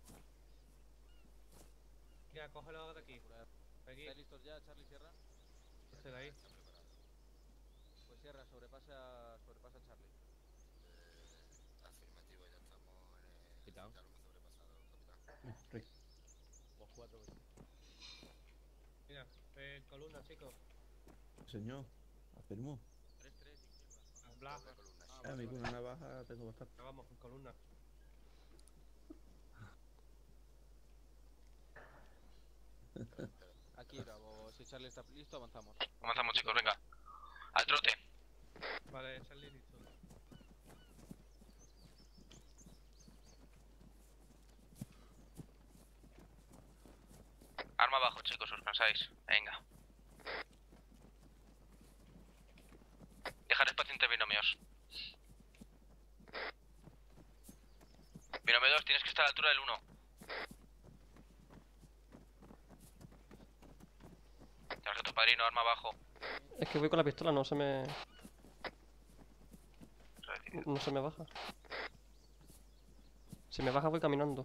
Ya, cógelo de aquí. Aquí. ¿Estáis listos ya, Charlie Sierra? Este de ahí. Pues Sierra, sobrepasa, sobrepasa a Charlie. Afirmativo, ya estamos en el. Quitado. Ya lo hemos sobrepasado, capitán. Vos cuatro, Mira, en columna, chicos. Señor, afirmó. tres tres, izquierda. Bla. A mí con una navaja tengo bastante. Ya vamos, en columna. Aquí, Bravo. Si Charlie está listo, avanzamos. Avanzamos, chicos, venga. Al trote. Vale, Charlie listo. Arma abajo, chicos, os cansáis. Venga. Dejar espacio entre binomios. Binomio dos, tienes que estar a la altura del uno. Sargento Padrino, arma abajo. Es que voy con la pistola, no se me. No se me baja. Si me baja voy caminando.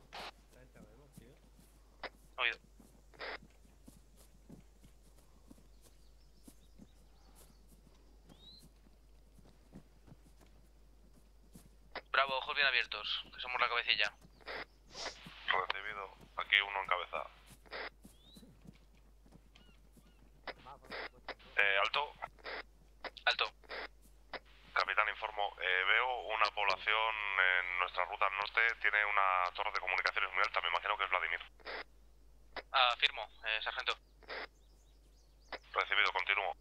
Oído. Bravo, ojos bien abiertos, que somos la cabecilla. Recibido. Aquí uno en cabeza. torre de comunicaciones muy alta, me imagino que es Vladimir. Ah, firmo, eh, sargento. Recibido, continúo.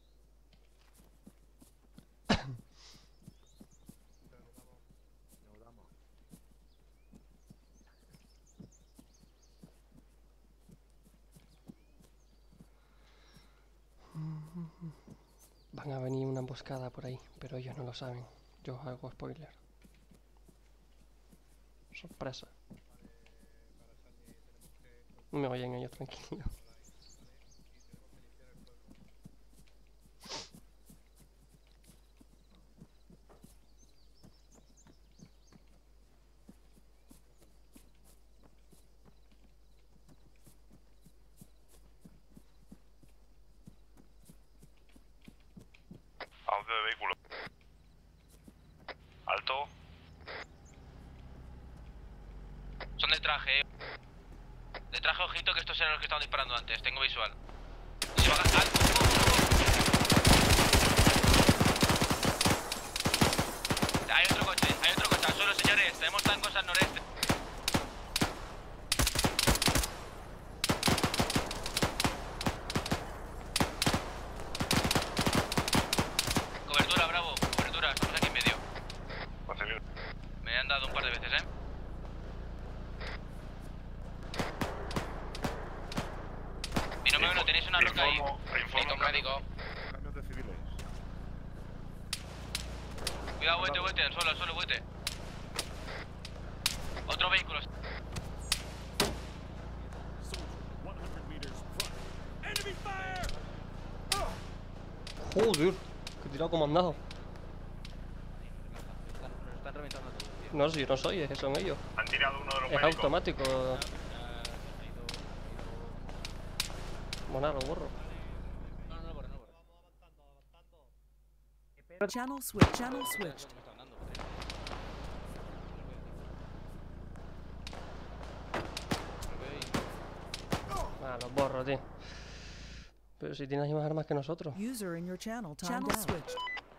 Van a venir una emboscada por ahí, pero ellos no lo saben. Yo os hago spoiler. Sorpresa. No me oyen ellos, tranquilo. Audio de vehículo. Alto. Son de traje, eh. De traje, ojito, que estos eran los que estaban disparando antes. Tengo visual. Se va a... ¡Alto! Hay otro coche, hay otro coche al suelo, señores. Tenemos tancos al noreste. Cobertura, Bravo. Cobertura, estamos aquí en medio. Me han dado un par de veces, eh. Mi número uno, tenéis una roca ahí. Médico, médico. Cambios de civiles. Cuidado, vete, vete, al suelo, al suelo, vete. Otro vehículo. Joder, que he tirado comandado. Nos están reventando a todos, tío. No, si no soy, es- son ellos. Han tirado uno de los Es médicos. automático. Monar, lo borro. No, no, no, borra, no, borra. Channel switch, channel switched. Me están dando, Ah, los borro, tío. Pero si tienes más armas que nosotros. User in your channel, channel switched.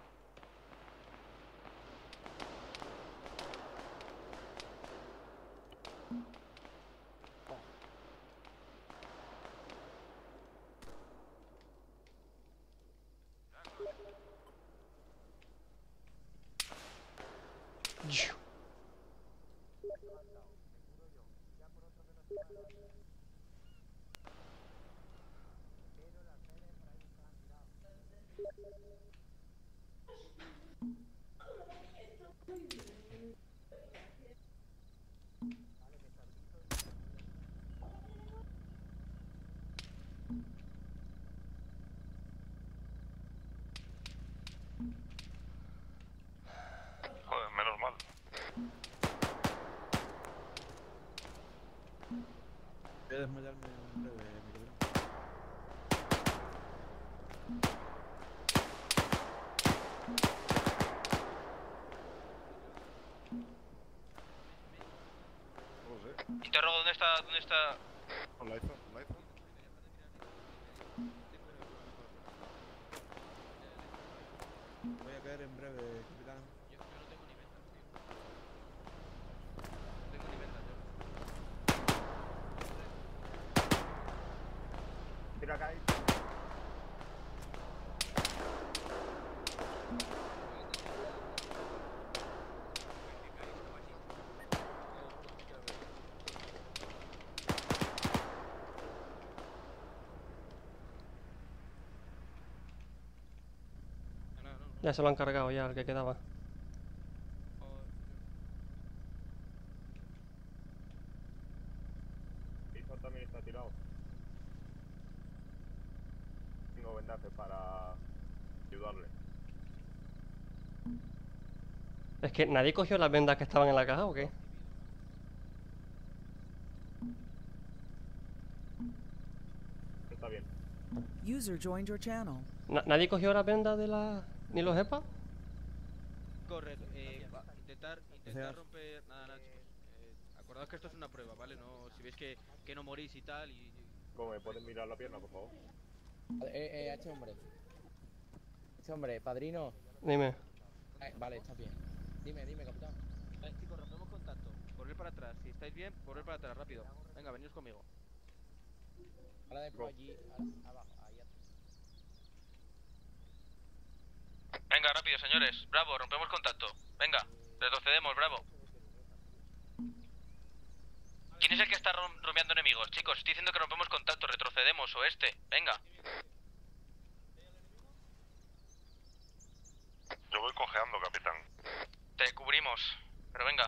Joder, menos mal. Voy a desmayarme en breve, mi querido. No lo sé. Interrogo, ¿dónde está? ¿Dónde está? Con la iPhone, la iPhone. Voy a caer en breve, capitán. Yo, yo no tengo ni ventas, tío. No tengo ni ventas, yo. Tira acá ahí. Ya se lo han cargado ya, el que quedaba. Eso también está tirado. Tengo vendaje para ayudarle. Es que nadie cogió las vendas que estaban en la caja, ¿o qué? Está bien. User joined your channel. Na- ¿Nadie cogió las vendas de la... ni los E P A? Correcto, eh, va, intentar, intentar Gracias. romper... Nada, nada, chicos. Eh, acordaos que esto es una prueba, ¿vale? No, si veis que, que no morís y tal y... ¿Cómo me pueden mirar la pierna, por favor? Eh, eh, H hombre. H hombre, padrino. Dime. Eh, vale, está bien. Dime, dime, capitán. Vale, chicos, rompemos contacto. volver para atrás. Si estáis bien, volver para atrás, rápido. Venga, venid conmigo. Ahora después allí, a- abajo, ahí atrás. Venga, rápido, señores. Bravo, rompemos contacto. Venga, retrocedemos, bravo. ¿Quién es el que está rom- romeando enemigos? Chicos, estoy diciendo que rompemos contacto, retrocedemos, oeste. Venga. Yo voy cojeando, capitán. Te cubrimos, pero venga.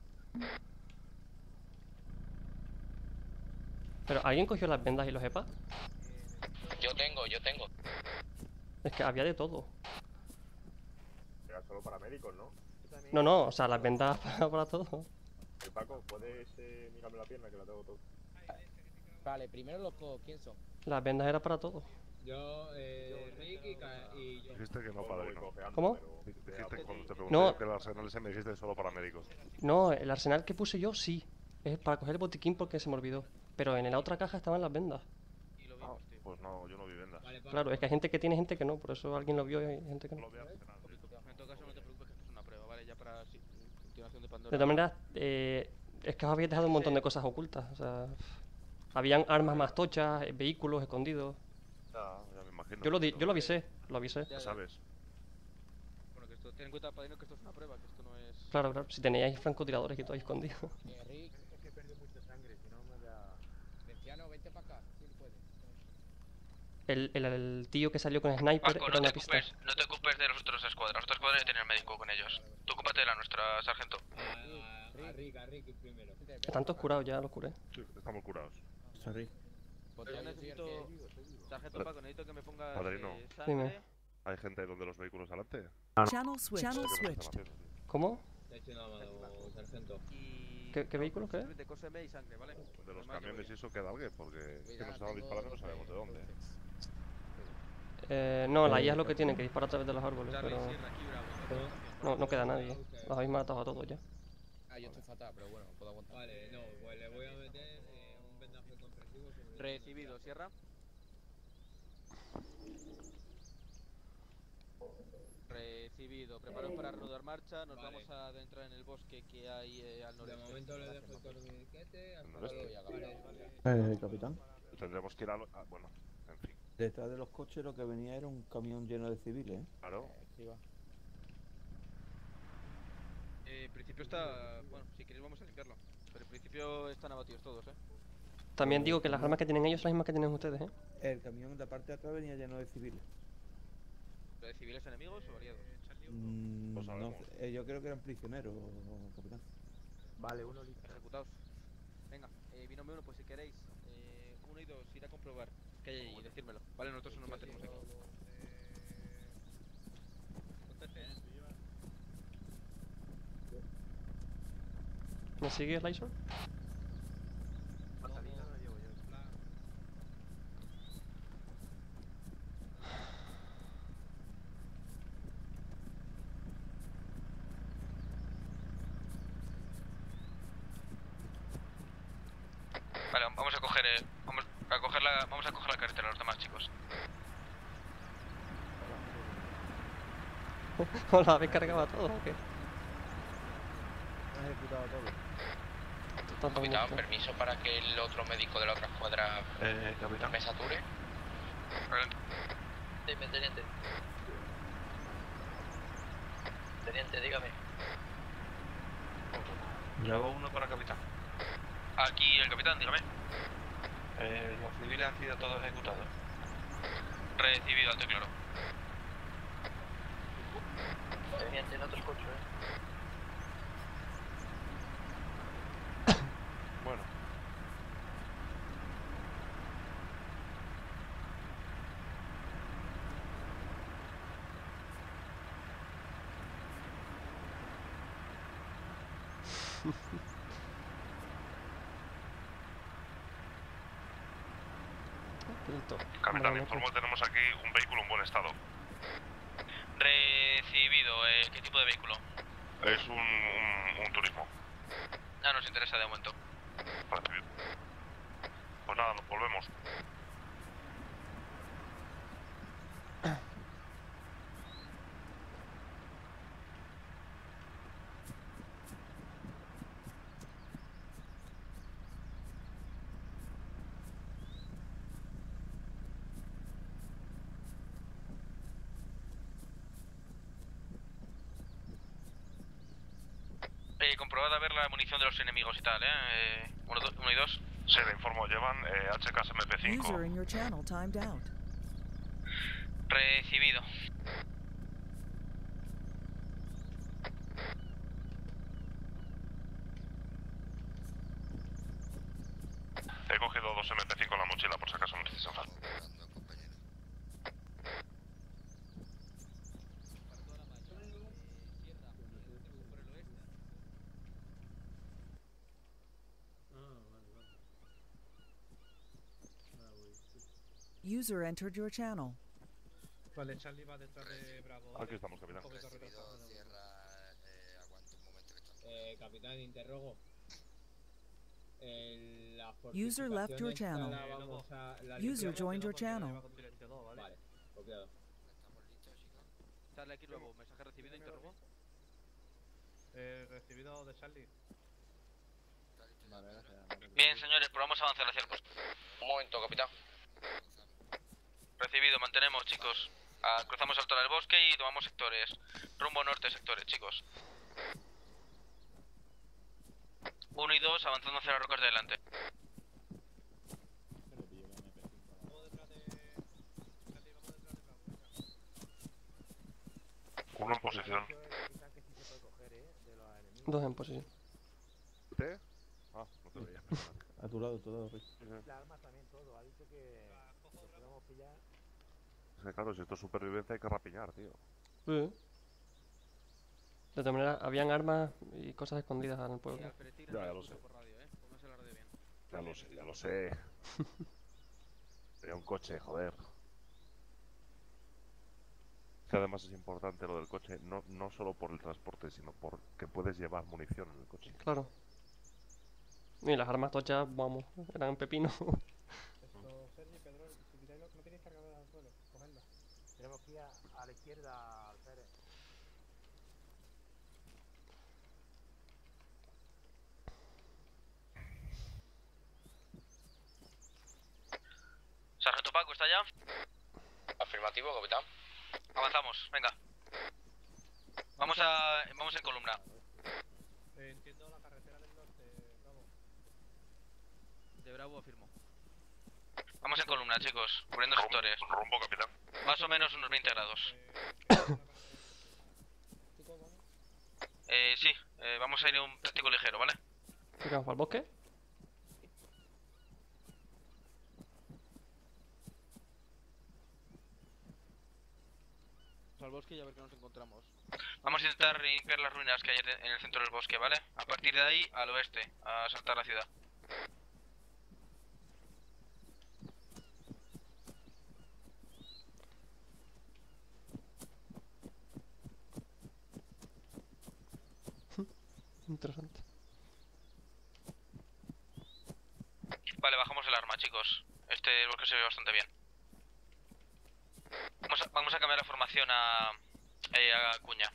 Pero ¿alguien cogió las vendas y los E P A? Yo tengo, yo tengo. Es que había de todo. Era solo para médicos, ¿no? No, no, o sea, las vendas para, para todo. El Paco, ¿puedes eh, mirarme la pierna que la tengo todo? Vale, primero los co- ¿quién son? Las vendas era para todo. Yo, eh, Rick y, Ca- y yo. Dijiste que no, padrino. ¿Cómo? Dijiste cuando te pregunté No. que el arsenal ese me dijiste solo para médicos. No, el arsenal que puse yo sí. Es para coger el botiquín porque se me olvidó. Pero en la otra caja estaban las vendas. Pues no, yo no vi vendas. Claro, es que hay gente que tiene, gente que no. Por eso alguien lo vio y hay gente que no. En todo caso, no te preocupes que esto es una prueba, ¿vale? Ya para sí, continuación de Pandora. De todas maneras, eh, es que os habéis dejado un montón de cosas ocultas. O sea, habían armas más tochas, eh, vehículos escondidos. Ya, ya me imagino. Yo lo, di- yo lo avisé, lo avisé. Ya sabes. Bueno, que esto, ten en cuenta, padrino, que esto es una prueba, que esto no es... Claro, claro, si teníais francotiradores y todo ahí escondido. Eh, Rick. Es que he perdido mucha sangre, si no me da... Venciano, vente para acá, ¿quién puede? El, el, el tío que salió con sniper Paco, era no una te pista. ocupes, no te ocupes de los otros escuadras. Los otros escuadras ya tienen médico con ellos. Tú ocúpate de la nuestra, sargento. A, a Rick, a Rick primero. Están todos curados ya, los curé. Sí, estamos curados. Sorry. Pues yo necesito... Sargento Paco, necesito que me pongas Padrino. eh, sangre. Dime. ¿Hay gente donde los vehículos adelante? Channel switch. Channel Sí, que me están switched. haciendo, sí. ¿Cómo? Le he hecho una mano, sargento. Y... ¿Qué, qué vehículo qué? De cóseme y sangre, ¿vale? De los Además, yo camiones y voy- eso queda alguien, porque es que nos estaban disparando y no sabemos de dónde. Eh, no, la I A es lo que tiene, que dispara a través de los árboles, Charlie, pero... Sierra, aquí, Bravo. pero no, no queda nadie. Los habéis matado a todos ya. Ah, yo estoy fatal, pero bueno, puedo aguantar. Vale, no, pues le voy a meter eh, un vendaje compresivo sobre el- Recibido, Sierra. Recibido. Preparaos para reanudar marcha. Nos Vale. vamos a adentrar en el bosque que hay eh, al De noreste. momento le dejo el torniquete hasta ¿Noreste? luego ya, vale. Eh, capitán. Tendremos que ir a... lo- ah, bueno, en fin. Detrás de los coches lo que venía era un camión lleno de civiles, ¿eh? Claro. Eh, en principio está... Bueno, si queréis vamos a limpiarlo. Pero en principio están abatidos todos, ¿eh? También digo que las armas que tienen ellos son las mismas que tienen ustedes, ¿eh? El camión de la parte de atrás venía lleno de civiles. ¿De civiles enemigos o variados? Mm, Lo no, sabemos. eh, yo creo que eran prisioneros, capitán. Vale, uno listo. Ejecutados. Venga, eh, binomio uno, pues si queréis. Eh, uno y dos, ir a comprobar qué hay ahí y decírmelo. Vale, nosotros nos mantenemos aquí. ¿Me sigues, Lysor? Vale, vamos a coger, eh, vamos a coger la, vamos a coger la carretera, los demás chicos. ¿O la habéis cargado a todos o qué? Han ejecutado todo. Están todos Capitán, muertos. permiso para que el otro médico de la otra escuadra Eh, capitán. me sature. Dime, teniente. Teniente, dígame. Llevo uno para capitán. Aquí el capitán, dígame. Eh, los civiles han sido todos ejecutados. Recibido, alto y claro. Teniente, no te escucho, eh. Bueno. Listo. Capitán, Vale, informo que tenemos aquí un vehículo en buen estado. Recibido, eh, ¿qué tipo de vehículo? Es un, un, un turismo. Ah, nos interesa de momento. Recibido. Pues nada, nos volvemos. Eh, comprobad a ver la munición de los enemigos y tal, eh. eh uno, do, uno y dos. Sí, le informo, llevan eh, H K S M P cinco. User in your channel timed out. Recibido. He cogido dos M P cinco en la mochila, por si acaso necesitan. User entered your channel. Vale, Charlie va detrás de Bravo. Aquí estamos, capitán. Eh, capitán, interrogo. En las User left your fortificaciones channel. la vamos a- la User limpiamos. joined your channel. Vale, copiado. Charlie, aquí nuevo. Mensaje recibido, interrogo. Eh, recibido de Charlie. Vale, gracias. Bien, señores, pues vamos a avanzar hacia el poste. Un momento, capitán. Recibido, mantenemos, chicos. Ah, cruzamos alto del bosque y tomamos sectores. Rumbo norte, sectores, chicos. Uno y dos, avanzando hacia las rocas de delante. Uno en posición. Dos en posición. ¿Usted? Ah, no te veía. A tu lado, a tu lado, Rick. Las armas también, todo. Ha dicho que lo podemos pillar. Es que claro, si esto es supervivencia hay que rapiñar, tío. Sí. De todas maneras, habían armas y cosas escondidas en el pueblo. Ya, ya lo sé. Ya lo sé, ya lo sé. Sería un coche, joder. Que además es importante lo del coche, no, no solo por el transporte, sino por que puedes llevar munición en el coche. Claro. Y las armas tochas, vamos, eran pepino. Esto, Sergi, Pedro, si quitáis lo- no tenéis cargador al suelo, cogedla. Tenemos que ir a, a la izquierda, Alférez. Sargento Paco, ¿está ya? Afirmativo, capitán. Avanzamos, venga. Vamos a... vamos en columna. Eh, entiendo la carretera del norte, Bravo. De Bravo afirmo. Vamos en columna, chicos, cubriendo sectores. Rumbo, capitán. Más o menos unos veinte grados. Eh, sí, eh, vamos a ir un táctico ligero, ¿vale? ¿Qué vamos para el bosque? Al bosque y a ver qué nos encontramos. Vamos a intentar limpiar las ruinas que hay en el centro del bosque, ¿vale? A partir de ahí, al oeste, a saltar la ciudad. Interesante. Vale, bajamos el arma, chicos. Este bosque se ve bastante bien. Vamos a, vamos a cambiar la formación a, eh, a Cuña.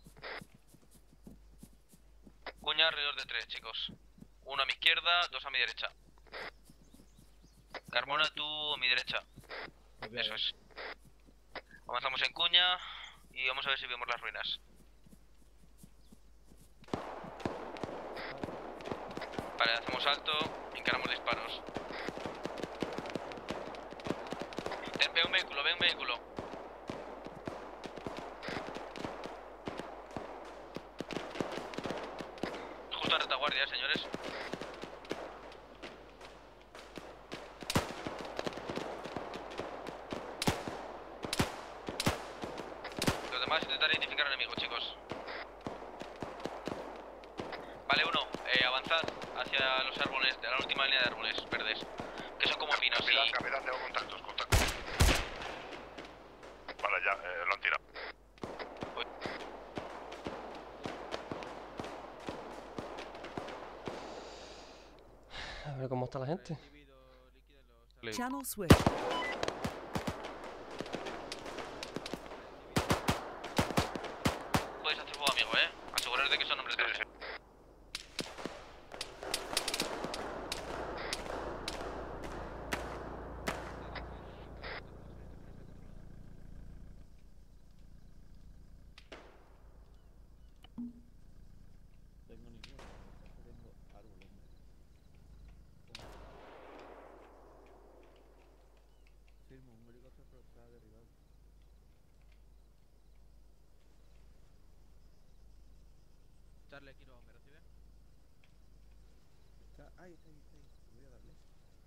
Cuña alrededor de tres, chicos. Uno a mi izquierda, dos a mi derecha. Carmona, tú a mi derecha. Eso es. Avanzamos en Cuña y vamos a ver si vemos las ruinas. Vale, hacemos alto, encaramos disparos. Eh, Ve un vehículo, ve un vehículo. Justo en retaguardia, señores. Los demás intentar identificar al enemigo, chicos. Vale, uno, eh, avanzad hacia los árboles, de la última línea de árboles verdes. Que son como pinos Capitán, y... capitán, tengo contactos, contactos. Vale, ya, eh, lo han tirado. A ver cómo está la gente. Channel switch. Podéis hacer fuego, amigo, eh. Aseguraros de que son hombres de traje. Tengo ninguno. Charlie, quiero, ¿me recibe? Está... Ahí, está ahí, está ahí. Voy a darle.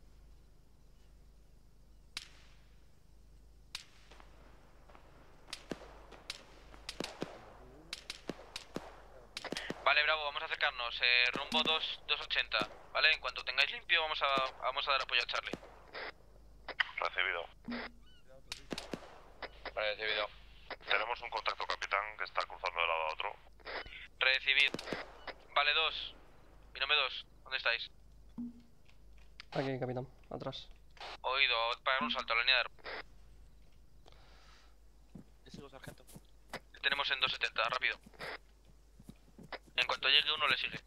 Vale, Bravo, vamos a acercarnos. Eh, rumbo dos, dos ochenta. Vale, en cuanto tengáis limpio, vamos a, vamos a dar apoyo a Charlie. Recibido. Vale, recibido. Tenemos un contacto, capitán, que está cruzando de lado a otro. Recibido. Vale, dos. Binome dos. ¿Dónde estáis? Aquí, capitán, atrás. Oído, pagar un salto a la línea de... Le sigo, sargento. Le tenemos en dos setenta, rápido. En cuanto llegue uno le sigue.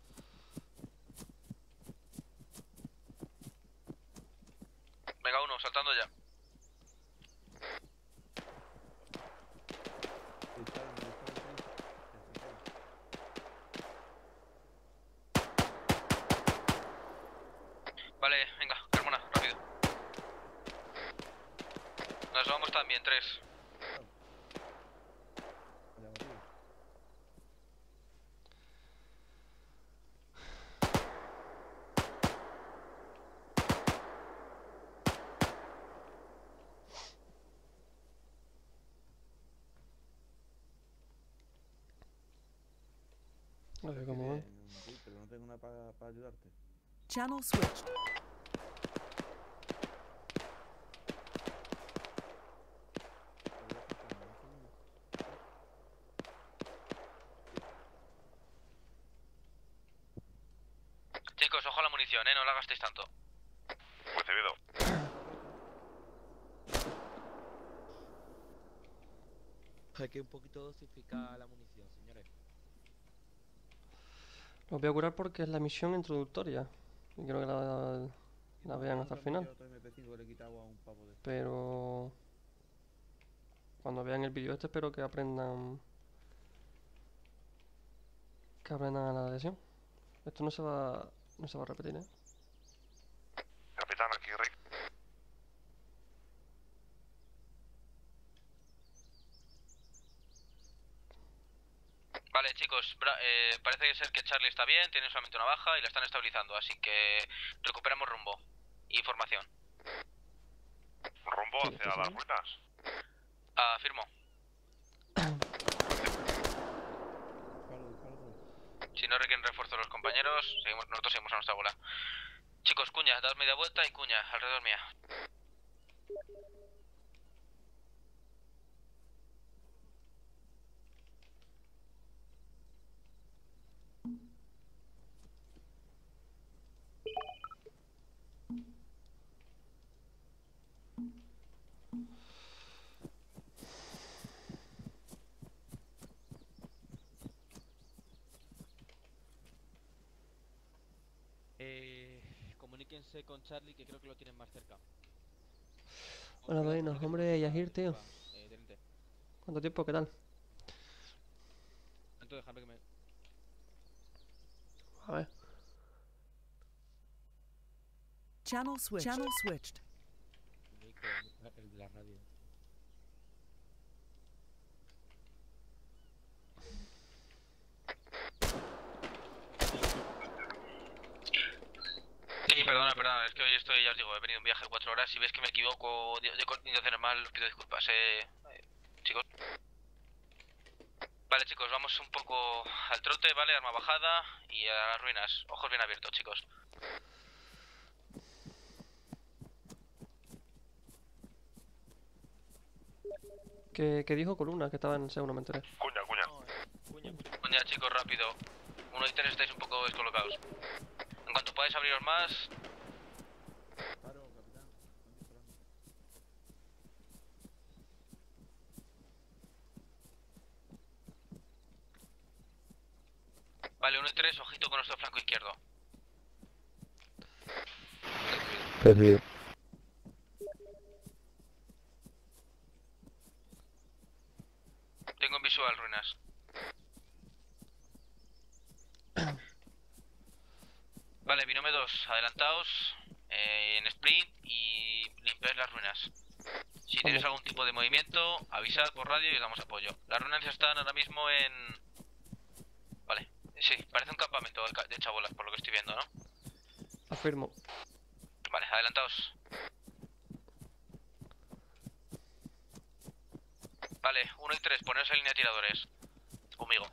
Venga, uno, saltando ya. Vale, venga, Carmona, rápido. Nos vamos también, tres. A ver cómo va. Sí, pero no tengo nada para pa ayudarte. Channel switched. Chicos, ojo a la munición, eh, no la gastéis tanto. Recibido. Hay que un poquito dosificar la munición, señores. Los voy a curar porque es la misión introductoria. Y quiero que la, que la vean hasta el final. Pero... cuando vean el vídeo este espero que aprendan... que aprendan a la lección. Esto no se va... no se va a repetir, ¿eh? Capitán, aquí Rick. Vale, chicos, bra- eh, parece ser que Charlie está bien, tiene solamente una baja y la están estabilizando, así que recuperamos rumbo. Información. Rumbo hacia las ruinas. Ah, firmo. Si no requieren refuerzo los compañeros, seguimos, nosotros seguimos a nuestra bola. Chicos, cuña, dad media vuelta y cuña, alrededor mía. Eh, comuníquense con Charlie que creo que lo tienen más cerca. Hola, Dorino, hombre, Yahir, tío. Eh, teniente. ¿Cuánto tiempo? ¿Qué tal? Entonces, déjame que me... A ver. Channel switched. Channel switched. El de la radio. Sí, perdona, perdona, es que hoy estoy, ya os digo, he venido un viaje de cuatro horas. Si ves que me equivoco de, de coordinación mal, os pido disculpas, eh, eh, chicos. Vale, chicos, vamos un poco al trote, ¿vale? Arma bajada y a las ruinas. Ojos bien abiertos, chicos. ¿Qué, qué dijo Columna? Que estaba en el segundo, me enteré. Cuña, cuña. Cuña, cuña, chicos, rápido. Uno y tres estáis un poco descolocados. En cuanto podáis abriros más... Vale, uno y tres, ojito con nuestro flanco izquierdo. Recibido. Tengo en visual ruinas. Vale, binome dos, adelantaos eh, en sprint y limpiáis las ruinas. Si tenéis algún tipo de movimiento, avisad por radio y os damos apoyo. Las ruinas están ahora mismo en... Vale, Sí, parece un campamento de ca- de chabolas, por lo que estoy viendo, ¿no? Afirmo. Vale, adelantaos. Vale, uno y tres, poneros en línea de tiradores. Conmigo.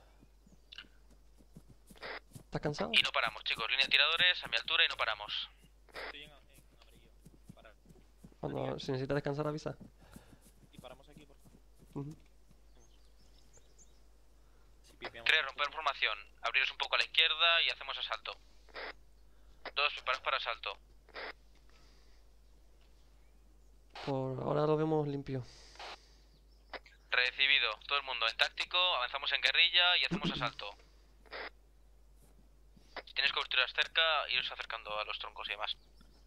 ¿Estás cansado? Y no paramos, chicos. Línea de tiradores a mi altura y no paramos. Estoy en, en amarillo. Para. Cuando, si necesitas descansar, avisa. Y paramos aquí, por favor. Ujú. Si pipeamos. Tres, romper formación. Abriros un poco a la izquierda y hacemos asalto. Dos, preparaos para asalto. Por ahora lo vemos limpio. Recibido. Todo el mundo en táctico, avanzamos en guerrilla y hacemos asalto. Si tenéis coberturas cerca, iros acercando a los troncos y demás.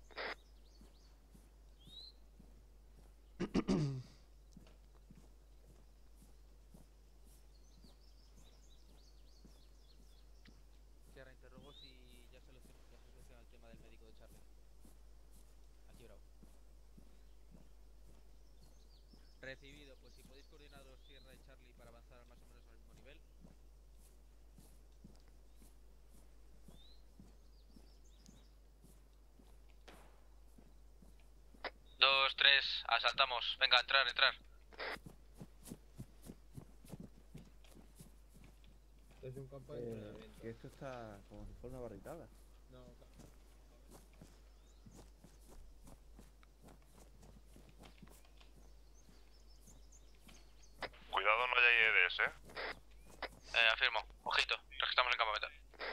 Sierra, interrogo si ya se soluciona el tema del médico de Charlie. Aquí, bravo. Recibido, pues si podéis coordinaros Sierra y Charlie para avanzar más o menos al mismo nivel. Dos, tres, asaltamos. Venga, entrar, entrar. Es un campo de Eh, entrenamiento. que esto está como si fuera una barricada. No, ca- Cuidado, no hay E D S, ¿eh? Eh, afirmo. Ojito, registramos el campamento.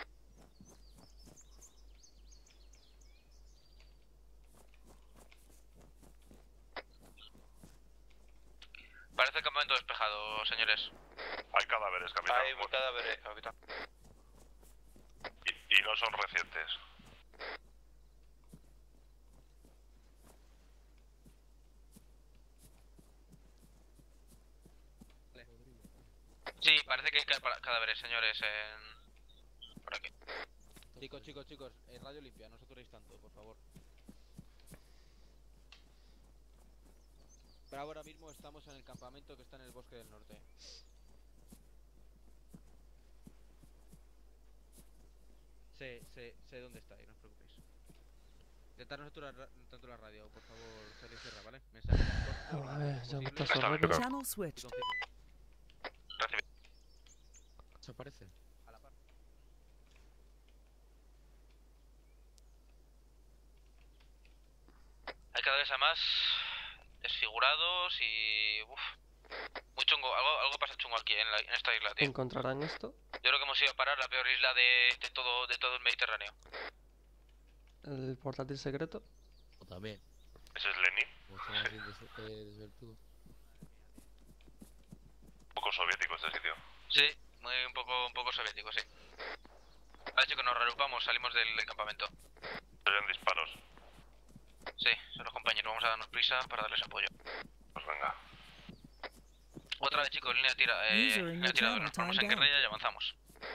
Parece el campamento despejado, señores. Hay cadáveres, capitán. Hay cadáveres, capitán. Y, y no son recientes. Sí, parece que hay ca- cadáveres, señores, en... por aquí. Chicos, chicos, chicos, eh, radio limpia, no os aturéis tanto, por favor. Pero ahora mismo estamos en el campamento que está en el bosque del norte. Sé, sé, sé dónde estáis, no os preocupéis. Intentad no saturar ra- tanto la radio, por favor, Charlie Sierra, ¿vale? Mensaje corto, A ver, ya me está posible. sonando. Channel switched. Y conciso. Recibido. Desaparece. A la par. Hay cadáveres además desfigurados y... Uf. Muy chungo, algo, algo pasa chungo aquí en, la- en esta isla, tío. ¿Encontrarán esto? Yo creo que hemos ido a parar la peor isla de, de todo de todo el Mediterráneo. ¿El portátil secreto? O también. ¿Ese es Lenin? O sea, así des- eh, desvirtudo. Un poco soviético este sitio. Sí, muy un poco un poco soviético, sí. Vale, chicos, nos reagrupamos, salimos del, del campamento. Se oyen disparos. Sí, son los compañeros, vamos a darnos prisa para darles apoyo. Pues venga. Otra vez, chicos, línea de tira, eh, User in línea de your tiradores, nos channel, ponemos en time down. guerrilla y avanzamos.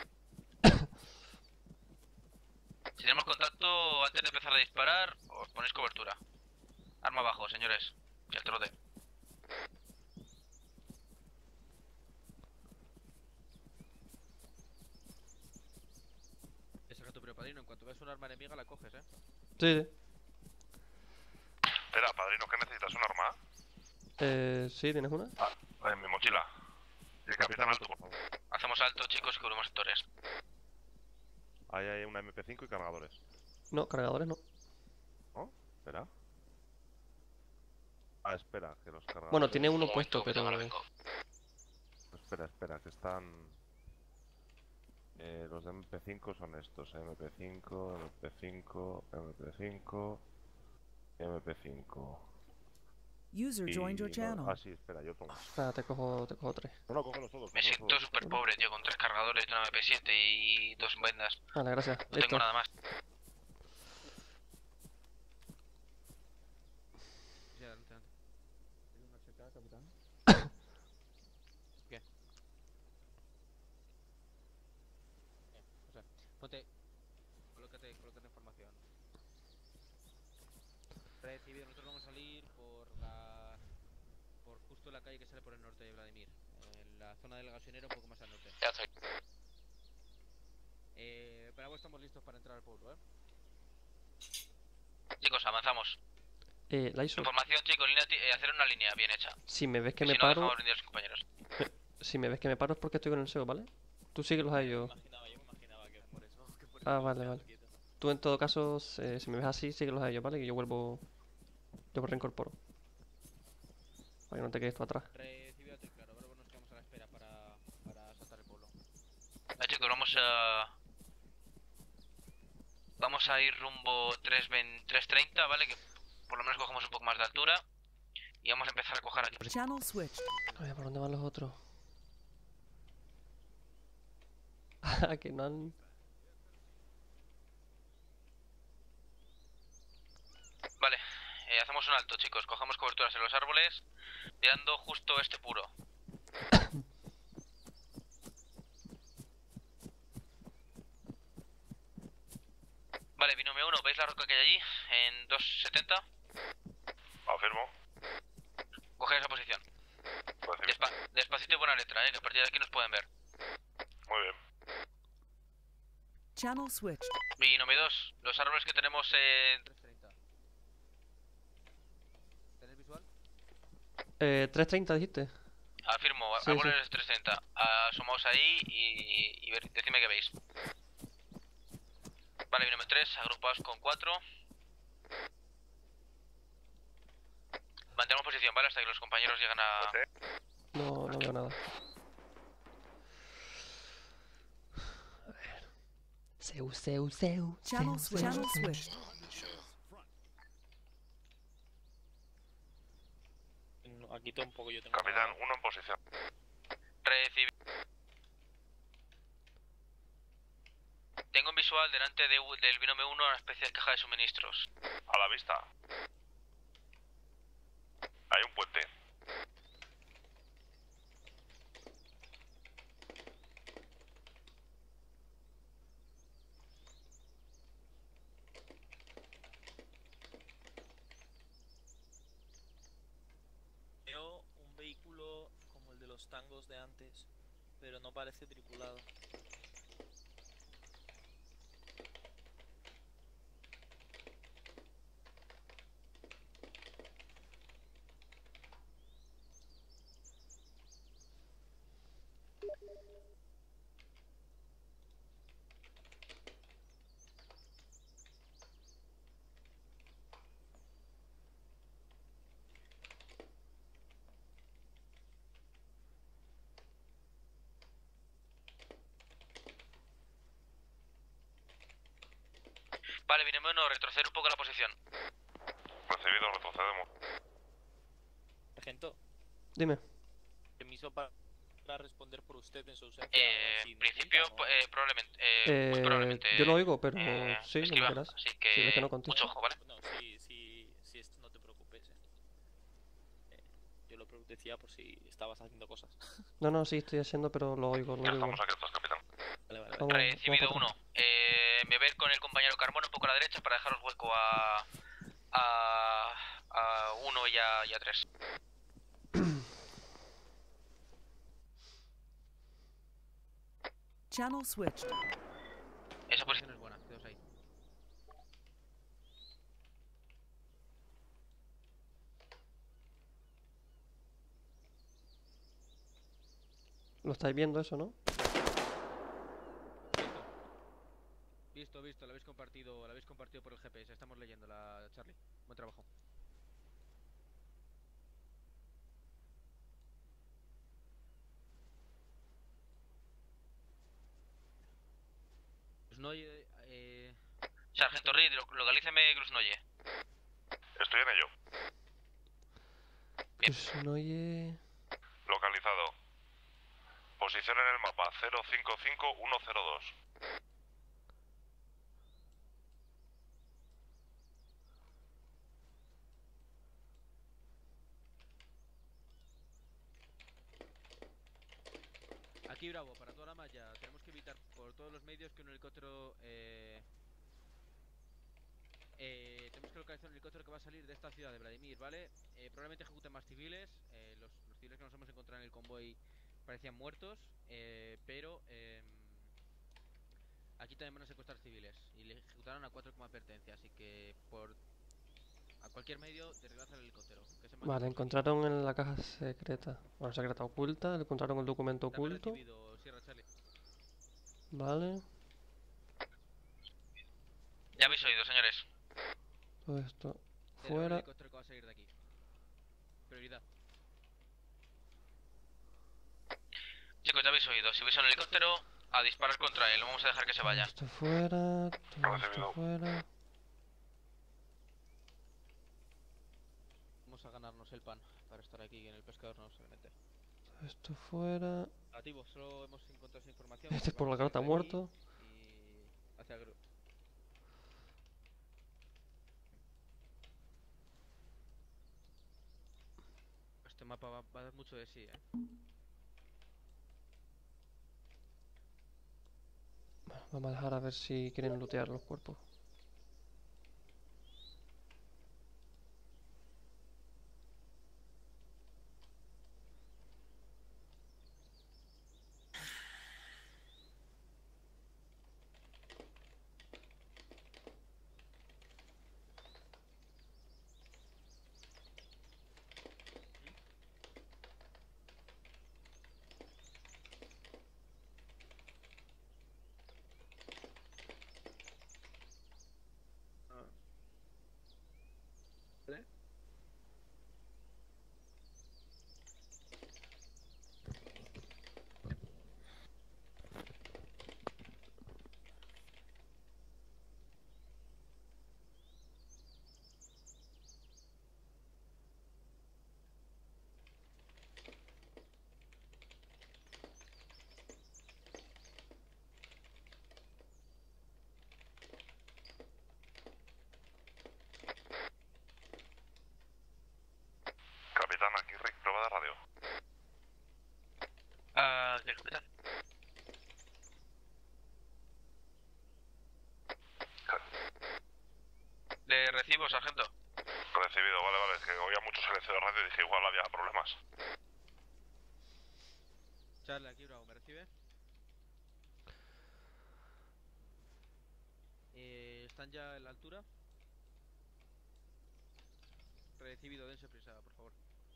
Si tenemos contacto antes de empezar a disparar, os ponéis cobertura. Arma abajo, señores. Y el trote. Exacto, pero padrino, en cuanto veas un arma enemiga la coges, ¿eh? Sí, sí. Espera, padrino, ¿qué necesitas? ¿Un arma? Eh, sí, ¿tienes una? Ah, en mi mochila. Y el capitán alto, por favor. Hacemos alto, chicos, y cubrimos sectores. Ahí hay una M P cinco y cargadores. No, cargadores no. ¿No? Espera. Ah, espera, que los cargadores... Bueno, tiene uno Un puesto, momento, pero... ahora vengo. Espera, espera, que están... Eh, los de M P cinco son estos, M P cinco, M P cinco, M P cinco, M P cinco. User joined your no- channel. Ah, sí, espera, yo tomo. Espera, te cojo, te cojo tres. No, no, cógelos todos. Me cógelos siento todos. súper pobre, tío, con tres cargadores de una M P siete y dos vendas. Vale, gracias. No Listo. tengo nada más. Sí, adelante, adelante. ¿Tiene una H K, capitán? ¿Qué? O sea, ponte... Colócate, colócate en formación. Recibido, nosotros vamos a salir por la... por justo la calle que sale por el norte de Vladimir. En la zona del gasolinero un poco más al norte. Ya estoy. Eh, Bravo, estamos listos para entrar al pueblo, ¿eh? Chicos, avanzamos. Eh, Laiso, Información, chicos, línea ti- eh, hacer una línea bien hecha. si me ves que Y me si no, paro, dejamos venir a los compañeros. si me ves que me paro es porque estoy con el S E O, ¿vale? Tú síguelos a ellos. Imaginaba, yo me imaginaba que por eso. Que por Ah, eso vale, me vale. quedo quieto. Tú en todo caso, eh, si me ves así, síguelos a ellos, ¿vale? Que yo vuelvo... Yo me reincorporo. Para que no te quedes tú atrás. Recibido el claro, Bravo, nos quedamos a la espera para, para asaltar el pueblo. Ah, chicos, vamos a... Vamos a ir rumbo tres treinta, ¿vale? Que por lo menos cogemos un poco más de altura. Y vamos a empezar a coger aquí. Channel switched. A ver, ¿por dónde van los otros? Ah, que no han... Vale, eh, hacemos un alto, chicos. Cogemos coberturas en los árboles, mirando justo este puro. Vale, binomio uno, ¿veis la roca que hay allí? En dos setenta. Afirmo. Coger esa posición. Recibido. Despa despacito y buena letra, eh, que a partir de aquí nos pueden ver. Muy bien. Channel switched. Binomio dos, los árboles que tenemos en... tres treinta. ¿Tenés visual? Eh, tres treinta dijiste. Afirmo, Sí, árboles tres treinta. Asomaos ahí y, y ver, decidme qué veis. Vale, binomio tres, agrupaos con cuatro. Mantenemos posición, ¿vale? Hasta que los compañeros llegan a... No, no veo nada. A ver. Seu, seu, seu. Channel seu, switch. Channel seu. switched. No, aquí todo un poco yo tengo. Capitán, uno en posición. Recibir. Tengo un visual delante de, del binomio uno una especie de caja de suministros. A la vista. Hay un puente. Veo un vehículo como el de los tangos de antes, pero no parece tripulado. Vale, binomio uno, retroceder un poco la posición. Recibido, retrocedemos. Sargento, Dime. permiso para, para responder por usted en su ausencia. Eh, si en principio, necesita, o- eh, probablemente... Eh, muy Eh, probablemente... yo lo oigo, pero eh, sí, como esquiva, quieras. así Sí, que... ves que no contesto. mucho ojo, ¿vale? No, si, si, si esto no te preocupes. Eh. Eh, yo lo decía por si estabas haciendo cosas. No, no, sí estoy haciendo, pero lo oigo, lo Ya oigo. estamos aquí atrás, capitán. Vale, vale, vale. Vamos, Recibido vamos uno. para atrás. Eh, me ver con el compañero Carmona un poco a la derecha para dejaros hueco a... a... a uno y a, y a tres. Channel switched. Esa posición Posición es buena, quedaos ahí. Lo estáis viendo eso, ¿no? Visto, visto, lo habéis compartido, lo habéis compartido por el G P S. Estamos leyendo la Charlie. Buen trabajo. Grusnoye, eh... Sargento Reed, lo- localíceme Grusnoye. Estoy en ello. Pues no oye... Localizado. Posición en el mapa cero cinco cinco uno cero dos. Aquí Bravo, para toda la malla, tenemos que evitar por todos los medios que un helicóptero... Eh... Eh, tenemos que localizar un helicóptero que va a salir de esta ciudad de Vladimir, ¿vale? Eh, probablemente ejecuten más civiles, eh, los, los civiles que nos hemos encontrado en el convoy parecían muertos, eh, pero... Eh, Aquí también van a secuestrar civiles y le ejecutaron a cuatro como advertencia, así que por a cualquier medio derribad el helicóptero. Que es el más Vale, encontraron en la caja secreta, bueno, secreta oculta, encontraron el documento Dame oculto. recibido, Sierra Charlie. Vale, Ya habéis oído, señores. todo esto Derriba el fuera. helicóptero que va a salir de aquí. Prioridad. Chicos, ya habéis oído. Si veis un helicóptero, a disparar contra él. No vamos a dejar que se vaya. Esto fuera, todo esto fuera. Vamos a ganarnos el pan para estar aquí en el pescador, no solamente. Todo esto fuera. Negativo, solo hemos encontrado esa información. Este Vamos por la a salir carta de aquí muerto. Y hacia Gru. Este mapa va, va a dar mucho de sí, eh. Bueno, vamos a dejar a ver si quieren lootear los cuerpos. Capitán, aquí Rick, prueba de radio. Ah, ¿qué capitán? Le recibo, sargento. Recibido, vale, vale. Es que oía mucho silencio de radio y dije igual había problemas. Charlie, aquí Bravo, ¿me recibe? Eh, ¿Están ya en la altura? Recibido, dense prisa, por favor.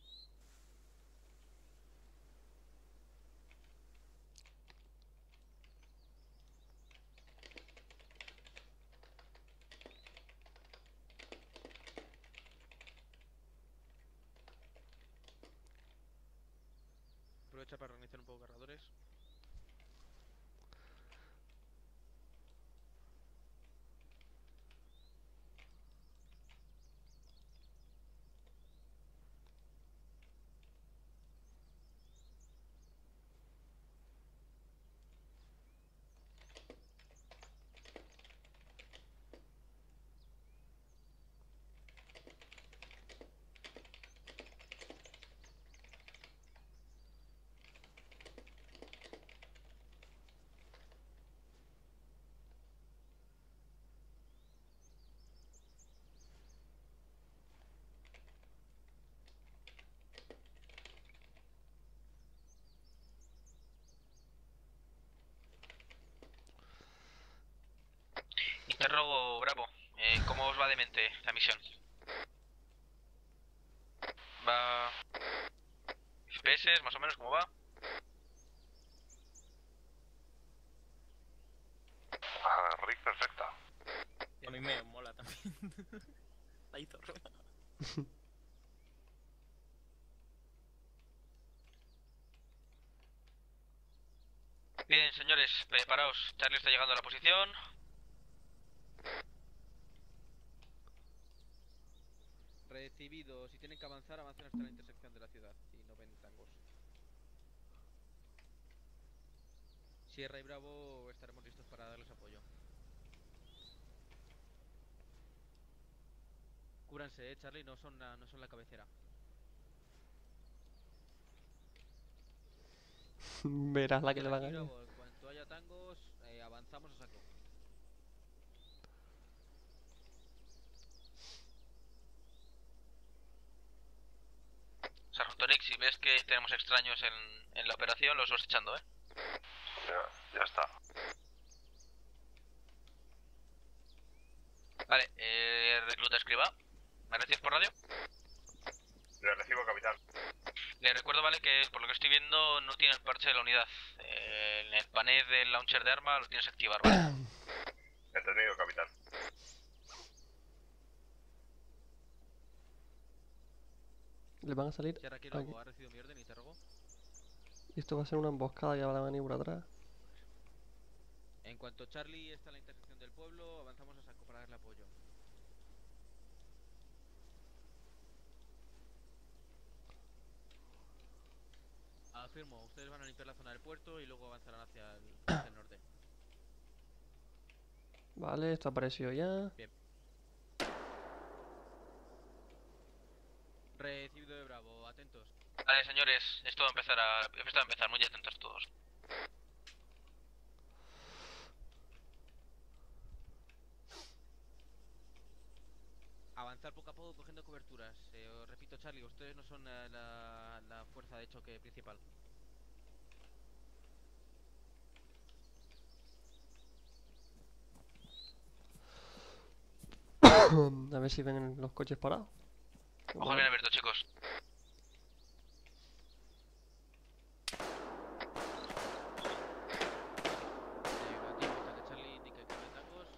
Aprovecha para reiniciar un poco cargadores. Interrogo, Bravo. Eh, ¿Cómo os va de mente la misión? ¿Va... F P S, más o menos, cómo va? Ah, Rick, perfecta. A mí me mola también. La hizo Bien, señores, preparaos. Charlie está llegando a la posición. Recibido, si tienen que avanzar, avancen hasta la intersección de la ciudad y no ven tangos. Sierra y Bravo estaremos listos para darles apoyo. Cúbranse, eh, Charlie, no son la, no son la cabecera. Verás la que le van a Sierra y ir. Bravo, en cuanto haya tangos, eh, avanzamos a saco. Sargento Rick, si ves que tenemos extraños en, en la operación, los vas echando, ¿eh? Ya, ya está. Vale, eh, recluta escriba. ¿Me recibes por radio? Le recibo, capitán. Le recuerdo, vale, que por lo que estoy viendo no tiene el parche de la unidad. Eh, en el panel del launcher de arma lo tienes que activar, ¿vale? Entendido, capitán. Le van a salir Si ahora aquí aquí. luego ha recibido mi orden y interrogo. Y esto va a ser una emboscada, ya va la maniobra atrás. En cuanto Charlie está en la intersección del pueblo, avanzamos a saco para darle apoyo. Afirmo, ustedes van a limpiar la zona del puerto y luego avanzarán hacia el, hacia el norte. Vale, esto ha aparecido ya. Bien. Recibido de Bravo, atentos. Vale, señores, esto va a empezar a... Esto va a empezar, muy atentos todos. Avanzar poco a poco cogiendo coberturas. Eh, os repito, Charlie, ustedes no son eh, la, la fuerza de choque principal. A ver si ven los coches parados. Ojo bien abierto, chicos. Charlie indica que hay tacos.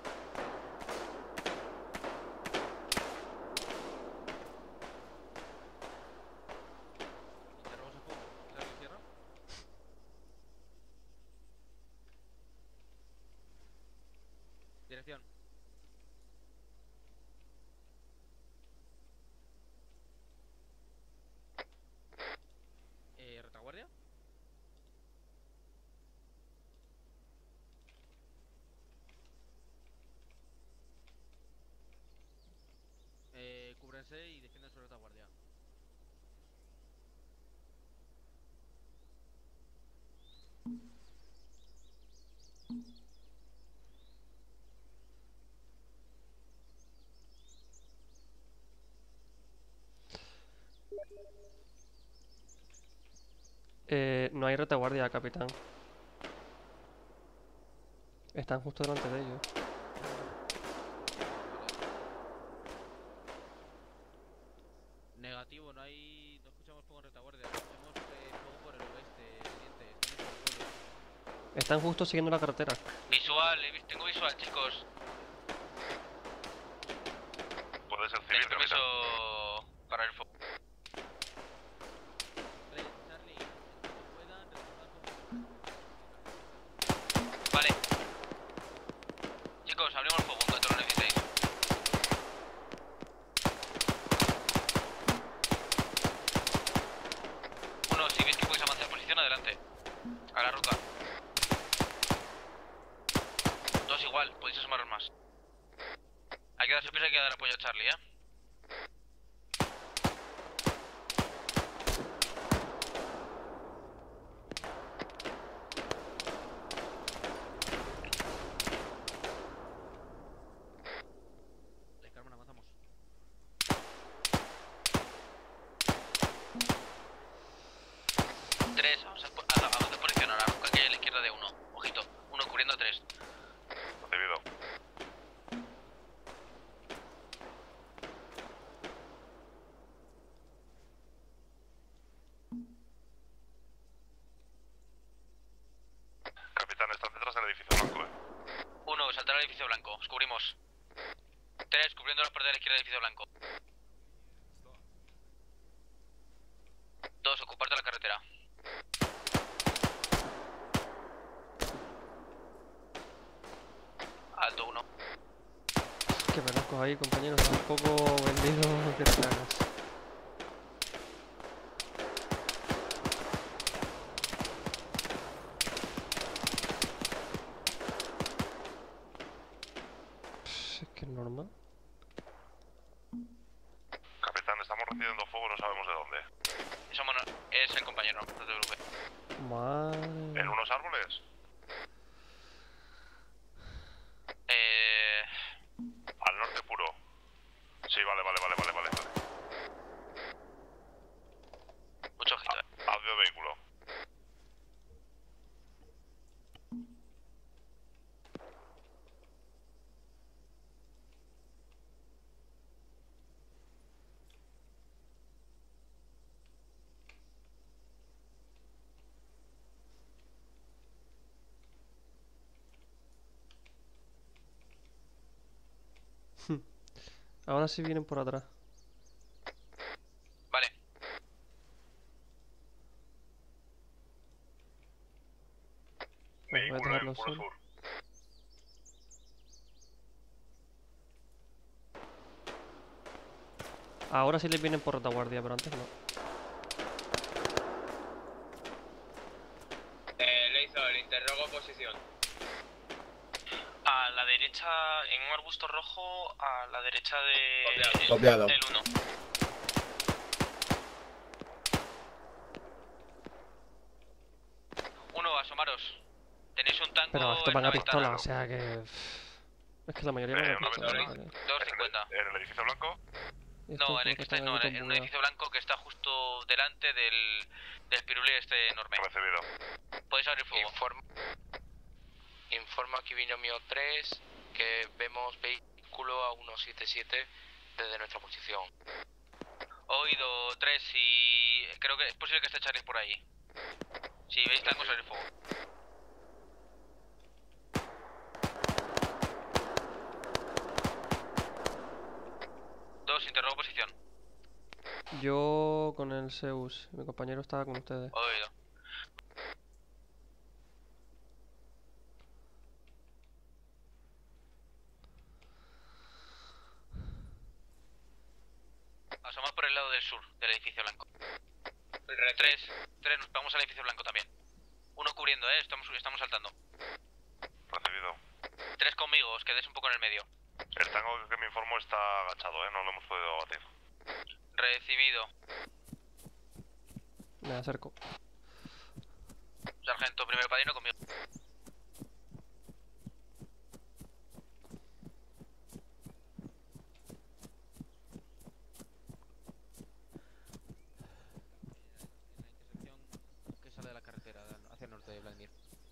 Interrogos a fuego. Charlie, cierra. Dirección. Eh, retaguardia. Eh, cúbrense y defiendan su retaguardia. Eh, no hay retaguardia, capitán. Están justo delante de ellos. Negativo, no hay... no escuchamos fuego en retaguardia. Escuchamos eh, fuego por el oeste, teniente. Están en el pueblo. Están justo siguiendo la carretera. Visual, he vis- tengo visual, chicos. Puede ser civil, Tenéis permiso capitán. para el fuego. Vale, Charlie, cuando puedan, retornad con... Vale. Chicos, abrimos el fuego en cuanto lo necesitéis. Uno, si veis que podéis avanzar posición, adelante. A la ruta. Dos igual, podéis asomaros más. Hay que darse prisa y hay que dar apoyo a Charlie, ¿eh? De Carmen, avanzamos. Tres, vamos a, po- a, vamos a posicionar a la roca que hay a la izquierda de uno. Ojito, uno cubriendo a tres. Recibido. Capitán, están detrás del edificio blanco, eh. Uno, saltar al edificio blanco, os cubrimos. Tres, cubriendo la parte de la izquierda del edificio blanco. Dos, ocuparte la carretera. Alto uno. Que me los cojo ahí, compañeros. Está un poco vendido que te cagas. Pff, Es que es normal. Capitán, estamos recibiendo fuego, no sabemos de dónde. Somos, es el compañero, no te preocupes. Madre. ¿En unos árboles? Eh... Al norte puro. Sí, vale, vale, vale, vale, vale. vale. Mucho ojito, eh. Audio vehículo. Ahora sí vienen por atrás. Vale. Voy a dejarlo solo. Ahora sí les vienen por retaguardia, pero antes no. Eh, Leizor, interrogo posición. A la derecha, en un arbusto rojo, a la derecha de... Copiado. del uno. Uno, asomaros. Tenéis un tango Pero esto en van una a pistola, ventana. o sea que... Es que la mayoría van Eh, a una pistola. ventana. vale. dos cincuenta. ¿En el edificio blanco? Y estos No, en creo el que que están estáis, no, ahí en, en un todos edificio blanco que está justo delante del, del pirulí este enorme. Recibido. Podéis abrir fuego. Informa, informa aquí binomio tres que vemos vehículo a ciento setenta y siete desde nuestra posición. Oído tres y creo que es posible que esté Charlie por ahí. Si veis tangos, abrir fuego. Dos, interrogo posición. Yo con el Zeus, mi compañero estaba con ustedes. Oído. Asomad por el lado del sur del edificio blanco. Tres, tres, nos vamos al edificio blanco también. Uno cubriendo, eh, estamos, estamos saltando. Recibido. Tres conmigo, os quedéis un poco en el medio. El tango que me informo está agachado, ¿eh? No lo hemos podido abatir. Recibido. Me acerco. Sargento, primer padrino conmigo. Que sale de la carretera hacia el norte de Vladimir.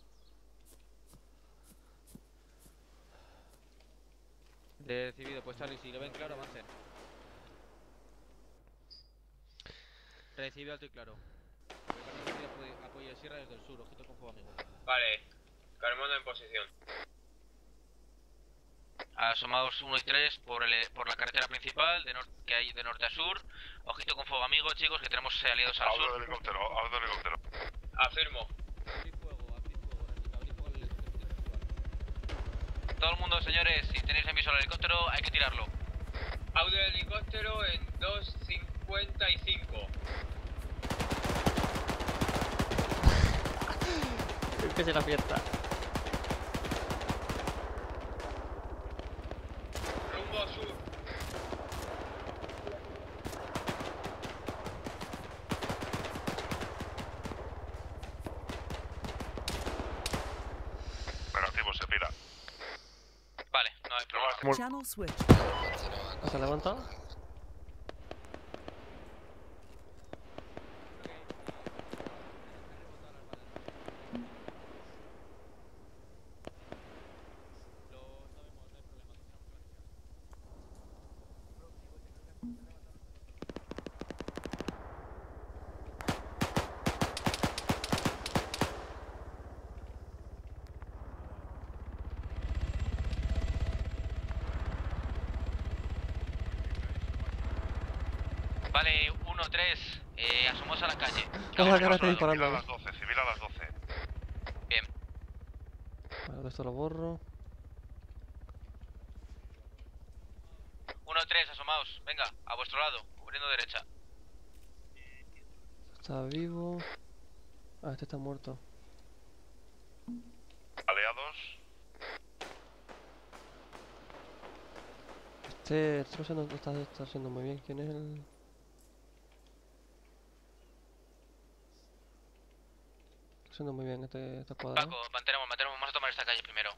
Recibido, pues Charlie, si lo ven claro, avancen. Recibido alto y claro. Apoyo, apoyo de sierra desde el sur, ojito con fuego amigo. Vale, Carmona en posición. Asomados uno y tres por, el, por la carretera principal de nor- que hay de norte a sur. Ojito con fuego amigo, chicos, que tenemos eh, aliados al Hablo sur. de helicóptero, hablo de helicóptero. Afirmo. Abrir fuego, abrir fuego, repito, abrir fuego al helicóptero principal. Todo el mundo, señores, si tenéis emisor al helicóptero, hay que tirarlo. Audio de helicóptero en dos cincuenta y cinco. Que se la fiesta. Rumbo sur. Negativo, se pira. Vale, no hay problema. Channel switch. ¿Se ha levantado? Vale, uno tres, eh, asomos a la calle. Ojalá que ahora esté Civil a disparando. las doce, civil a las doce. Bien. Vale, esto lo borro. uno tres, asomaos. Venga, a vuestro lado, cubriendo derecha. Está vivo. Ah, este está muerto. Aliados. Este, este no sé, no está, está haciendo muy bien. ¿Quién es el...? Está haciendo muy bien este, esta cuadra. Paco, mantenemos, mantenemos, vamos a tomar esta calle primero.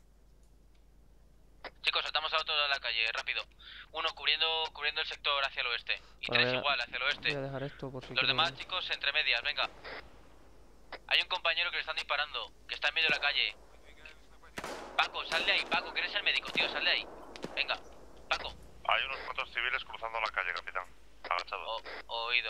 Chicos, saltamos a otro de la calle, rápido. Uno cubriendo cubriendo el sector hacia el oeste. Y Vale, tres voy a- igual, hacia el oeste. Voy a dejar esto por si Los quieren- demás, chicos, entre medias, venga. Hay un compañero que le están disparando, que está en medio de la calle. Paco, sal de ahí, Paco, que eres el médico, tío, sal de ahí. Venga, Paco. Hay unos cuantos civiles cruzando la calle, capitán. Agachados. Oído.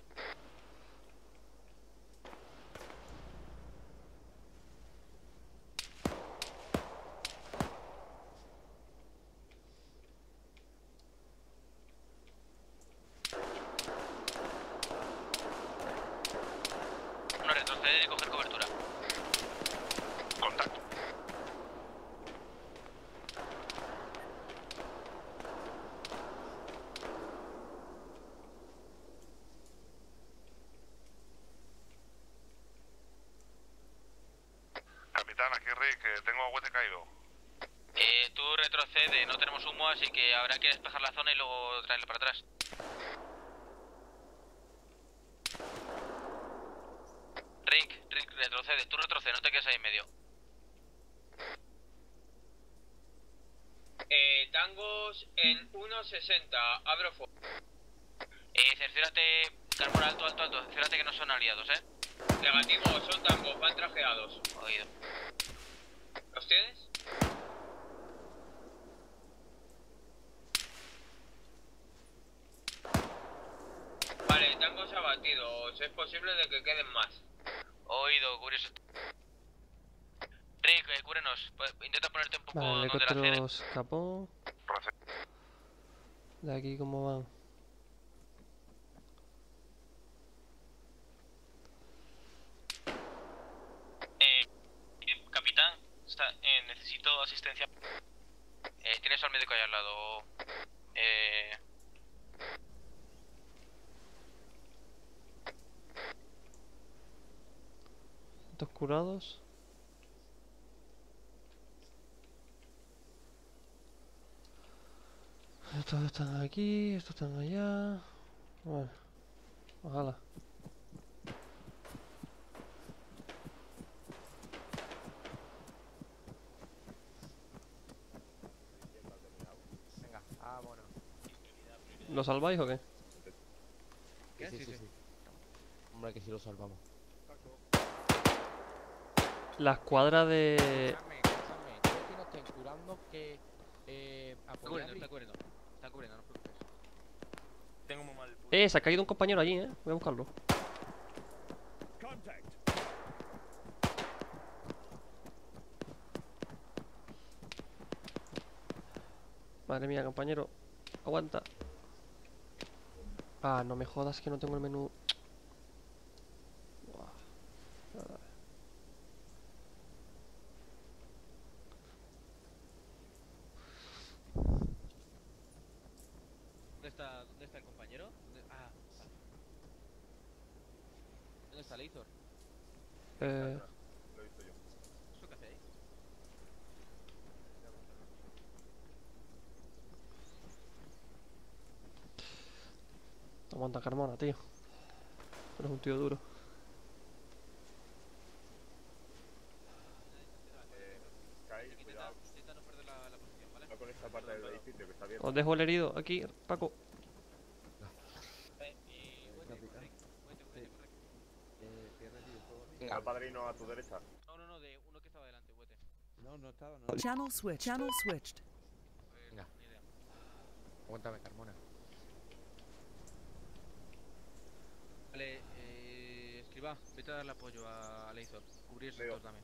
capitán, aquí Rick, que tengo a Huete caído. Eh, tú retrocede, no tenemos humo, así que habrá que despejar la zona y luego traerle para atrás. Rick, Rick, retrocede, tú retrocede, no te quedes ahí en medio. Eh, tangos en uno sesenta, abro fuego. Eh, cerciórate, Carmona, alto, alto, alto, cerciórate que no son aliados, eh. Negativo, son tangos, van trajeados. Oído. ¿Los tienes? Vale, tangos abatidos, es posible de que queden más. Oído, cubrirse. Rick, eh, cúbrenos, pues, intenta ponerte un poco Vale, el donde la helicóptero cede. escapó. De aquí, ¿cómo van? Eh, eh, capitán, está, eh, necesito asistencia. Eh, tienes al médico ahí al lado. Eh... Estos curados. Estos están aquí, estos están allá. Bueno, ojalá. Venga, vámonos. ¿Lo salváis o qué? Sí, sí, sí, sí. Hombre, que si lo salvamos. La escuadra de... Escúchame, escúchame. Quiero que nos estén curando que... Eh, Está apoyar cubriendo, y- está cubriendo. Está cubriendo, no os preocupes. Tengo muy mal. Eh, se ha caído un compañero allí, eh. Voy a buscarlo. Madre mía, compañero. Aguanta. Ah, no me jodas que no tengo el menú. Buah. Ah. ¿Dónde está, dónde está el compañero? ¿Dónde- Ah, vale. ¿Dónde está Leithor? Eh, Lo he visto yo. ¿Eso qué hacéis? aguanta Carmona, tío. Eres un tío duro. Eh, Kai, cuidado. Intenta no perder la, la posición, ¿vale? No con esta parte del edificio que está abierta. Os dejo el herido aquí, Paco. Venga, al padrino a tu derecha. No, no, no, de uno que estaba delante, huete. No, no estaba, no. Channel switch. Channel switched. Venga. Aguántame, Carmona. Vale, eh, escriba, vete a darle apoyo a, a Leithor. Cubrir sector también.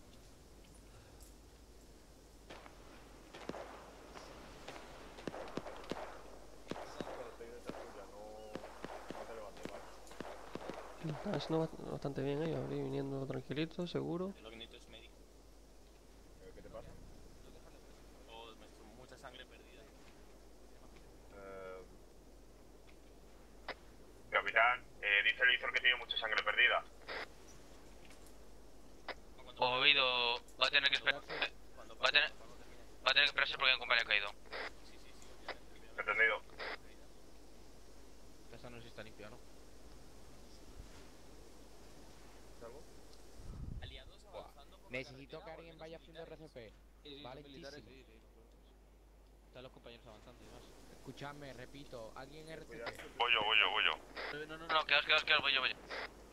Estoy detrás tuya, no, no te levantes, ¿vale? Están haciendo bast- bastante bien ellos. Ahí viniendo tranquilitos, seguro. Lo que necesito es médico. Eh, ¿Qué te pasa? O mucha sangre perdida. Eh... Capitán, eh, dice el Izor que tiene mucha sangre perdida. Oído, va a tener que esperar. Va a tener, va a tener que esperarse porque hay un compañero caído. Entendido. Esta no sé si está limpia, ¿no? Necesito que alguien vaya haciendo R C P. Sí, sí, Vale, son militares, sí, sí. Están los compañeros avanzando y demás. Escuchadme, repito, alguien R C P. Voy yo, voy yo, voy yo. No, no, no, quedaos, quedaos, quedaos, voy yo, voy yo.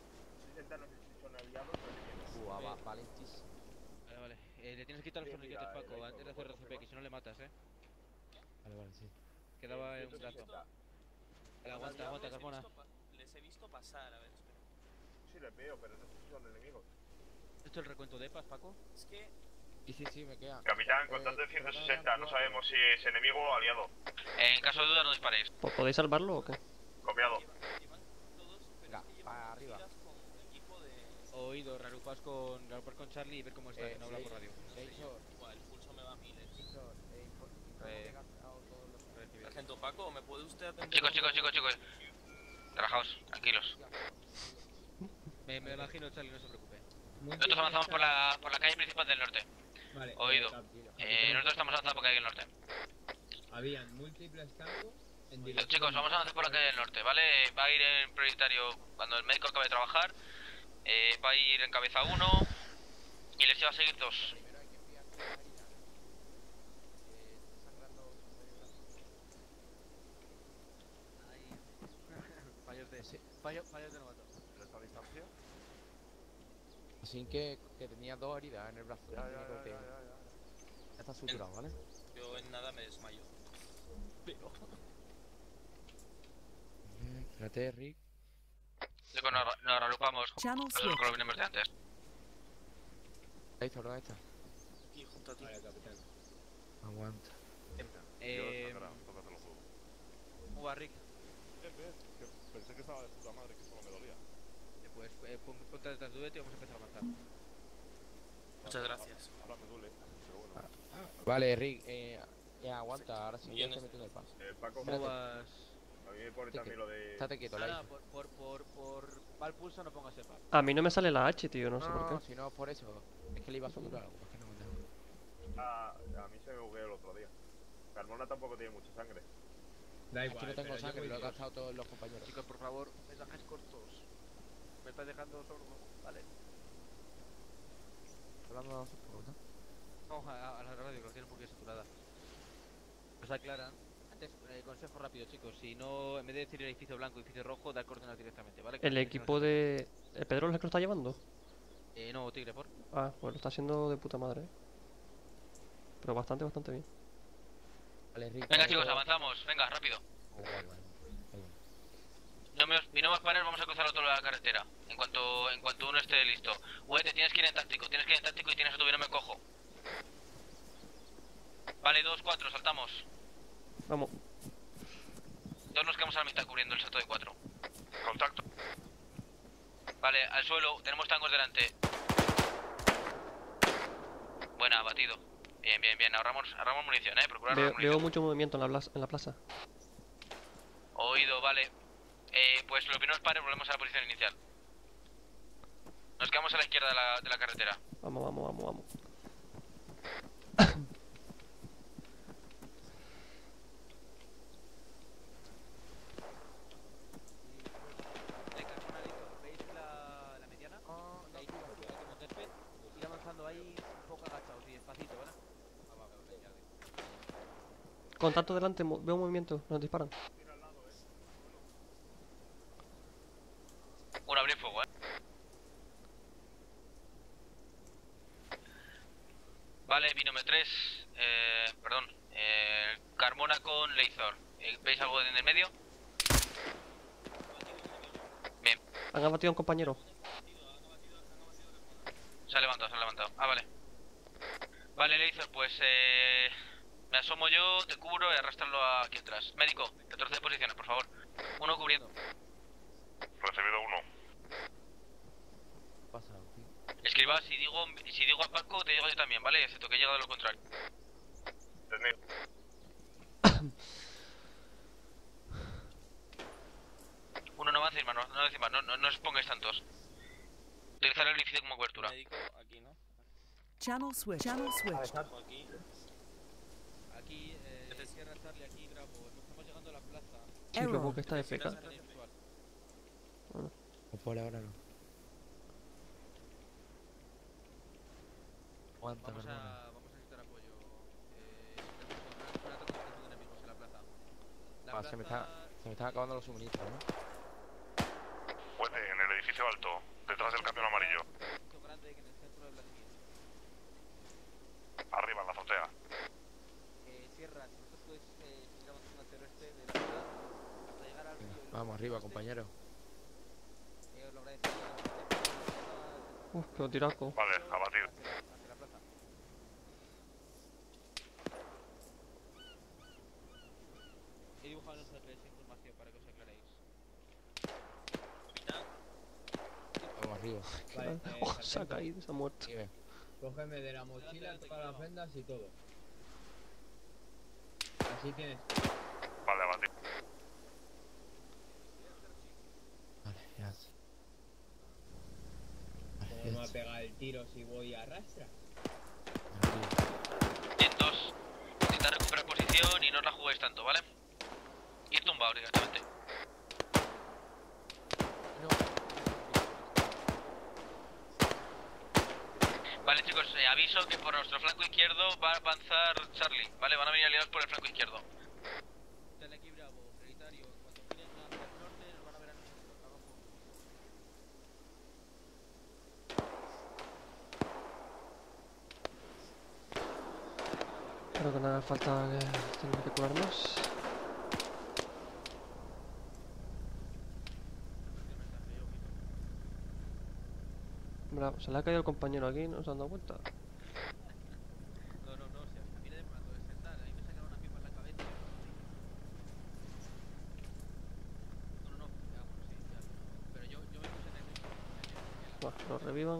Buah, va, valentísimo. Vale, vale. Eh, le tienes que quitar los torniquetes, Paco, antes de hacer R C P, que si no le matas, eh. Vale, vale, sí. Quedaba en un brazo. Vale, aguanta, aguanta, Carmona. Les he visto pasar, a ver, espera. Sí, les veo, pero no sé si son enemigos. ¿Esto es el recuento de E P A S, Paco? Es que... Sí, sí, sí, me queda. Capitán, contacto de ciento sesenta, no sabemos si es enemigo o aliado. En caso de duda no disparéis. ¿Po- ¿Podéis salvarlo o qué? Copiado. Venga, para arriba. Oído, Rarupas con, Rarupas con Charlie y ver cómo está, Eh, que no habla sí. por radio. Leithor, El pulso me va a miles. Leithor, eh, info- Eh. informe a todos los- Sargento Paco, ¿me puede usted atender? Chicos, chicos, chicos, chicos. Relajaos, tranquilos. Me, me imagino, Charlie, no se preocupe. Nosotros avanzamos por la, por la calle principal del norte. Vale. Oído. Eh, Eh, nosotros estamos avanzando por la calle del norte. Habían múltiples tangos en Los dirección. chicos, vamos a avanzar por la calle del norte, ¿vale? Va a ir en prioritario cuando el médico acabe de trabajar. Eh, va a ir en cabeza uno y les lleva a seguir dos. Fallos de ese. Fallos, fallos de novato. ¿Esta distancia? Así que, que tenía dos heridas en el brazo. Ya, ya, tenía ya, corte. ya, ya, ya. Ya está suturado, ¿vale? Yo en nada me desmayo. Pero... Espérate, Rick. Luego nos, nos reagrupamos con Channel los switch. colombianos de antes. Ahí está, ¿dónde está? Aquí, junto a ti. Vale, capitán. Aguanta. Eh... Eh. ¿Cómo va, Rick? Bien, bien. Que pensé que estaba de puta madre, que solo me dolía. Eh, Pues eh, pon- ponte detrás de Duete y vamos a empezar a avanzar. Muchas gracias. Ahora me duele, pero bueno. Vale, Rick, eh, eh, aguanta, ahora sí que Millones. te metiendo el paso. Eh, Paco, ¿Cómo vas? a mí me pone Estate también lo de... Estate quieto, Nada, Life. por, por, por, por... Va al pulso, no pongas sepa. A mí no me sale la H, tío, no sé No, por no, qué. si no, por eso. Es que le iba a suturar algo, es que no me dejo. Ah, a mí se me bugueó el otro día. Carmona tampoco tiene mucha sangre. Da Es igual. que no tengo pero yo sangre, voy lo he dos. gastado todos los compañeros. Chicos, por favor, mensajes cortos. Me estás dejando sordo, vale. Hablando de nosotros, ¿no? Vamos a, a la radio, que lo tienen porque es saturada. Nos aclaran. Antes, eh, consejo rápido, chicos. Si no, en vez de decir el edificio blanco y edificio rojo, dar coordenadas directamente, ¿vale? Que El no equipo se de... ¿El Pedro es el que lo está llevando? nos- Eh, no, Tigre, por. Ah, pues lo está haciendo de puta madre, ¿eh? Pero bastante, bastante bien. Vale, Rick. Venga, chicos, avanzamos. Venga, rápido. Oh, vale, vale. Venga. No me, y no me pares, vamos a cruzar toda la carretera. En cuanto, en cuanto uno esté listo. Huete, tienes que ir en táctico, tienes que ir en táctico y tienes a tu binomio cojo. Vale, dos, cuatro, saltamos. Vamos. Dos nos quedamos a la mitad cubriendo el salto de cuatro. Contacto. Vale, al suelo, tenemos tangos delante. Buena, batido. Bien, bien, bien, ahorramos, ahorramos munición, eh, procurar Veo, ahorrar munición. veo mucho movimiento en la, plaza, en la plaza. Oído, vale. Eh, pues los primeros pares volvemos a la posición inicial. Nos quedamos a la izquierda de la, de la carretera. Vamos, vamos, vamos, vamos. Venga, carnalito, ¿veis la, la mediana? Ahí, hay como césped. Ir avanzando ahí un poco agachados y despacito, ¿vale? Ah, va, vale, ya ve. Contacto delante, mo- veo movimiento, nos disparan. Uno abrir fuego, eh. Vale, binomio tres. Eh, perdón. Eh, Carmona con Leizor. Eh, ¿Veis algo en el medio? Bien. Han abatido a un compañero. Se ha levantado, se ha levantado. Ah, vale. Vale, Leizor, pues eh... me asomo yo, te cubro y arrastrarlo aquí atrás. Médico, retrocede posiciones, por favor. Uno cubriendo. Recibido uno. Pasa, tío. Escriba, si digo, si digo a Paco, te digo yo también, ¿vale? Excepto que he llegado a lo contrario. Uno no avance, hermano, no encima, no, no, no os pongáis tantos. Utilizar el edificio como cobertura. Médico, aquí, ¿no? Channel switch. Channel switch. Aquí. Aquí, eh, Sierra Charlie, aquí grabo. Estamos llegando a la plaza. Sí, que porque está F K. O por ahora no. Aguanta, Vamos Carmona. a, vamos a necesitar apoyo. Eh, tenemos una, una ataque de enemigos en la plaza. La Ah, se, me plaza- está, se me están acabando los suministros, ¿no? Huete, en el edificio alto, detrás del camión amarillo. Esto grande que en el centro de Vladimir. Arriba, en la azotea. Eh, Sierra, si vosotros podéis eh, seguir avanzando hacia el oeste de la ciudad hasta llegar al río. y luego Vamos arriba, al oeste, compañero. eh, os lo agradecería. Uf, qué tiraco. Vale, abatido. Hacia la plaza. He dibujado en el G P S información para que os aclaréis. Vamos arriba. Vale, eh, Oh, se ha sargento, caído, se ha muerto. Dime. Cógeme de la mochila todas las vendas y todo. Así tienes. Vale, abatido. Vale, ya. Como no pegar el tiro si voy a rastra. En dos. Intentad recuperar posición y no os la juguéis tanto, ¿vale? Ir tumbado directamente. Vale, chicos, eh, aviso que por nuestro flanco izquierdo va a avanzar Charlie, ¿vale? Van a venir aliados por el flanco izquierdo. Telequi Bravo, prioritario, cuando miren hacia el norte nos van a ver a nosotros, abajo. Creo que no haga falta que tengo que curarnos. Bravo, se le ha caído el compañero aquí, ¿no se han dado cuenta? No, no, no, si a mí me mato de sentar, ahí me sacaron una pipa en la cabeza. No, no, no, ya, bueno, sí, ya. Pero yo, yo me puse en el... Bueno, lo revivan.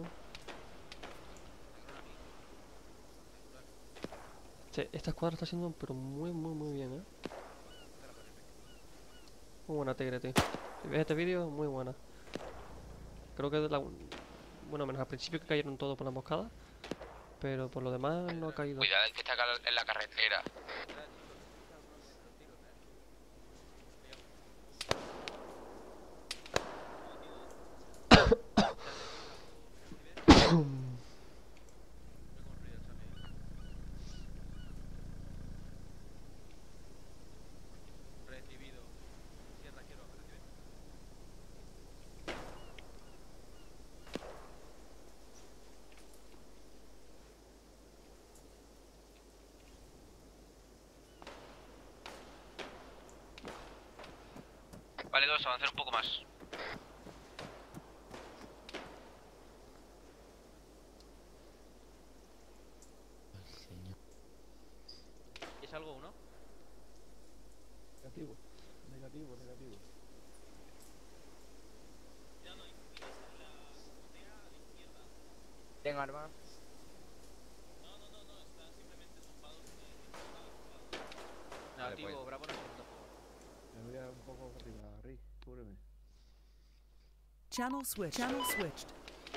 Sí, esta escuadra está haciendo pero muy, muy, muy bien, ¿eh? Muy buena tigre, tío. Si ves este vídeo, muy buena. Creo que es la... Bueno, menos al principio que cayeron todos por la emboscada. Pero por lo demás no ha caído. Cuidado, el que está acá en la carretera. Recibido. Sierra, quiero, ¿recibe? Vale, dos, avanzar un poco más. ¿Es algo uno? Negativo, negativo, negativo. Tengo arma. Negativo, pues. Bravo, no segundo. Me voy a un poco arriba, Rick, cúbreme. Channel switch. Channel switched.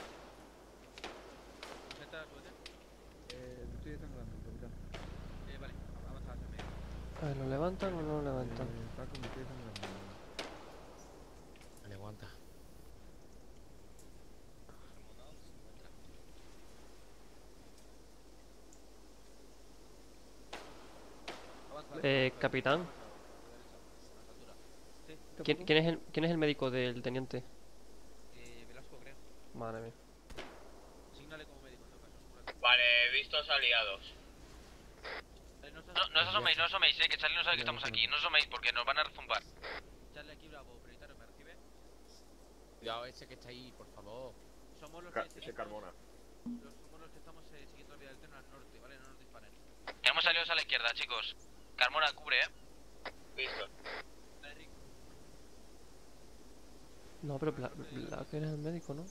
¿Seta, suerte? Eh, me estoy desangrando, capitán. Eh, vale, avanza hacia medio. A ver, ¿lo levantan o no lo levantan? Eh, Paco, me estoy desangrando. Vale, aguanta. Eh, capitán. ¿Quién, quién, es el, ¿Quién es el médico del teniente? Eh, Velasco, creo. Madre mía. Sígnale como médico, en todo caso, seguro. Vale, vistos aliados. No, no os asoméis, no os asoméis, eh, que Charlie no sabe que estamos aquí. No os asoméis porque nos van a zumbar. Charlie aquí, Bravo, prioritario, ¿me recibe? Cuidado ese que está ahí, por favor. Somos los Ca- que ese seguimos- Carmona. los- somos los que estamos eh, siguiendo la vía del tren al norte, ¿vale? No nos disparen. Tenemos aliados a la izquierda, chicos. Carmona, cubre, eh. Visto. Vale, Rick. No, pero Black, Black era el médico, ¿no? Vamos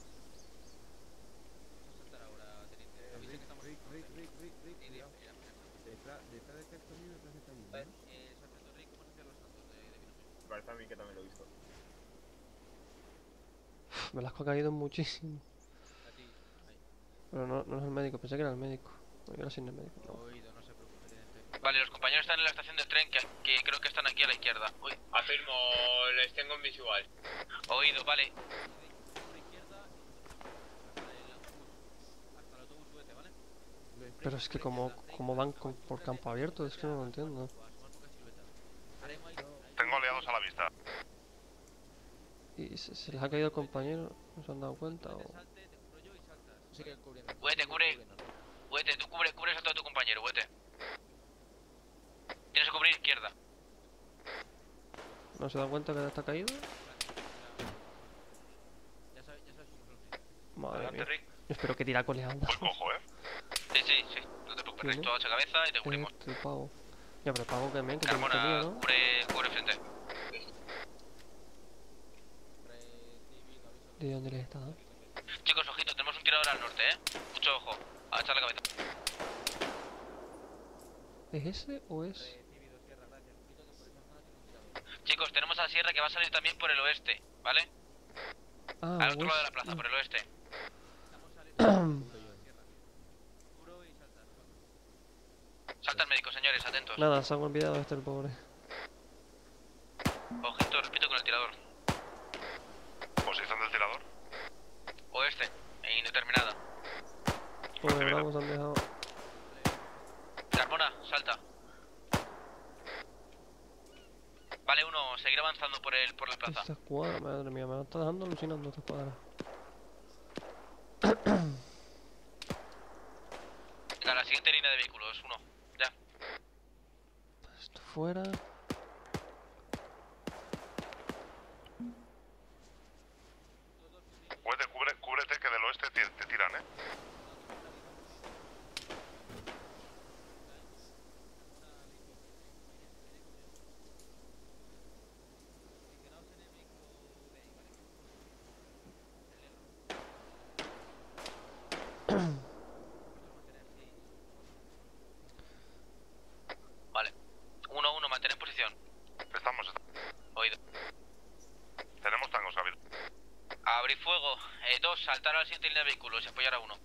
a saltar ahora, teniente. Eh, Avisa Rick, que estamos... Rick, Rick, Rick, Rick, Rick, Eh, cuidado. mira, mira, mira. Detrás, detrás de este mío, detrás de este allí, Vale, ¿no? eh, sargento Rick, ¿cómo se hacían los santos de, de binomio? Me parece a mí que también lo he visto. Velasco ha caído muchísimo. A ti, ahí. Pero no, no es el médico, pensé que era el médico. No, era sin el médico. No. Oído, no se preocupe, teniente. Vale, los compañeros están en la estación de tren que, que creo que están aquí a la izquierda. Uy, Afirmo, les tengo en visual. oído, vale. Por la izquierda, hasta el autobús. Hasta el autobús vete, ¿vale? Pero es que como, como van con- por campo abierto, es que no lo entiendo. Tengo aliados a la vista. ¿Y se, se les ha caído el compañero? ¿No se han dado cuenta? O... Sigue cubriendo. Huete, cubre. Huete, tú cubre, cubres a todo tu compañero, huete. Tienes que cubrir izquierda. ¿No se dan cuenta que está caído? Ya sabes, ya sabes cómo son los militares. Madre Adelante, mía. Rick. Espero que tiraco le anda. Pues cojo, ¿eh? Sí, sí, sí. No te preocupes, Rick, tú agacha cabeza y te cubrimos. Este, el pavo. Ya, pero el pavo que me que tiene mucho Carmona, lío, ¿no? cubre, cubre frente. ¿De dónde les está dando? Chicos, ojito, tenemos un tirador al norte, eh. Mucho ojo. Agacha la cabeza. ¿Es ese o es...? Chicos, tenemos a la sierra que va a salir también por el oeste, ¿vale? Ah, Al otro lado de la oeste. plaza, por el oeste. Salta el médico, señores, atentos. Nada, se han olvidado este el pobre. Ojito, repito con el tirador. Posición del tirador. Oeste, e indeterminada. Joder, vamos, han dejado. Carmona, salta. Vale, uno, seguir avanzando por el por la plaza. Esta escuadra, madre mía, me está dejando alucinando esta escuadra. Venga, la siguiente línea de vehículos, uno, ya. Esto fuera. Huete, cubre, cúbrete que del oeste te, te tiran, eh. Vale. Uno, uno, mantén en posición. Estamos, estamos. Oído. Tenemos tangos, Javier. Abrir fuego. Eh, dos, saltar a la siguiente línea de vehículos y apoyar a uno.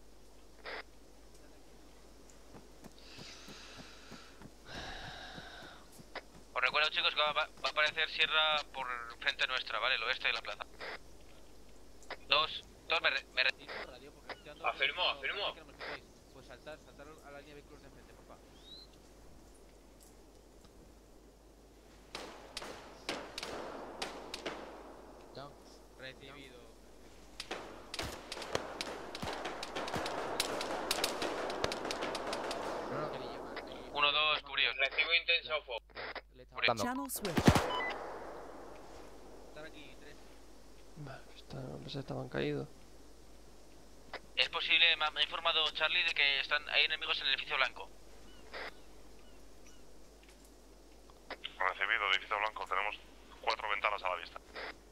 Os recuerdo, chicos, que va, va a aparecer sierra por frente nuestra, ¿vale? El oeste de la plaza. Dos, dos, me... Re, me re... Afirmo, afirmo. Pues saltar, saltar a la línea de vehículos de enfrente, papá. Ya. Recibido. Uno, dos, cubríos. Recibo intenso fuego. Channel switch. Estar aquí, tres. Vale, está, pues estaban caídos. Es posible, me ha, me ha informado Charlie de que están hay enemigos en el edificio blanco. Recibido, edificio blanco. Tenemos cuatro ventanas a la vista.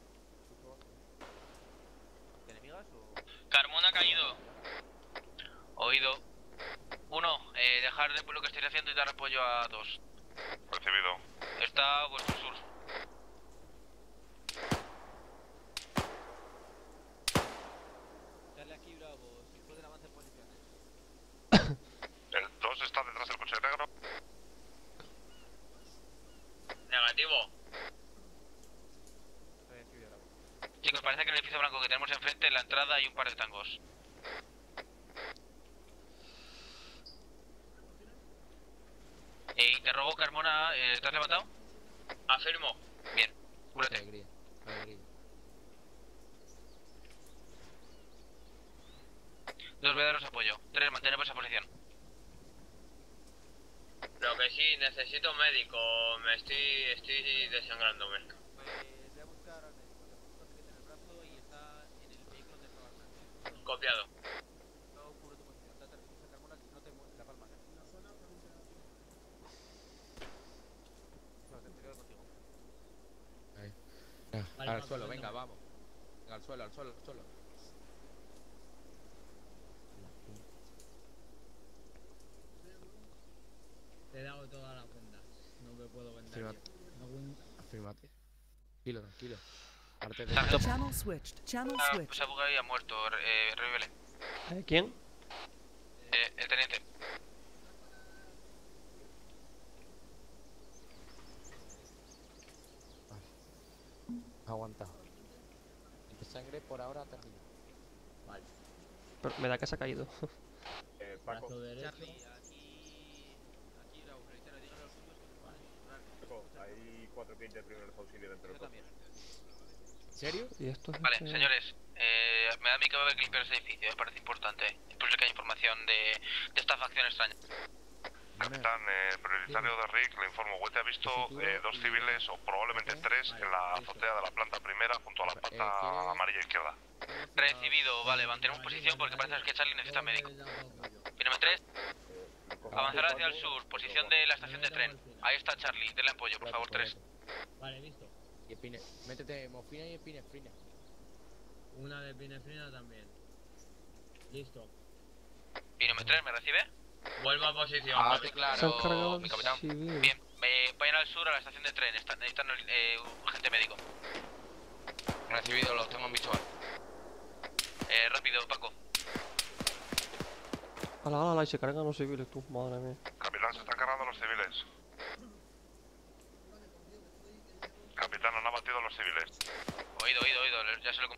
¿Enemigas o...? Carmona ha caído. Oído. Uno, eh, dejar de lo que estáis haciendo y dar apoyo a dos. Recibido. Está a vuestro sur. Dale aquí, Bravo. Si pueden avanzar en posiciones. El dos está detrás del coche negro. Negativo. Chicos, parece que en el edificio blanco que tenemos enfrente, en la entrada hay un par de tangos. Eh, interrogo, Carmona, eh, ¿estás levantado? Afirmo. Bien, cúrate. Alegría, alegría. Dos, voy a daros apoyo. Tres, mantenemos esa posición. Lo que sí, necesito médico. Me estoy, estoy desangrándome. Pues voy a buscar al médico. No sé qué tiene el brazo y está en el vehículo de estaba antes. Copiado. No cubre tu posición. Date refugio, Carmona, que no te mueves la palma, ¿eh? Suerte, te quedo contigo. Ahí. Vale, al Paco, suelo, venga. venga, vamos. Venga, al suelo, al suelo, al suelo. Te he dado todas las vendas. No me puedo vender. Afirmate. yo. Algún- Afirmate. Tranquilo, tranquilo. Parte de... Sargento. Channel switched. Channel Ah, switched. pues ha bugado y ha muerto. Eh, revívele. ¿Eh, ¿Quién? Eh, el teniente. Aguanta. De sangre por ahora termina. Vale. Pero me da que se ha caído. Eh, Paco, Brazo derecho. Charlie, aquí... Aquí, Bravo. Reitero, dígale a los suyos que se van a curar. Paco, hay cuatro kits de primeros auxilios dentro del Yo coche. también. ¿En serio? Y esto es Vale, este- señores. Eh, me da a mí que va a haber que limpiar ese edificio. Me parece importante. Es posible que haya información de, de esta facción extraña. Capitán, eh, prioritario de Rick, le informo. Huete ha visto eh, dos civiles, o probablemente tres, en la azotea de la planta primera, junto a la pata amarilla izquierda. Recibido, vale, mantenemos posición porque parece que Charlie necesita médico. Mírame tres. Avanzar hacia el sur, posición de la estación de tren. Ahí está Charlie, denle apoyo, por favor, tres. Vale, listo. Y espine. Métete morfina y epinefrina. Una de pinefrina también. Listo. Mírame tres, ¿me recibe? Vuelvo a posición. Ah, vale. claro, Se han cargado mi el capitán. civil. Bien, eh, vayan al sur a la estación de tren, están, necesitan eh, urgente médico. Recibido, los tengo en visual. Eh, rápido, Paco. Ala, ala, ala, y se cargan los civiles, tú, madre mía. Capitán, se están cargando los civiles. Capitán, han abatido a los civiles. Oído, oído, oído, ya se lo...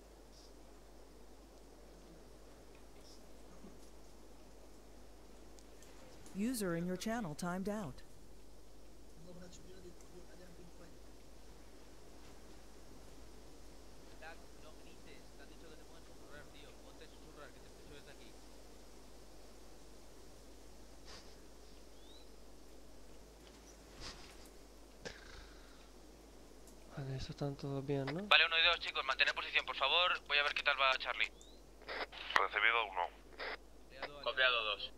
User in your channel timed out. No grites, te han dicho que te pueden susurrar, tío. Ponte a susurrar, que te escucho desde aquí. Vale, eso están todos bien, ¿no? Vale, uno y dos, chicos, mantener posición, por favor. Voy a ver qué tal va Charlie. Recibido uno. Copiado dos.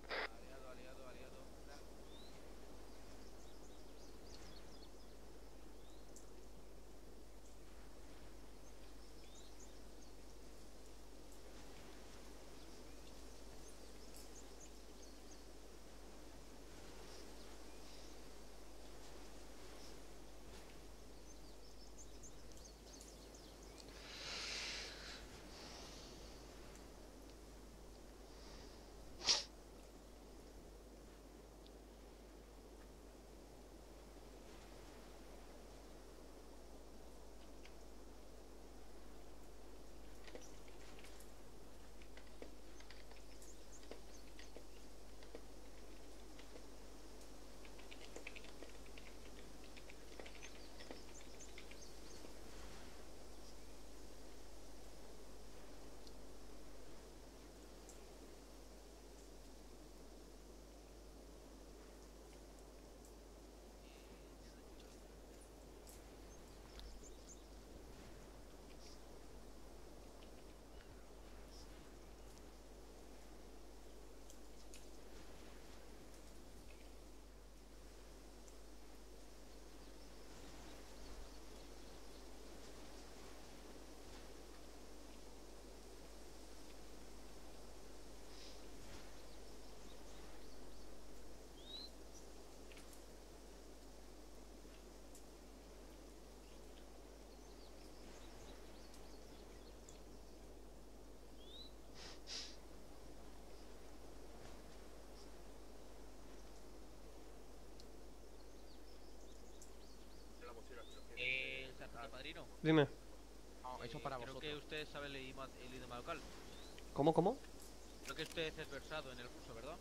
Eh, sargento padrino. Dime. No, eso para vosotros. Creo que usted sabe el idioma, el idioma local. ¿Cómo, cómo? Creo que usted es versado en el ruso, ¿verdad?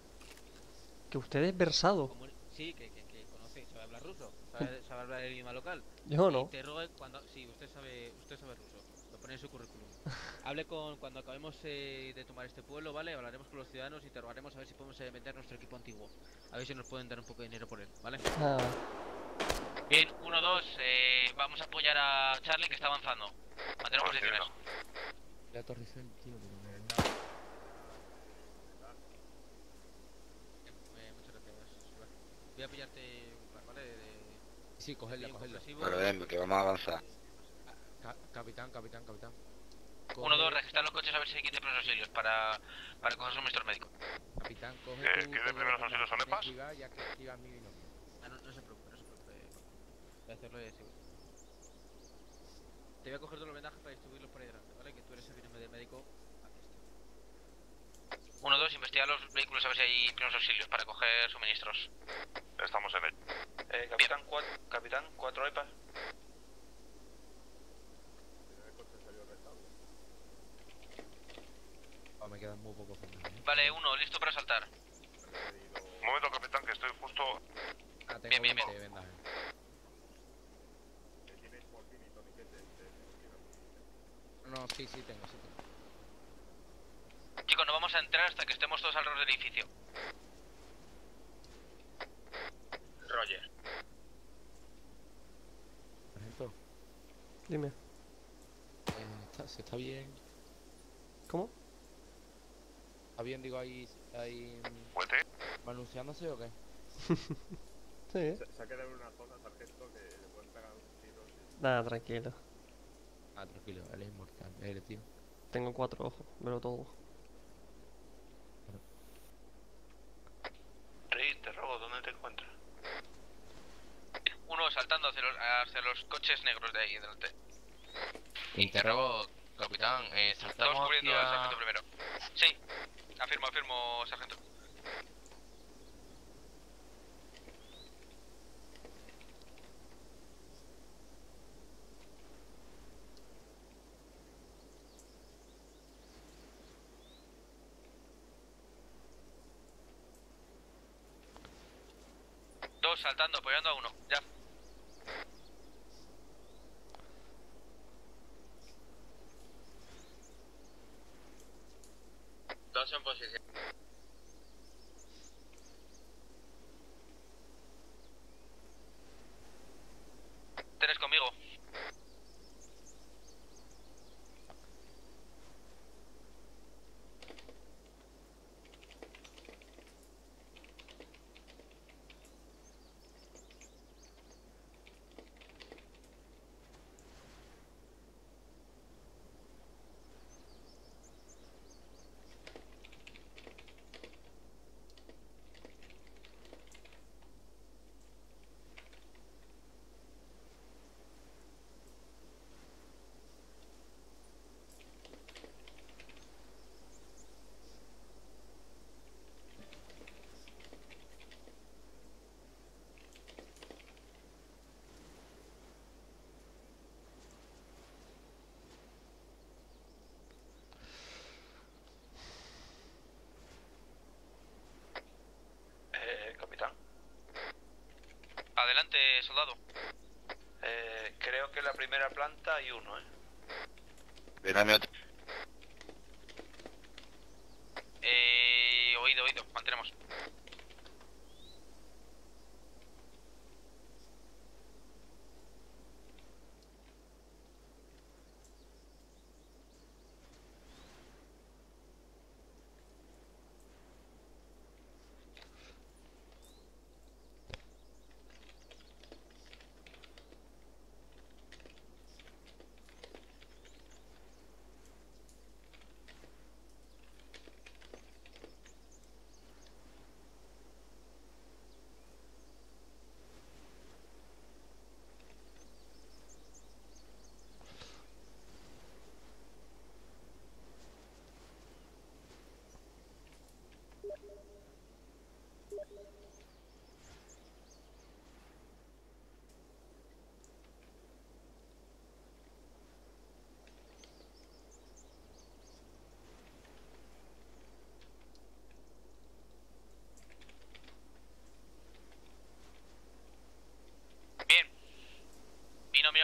Que usted es versado. Como- Sí, que, que, que conoce, sabe hablar ruso, sabe, sabe hablar el idioma local. Yo no. Interrogue cuando, sí, usted sabe, usted sabe ruso. Lo pone en su currículum. Hable con cuando acabemos eh, de tomar este pueblo, ¿vale? Hablaremos con los ciudadanos y interrogaremos a ver si podemos eh, vender nuestro equipo antiguo. A ver si nos pueden dar un poco de dinero por él, ¿vale? Ah, Bien, uno, dos, eh, vamos a apoyar a Charlie que está avanzando. Mantener posiciones. La torre Eiffel, tío, pero no. Eh, muchas gracias, Iván. Voy a pillarte un par, ¿vale? De... Sí, cogerla, de cogerla. compresivo. Bueno, ven, que vamos a avanzar. Ca- capitán, capitán, capitán. Uno, dos, registrar los coches a ver si hay que primeros auxilios para, para coger suministros médicos. Capitán, coge ¿Qué- tu qué de todo primeros lo que auxilios son tienes EPAs? que activar, ya que activa mi binomio. Ah, no, no se preocupe, no se preocupe. Voy a hacerlo de seguro. Te voy a coger todos los vendajes para distribuirlos por ahí delante, ¿vale? Que tú eres el binomio de médico. Aquí está. Uno, dos, investiga los vehículos a ver si hay primeros auxilios para coger suministros. Estamos en ello. Eh, capitán, cuatro, capitán, cuatro E P A S. El coche salió restable. Oh, me quedan muy pocos fondos, ¿eh? Vale, uno, listo para saltar. Un momento, capitán, que estoy justo. Ah, tengo Bien, bien, veinte bien. vendaje. Eh, ¿Tienes morfina y toniquete? de- No, sí, sí tengo, sí tengo. Chicos, no vamos a entrar hasta que estemos todos alrededor del edificio. Roger. Sargento, dime. eh, está, si está bien. ¿Cómo? ¿Está bien, digo, ahí, ahí ¿Huete? ¿va anunciándose o qué? Sí. Se, se ha quedado en una zona, sargento, que le pueden pegar un tiro. Nada, tranquilo. Ah, tranquilo, él es inmortal, él, tío. Tengo cuatro ojos, veo todo. Rick, te robo, ¿dónde te encuentras? Uno saltando hacia los, hacia los coches negros de ahí delante. Interrogo, capitán, eh, Estamos saltamos cubriendo al hacia... sargento primero. Sí, afirmo, afirmo, sargento. Dos saltando, apoyando a uno. Ya. Dos en posición. Tres conmigo. Adelante, soldado. Eh, creo que en la primera planta hay uno, ¿eh? Binomio Eh... Oído, oído, mantenemos. Binomio...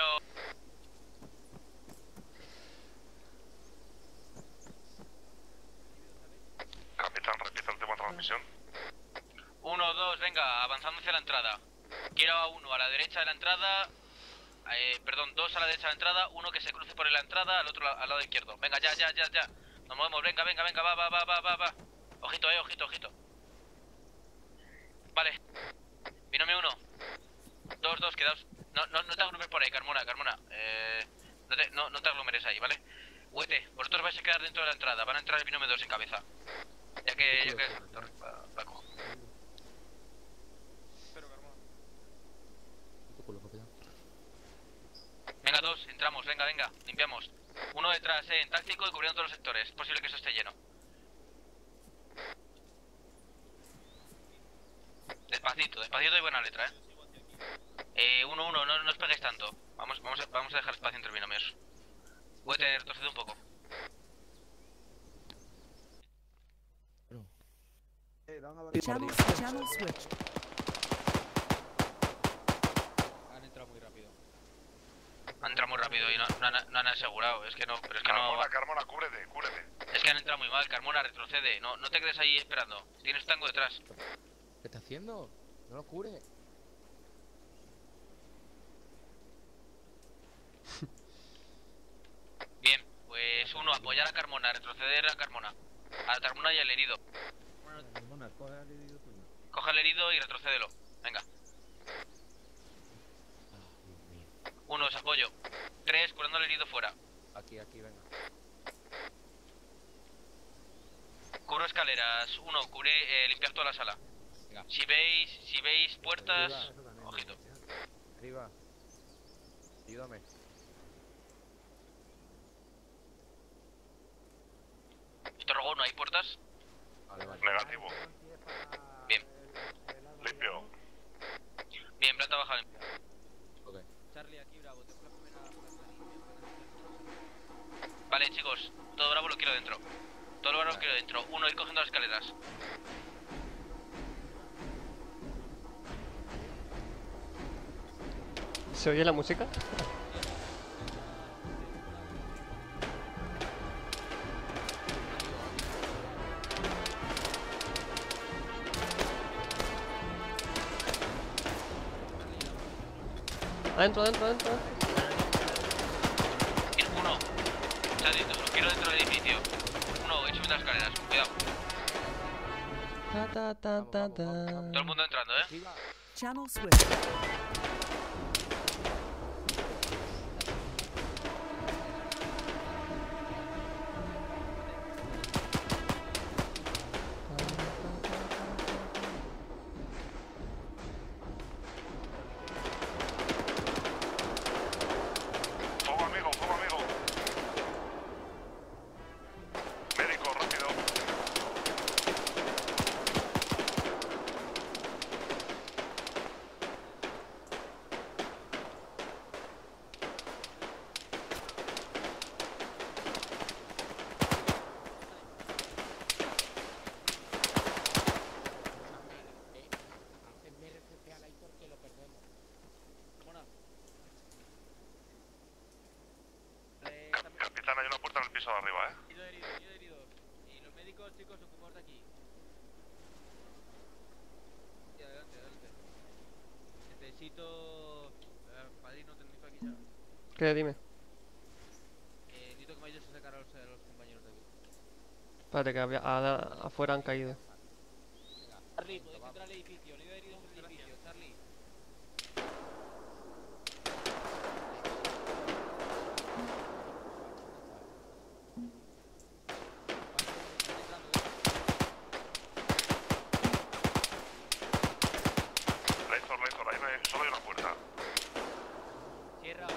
Capitán, repita el tema de transmisión. Uno, dos, venga, avanzando hacia la entrada. Quiero a uno a la derecha de la entrada. Eh, perdón, dos a la derecha de la entrada. Uno que se cruce por la entrada, al otro al lado izquierdo. Venga, ya, ya, ya, ya. Nos movemos, venga, venga, venga, va, va, va, va, va, va. Ojito, eh, ojito, ojito. Vale. Binomio uno. Dos, dos, quedaos. No, no, no te aglomeres por ahí, Carmona, Carmona. Eh, no, te, no, no te aglomeres ahí, ¿vale? Huete, vosotros vais a quedar dentro de la entrada. Van a entrar el binomio dos en cabeza. Ya que... Ya que... Paco. Venga, dos, entramos, venga, venga, limpiamos. Uno detrás, eh, en táctico y cubriendo todos los sectores. Es posible que eso esté lleno. Despacito, despacito y buena letra, eh. Eh, uno, uno, no, no os peguéis tanto. Vamos, vamos, a, vamos a dejar espacio entre binomios. Voy a tener retroceder un poco. Channel, channel switch. Han entrado muy rápido. Han entrado muy rápido y no, no, han, no han asegurado. Es que no, pero es que Carmona, no... Carmona, cúbrete, cúbrete. Es que han entrado muy mal, Carmona, retrocede. No, no te quedes ahí esperando. Tienes tango detrás. ¿Qué está haciendo? No lo cure. Bien, pues uno, apoyar a Carmona, retroceder a Carmona. A Carmona y al herido. Carmona, coge al herido tuyo. Coge al herido y retrocédelo. Venga. Uno, os apoyo. Tres, curando al herido fuera. Aquí, aquí, venga. Cubro escaleras. Uno, cubre, eh, limpiar toda la sala. Venga. Si veis, si veis puertas... Arriba. Ojito. Arriba. Ayúdame. Estorgo, ¿no hay puertas? Vale, vale. Negativo. Bien. Limpio. Bien, planta baja. Ok. Charlie, aquí, Bravo, tengo la primera... Vale, chicos, todo Bravo lo quiero dentro. Todo lo Bravo lo quiero dentro. Uno, ir cogiendo las escaleras. ¿Se oye la música? Adentro, adentro, adentro. Uno. Está dentro, lo quiero dentro del edificio. Uno, he subido las escaleras. Cuidado. Ta, ta, ta, ta, ta. Todo el mundo entrando, eh. Channel switch. Fuego amigo, fuego amigo. Médico, rápido. Capitán, hay una puerta en el piso de arriba, eh. Herido, herido, herido, herido. Y los médicos, chicos, ocupados de aquí. Y adelante, adelante. Necesito... Eh, padrino, tenéis aquí ya. ¿Qué? Dime. Eh, necesito que me ayudes a sacar a los, a los compañeros de aquí. Espérate, que había, a- afuera han caído. Charlie, podéis entrar al edificio. Herido, herido en el edificio. Charlie. Laizor, Laizor, ahí no hay, solo hay una puerta. Cierra.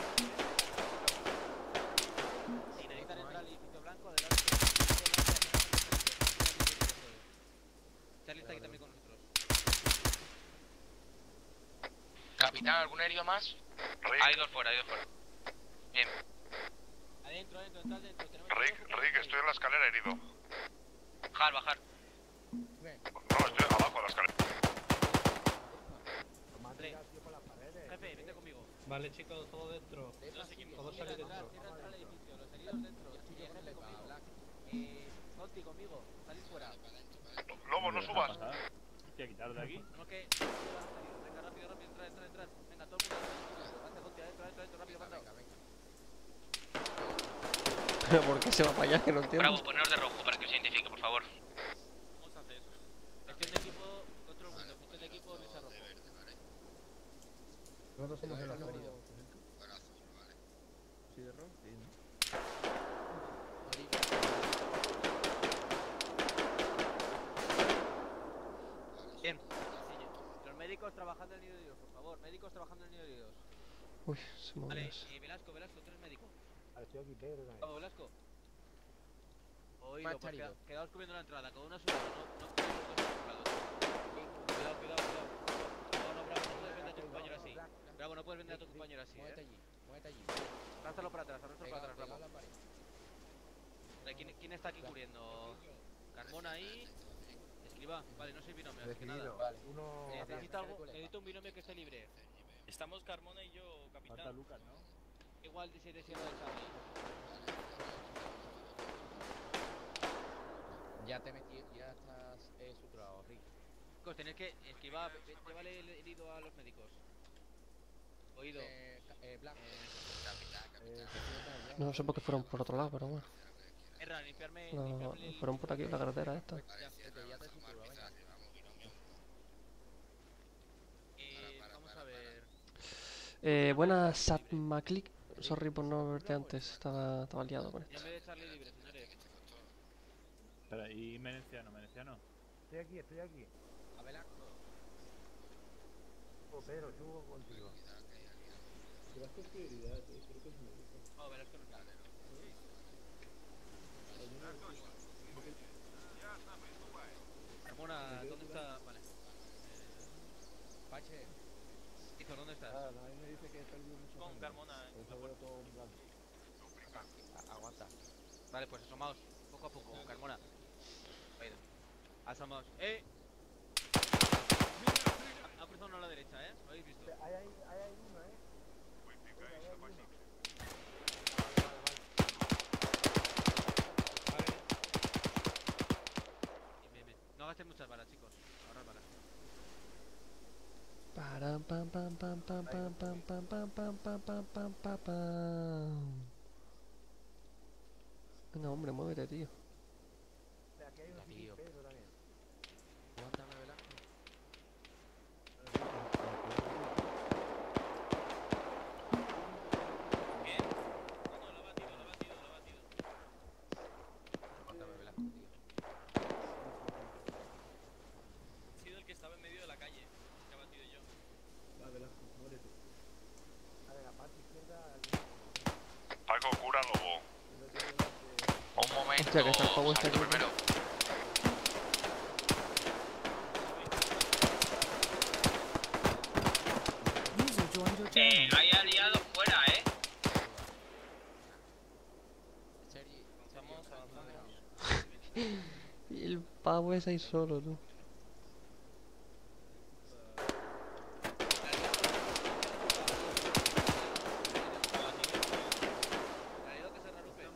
Si necesitan entrar al edificio blanco, adelante. Charlie está aquí también con nosotros. Capitán, ¿algún herido más? Hay dos fuera, hay dos fuera. Bien. Adentro, adentro, entra adentro. Tenemos Rick, Rick, estoy en la escalera herido. Bajar, bajar. No, estoy abajo de la escalera. Jefe, vente conmigo. Vale, chicos, todo dentro. Todos salir Cierra dentro. entrar al edificio, los heridos dentro. Y el jefe conmigo. Eh, Conti conmigo, salir fuera. Lobo, no subas. Hostia, quitarlo de aquí. Tenemos que... Venga, rápido, rápido, entra, entra, entra. Venga, todo el mundo. Adelante, Conti, adentro, adentro, adentro, rápido, manda. ¿Pero por qué se va para allá? Que no entiendo. Bravo, poneros de rojo para que os identifique, por favor. Vamos a hacer. Gestión de equipo, control mundo. Gestión de equipo, Luis Arrojo. Nosotros somos el azul. ¿Sí de rojo? Sí, ¿no? Bien. Los médicos trabajando en el nido de Dios, por favor. Médicos trabajando en el nido de Dios. Uy, se movió Vale, eso. eh, Velasco, Velasco, tú eres médico. Estoy aquí, Pedro. también. Vamos, Velasco. Oído, Más pues charido. queda- quedaos cubriendo la entrada, con una sola, no, no cubriendo los dos lados. Cuidado, cuidado, cuidado. No, no, Bravo, no puedes vender a tu compañero así. Bravo, no puedes vender a tu compañero así, Muévete eh. allí, muévete allí. Arrástralo para atrás, arrástralo para atrás, Pegado, Bravo. pegado a la pared. Vale, ¿quién, ¿Quién está aquí cubriendo? Carmona ahí. Escriba, vale, no soy binomio, así que nada. Definido. Vale. Uno. Eh, necesito algo, necesito un binomio que esté libre. Estamos Carmona y yo, Falta capitán. Lucas, ¿no? Igual diecisiete siete de Charlie. Ya te metí, ya estás eh, suturado, Rick. Chicos, tenéis que esquivar, ve- ve- llévale el herido a los médicos. Oído. Eh, ca- eh, Blanco. Eh, No sé por qué fueron por otro lado, pero bueno. Erra, limpiarme, No, limpiarme el... fueron por aquí, la carretera esta. Ya, vete, ya te suturo, venga. Eh, vamos a ver... Eh, buenas, Satmaclick. Sorry por no verte antes, estaba, estaba liado con esto. Ya me de Charlie libre, señores. Espera, ¿y Menenciano? ¿Menenciano? Estoy aquí, estoy aquí. A Velasco. Oh, Pedro, subo contigo. Velasco es prioridad, eh, creo que es médico. No, Velasco no está. Carmona, ¿dónde está? Vale. Pache. Hizo, ¿dónde estás? Ah, a mí me dice que he perdido mucho. Con Carmona, Por eso veo todo en blanco. A- Aguanta. Vale, pues asomaos, poco a poco, Carmona. Oído. Asomaos. ¡Eh! Ha ha cruzado uno a la derecha, ¿eh? ¿Lo habéis visto? Hay ahí, hay ahí uno, eh. No gastéis muchas balas, chicos. Ahorrar balas. Param, pam, pam, pam, pam, pam, pam, pam, pam, pam, pam, pam, pam, pam, pam. Venga, hombre, muévete, tío. Aquí hay un tío. Pedro también. Aguántame, Velasco. Bien. No, lo ha batido, lo ha batido, lo ha batido. Aguántame, Velasco, tío. Ha sido el que estaba en medio de la calle. Que ha batido yo. Va, Velasco, muérete. A ver, la parte izquierda. Paco, cura lobo. Un momento. Hostia, que está el pavo este salto aquí. primero. User joined your Eh, channel. hay aliados fuera, eh. Sergi, Avanzamos, avanzamos. Y el pavo es ahí solo, tú. Realidad que se rearupe.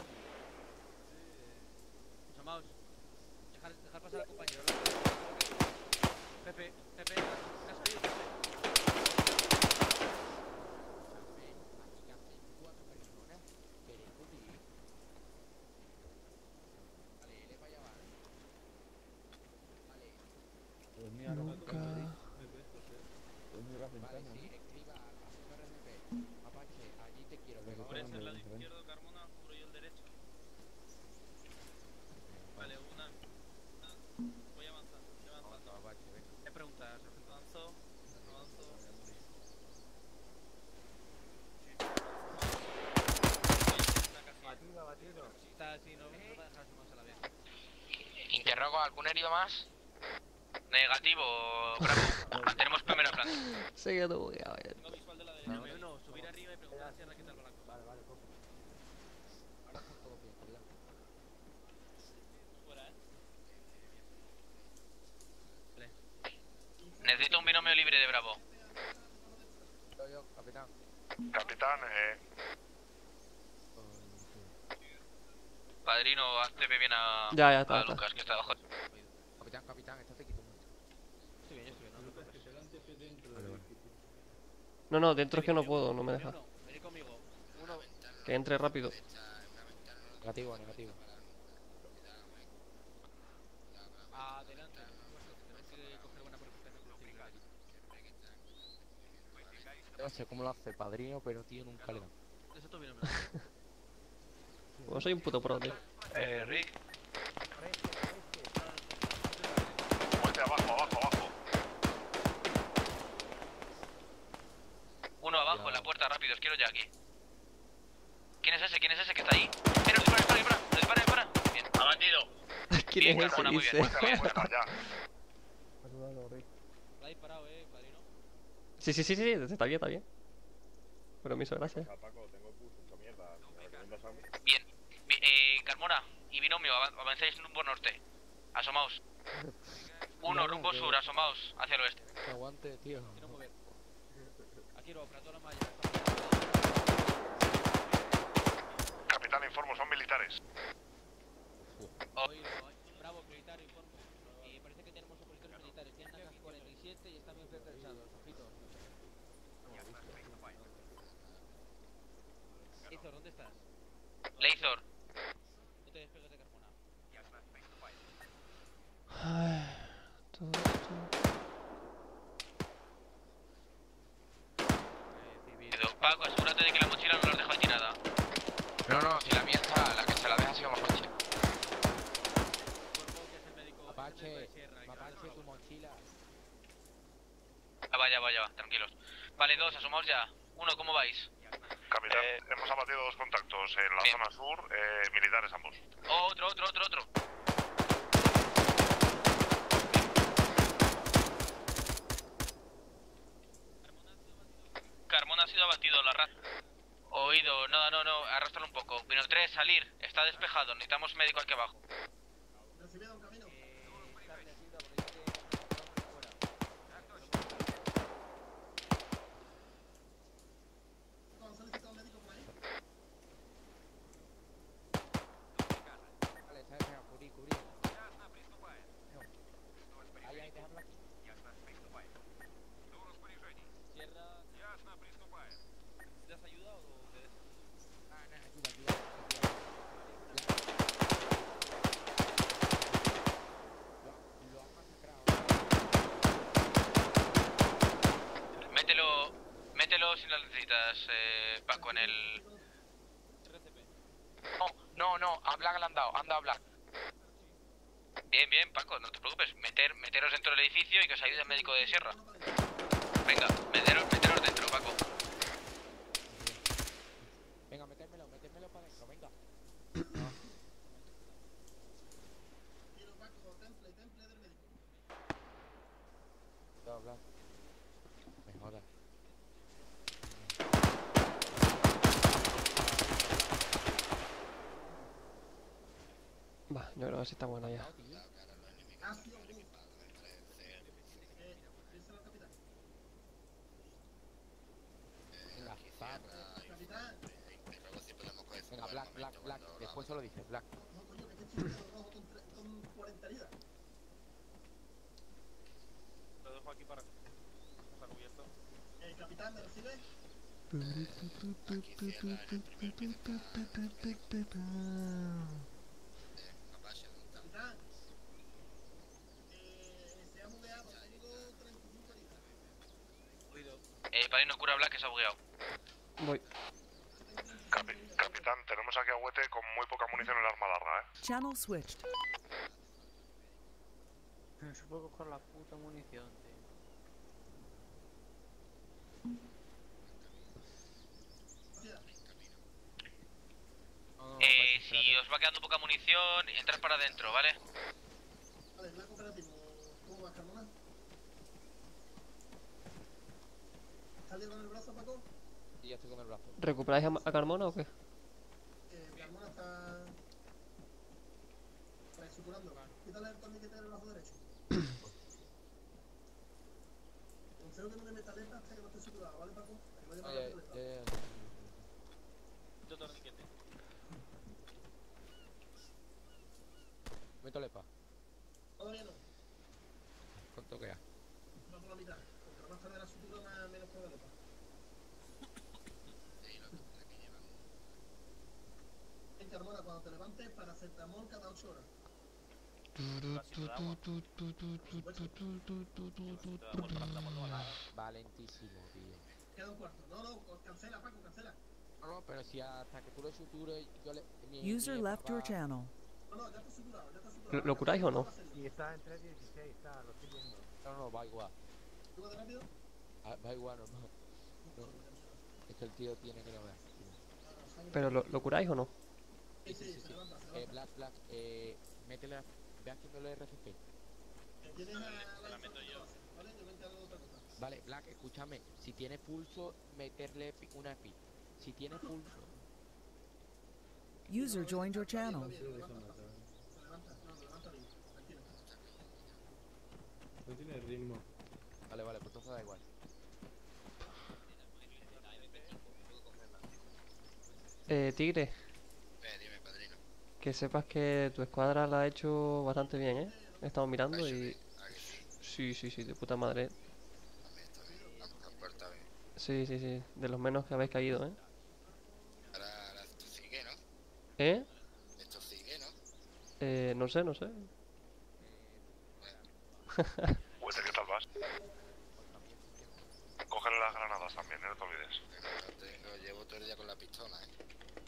Asomaos. Dejar, dejar pasar al compañero. Pepe, Pepe, ¿qué has pedido, Pepe? cuatro personas. Pero tío. Vale, él es para allá, ¿vale? Vale. Pues mira, lo Nunca. pues mira, Vale, sí, escriba a R M P. Apache, allí te quiero. Pero Que que Cubres son el lado diferentes. izquierdo, Carmona, cubro yo el derecho. Vale, una. una. Voy avanzando, voy avanzando. Aguanta, Apache, venga. ¿Qué preguntas, sargento? Avanzo, avanzo. Batido, batido. Está así, no, no va a dejar asomarse a la vez. Interrogo, ¿algún herido más? Negativo, Bravo. Tenemos primera planta. Se quedó bugueado, eh. Tengo visual de la derecha. No, no, no, subir arriba y preguntar si Raqueta el blanco. Vale, vale, cojo. Ahora está todo bien, ¿verdad? Fuera, eh. Vale. Necesito un binomio libre de Bravo. Yo, yo, capitán. Capitán, eh, Padrino, hazte bien a, Ya, ya está, a está. Lucas, que está abajo. Capitán, capitán, estate quieto un momento. Estoy bien, yo estoy bien, no te preocupes. Vale, vale. No, no, dentro es que no puedo, no me deja. Uno, venid conmigo. Uno. Que entre rápido. Negativo, negativo. Adelante. Tenemos que coger buena protección civil aquí. No sé cómo lo hace padrino, pero tío, nunca le da. Eso tú bien, Bueno, soy un puto pro, tío. eh, Rick. Muerte abajo, abajo, abajo. Uno abajo, en la puerta, rápido, os quiero ya aquí. ¿Quién es ese? ¿Quién es ese que está ahí? ¡Mira, dispara, dispara, dispara! ¡Dispara, dispara! Bien. ¡Abatido! ¿Quién Bien, es ese? Carmona, muy Dice. bien. Muerte a la puerta, ya. Ayúdalo, Rick. La ha disparado, eh, padrino. Sí, sí, sí, sí, está bien, está bien. Pero me hizo gracia. Paco, tengo push, mucha mierda. ¿Me recomiendas algo? Bien. Bi- Eh, Carmona y Binomio, avan- avancéis rumbo norte. Asomaos. Uno, Ya, rumbo que- sur, asomaos hacia el oeste. Que aguante, tío. Quiero mover. Aquí lo, para toda la malla. Capitán, informo, son militares. Oído, Bravo, militar, informo. Eh, parece que tenemos opositores militares. Tienen A K cuarenta y siete y están bien pertrechados. Ojito. Izor, ¿dónde estás? Leizor, No te despegues de Carmona. Ay, todo esto. Pero, Paco, asegúrate de que la mochila no la has dejado tirada. No, no, si la mía está, la que se la deja ha sido más fácil. Cuerpo, que es el médico. Apache, médico de sierra, y que Apache, va a tu mochila. Ah, vaya, vaya, va, tranquilos. Vale, dos, asomaos ya. Uno, ¿cómo vais? Capitán, hemos abatido dos contactos en la Bien. zona sur, eh, militares ambos. Otro, otro, otro, otro. Carmona ha sido abatido, la rat. Oído, no, no, no, arrastralo un poco. Vino tres, salir, está despejado, necesitamos médico aquí abajo. Recibido un camino. Paco en el... No, no, no, a Black le han dado, anda a Black. Bien, bien, Paco, no te preocupes. Meter, meteros dentro del edificio y que os ayude el médico de Sierra. Venga, meteros, meteros dentro, Paco. Venga, metérmelo, metérmelo para adentro, venga. No, Black. Me jodas. Va, yo creo que sí está buena ya. Venga, Black, Black, Black. Después solo dices, Black. Lo dejo aquí para... Está cubierto. El capitán, ¿me recibe? Capitán. Eh, se ha bugueado, tengo treinta y cinco heridas. Cuido. Eh, Palino, cura a Black que se ha bugueado. Voy. Capi capitán, tenemos aquí a Huete con muy poca munición en el arma larga, eh. Channel switched. No se puede coger la puta munición, tío. Eh, si os va quedando poca munición, entras para adentro, ¿vale? Vale, Black operativo. ¿Cómo vas, Carmona? ¿Estás bien con el brazo, Paco? Sí, ya estoy con el brazo. ¿Recuperáis a, a Carmona o qué? Eh, Carmona está... Está suturando. Quítale el torniquete del brazo derecho. Consejo que no le meta letra hasta que no esté suturado, ¿vale, Paco? Que vaya Ay, ay, para ay, ay. Yo torniquete. Meto lepa. Todavía no. ¿Cuánto queda? Va por la mitad. Contra más tarde la sutura, más menos por la letra. En Carmona, cuando te levantes, paracetamol cada ocho horas. Valentísimo, tío. Queda un cuarto. No, no, cancela, Paco, cancela. No, no, pero si hasta que tú lo sutures, yo le... Mi, User mi left your papá- channel. No, no, ya está suturado, ya está suturado. ¿Lo, lo curáis o no? Y está en tres dieciséis, está, lo estoy viendo. No, no, va igual. ¿Tú de rápido? Ah, va igual, no, no. No, es que el tío tiene que lo ver. ¿Pero lo, lo curáis o no? Sí, sí, sí, sí. Eh, Black, Black, eh, métele, ve haciendo el R F P. Tienes a la meto yo. ¿Vale? Yo me encargo de otra cosa. Vale, Black, escúchame. Si tiene pulso, meterle epi- una epi. Si tiene pulso. User joined your channel. Se levanta, no, se levanta bien. Tranquilo. No tiene ritmo. Vale, vale, pues entonces da igual. Eh, Tigre, Eh, dime, padrino. que sepas que tu escuadra la ha hecho bastante bien, ¿eh? He estado mirando y... Sí, sí, sí, de puta madre. La puerta bien. Sí, sí, sí, de los menos que habéis caído, ¿eh? Ahora, ahora esto sigue, ¿no? ¿Eh? Esto sigue, ¿no? Eh, no sé, no sé. Huete, ¿qué tal vas? Cógele las granadas también, ¿eh? No te olvides. No tengo, llevo todo el día con la pistola, ¿eh?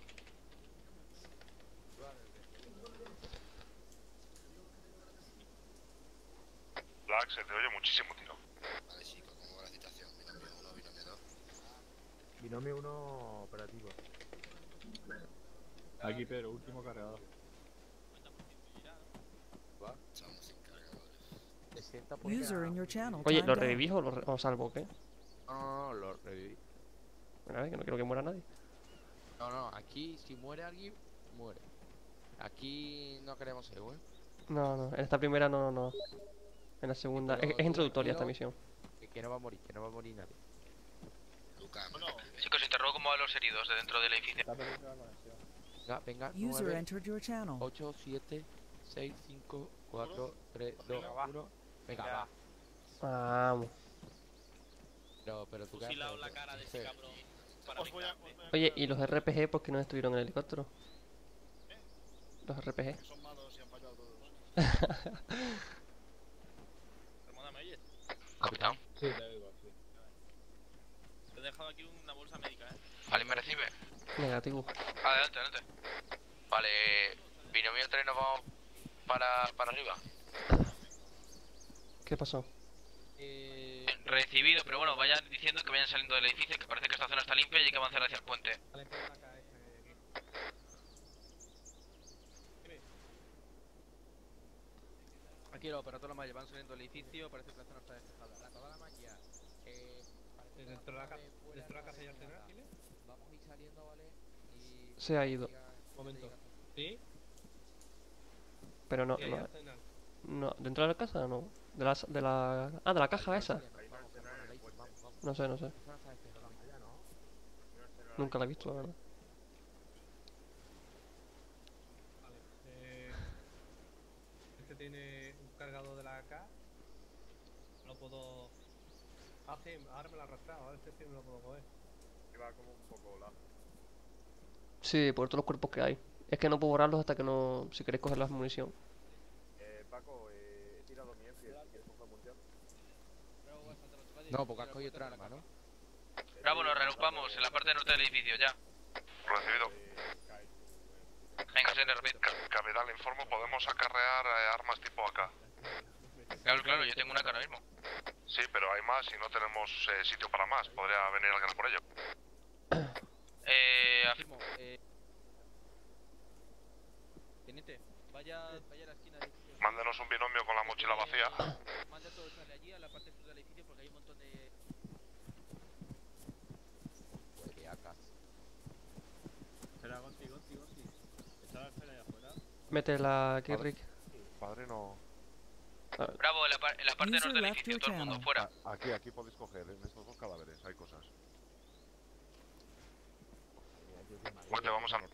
Black, se te oye muchísimo, tío. Vale, chicos, ¿cómo va la situación? Binomio uno, binomio dos. Binomio uno operativo. Aquí Pedro, último cargador. Va. Estamos sin cargadores. sesenta por User in your channel. Oye, timed ¿lo out. revivís o lo re- o salvo o qué? No, no, no, lo reviví. A ver, que no quiero que muera nadie. No, no, aquí si muere alguien, muere. Aquí no queremos ego, ¿eh? No, no, en esta primera no, no. En la segunda... Es, es introductoria esta misión. Que, que no va a morir, que no va a morir nadie. Lucas, Chicos, interrogo como a los heridos de dentro del edificio. Venga, venga, User nueve, entered your channel. ocho, siete, seis, cinco, cuatro, tres, dos, uno. Venga, va. Vamos. Pero, pero tú qué Fusilado haces, la cara de ese Sí. cabrón para Os voy a... vengarte. Oye, ¿y los R P G por qué no estuvieron en el helicóptero? Los R P G. Son malos y han fallado todos. Ramona, ¿me oyes? Capitán. Sí, te oigo, sí. Te he dejado aquí una bolsa médica, eh. Vale, ¿me recibe? Negativo. Adelante, adelante. Vale, binomio tres, nos vamos para, para arriba. ¿Qué pasó? Eh, Recibido, pero bueno, vayan diciendo que vayan saliendo del edificio, que parece que esta zona está limpia y hay que avanzar hacia el puente. Aquí los operadores malla van saliendo del edificio, parece que la zona está despejada. La toda la malla, eh, parece que Dentro de la, ca fuera dentro de la casa y de arsenal, zona. ¿tienes? Vamos a ir saliendo, ¿vale? Y... Se ha ido. Un momento. ¿Sí? Pero no, Sí, hay no. arsenal. No, ¿dentro de la casa no? De la, de la... Ah, de la caja esa. No sé, no sé. Nunca la he visto, la verdad. Vale. Eh, este tiene un cargador de la A K. Lo puedo... Ah, sí, ahora me lo ha arrastrado. Ahora este sí me lo puedo coger. Va como un poco la... Sí, por todos los cuerpos que hay. Es que no puedo borrarlos hasta que no... Si queréis coger la munición. Eh, Paco, eh, he tirado mi Enfield, si quieres coger munición. No, porque has cogido otra arma, ¿no? Bravo, nos reagrupamos en la parte norte del edificio, ya. Recibido. Venga, se repite. Capitán, le informo, podemos acarrear eh, armas tipo A K. Claro, claro, yo tengo una cara mismo. Sí, pero hay más y no tenemos eh, sitio para más. Podría venir alguien por ello. Eh, Afirmo, eh... Teniente, vaya, vaya a la esquina del edificio. Mándenos un binomio con la mochila vacía. Manda todo sale allí a la parte sur del edificio porque hay un montón de... Pues que acá. Espera, Gonti, Gonti, Gonti. ¿Está la esfera de afuera? Métela aquí, Rick. Padre, no... Bravo, en la, par- en la parte User norte del left edificio, your todo el mundo, channel. fuera. Aquí, aquí podéis coger, en estos dos cadáveres hay cosas. Muerte, vamos a... A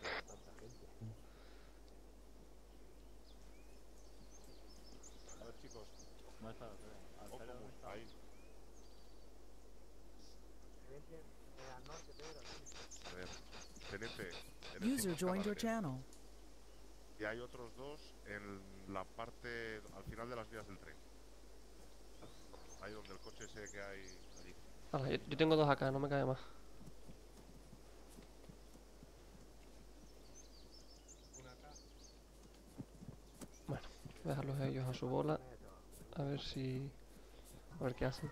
ver, chicos. No está, espera. Ojo, ahí. A ver, teniente. en estos User dos joined your cadáveres. channel. Y hay otros dos en la parte, al final de las vías del tren. Ahí donde el coche ese que hay allí. Vale, yo, yo tengo dos acá, no me cae más. Bueno, voy a dejarlos ellos a su bola. A ver si... A ver qué hacen.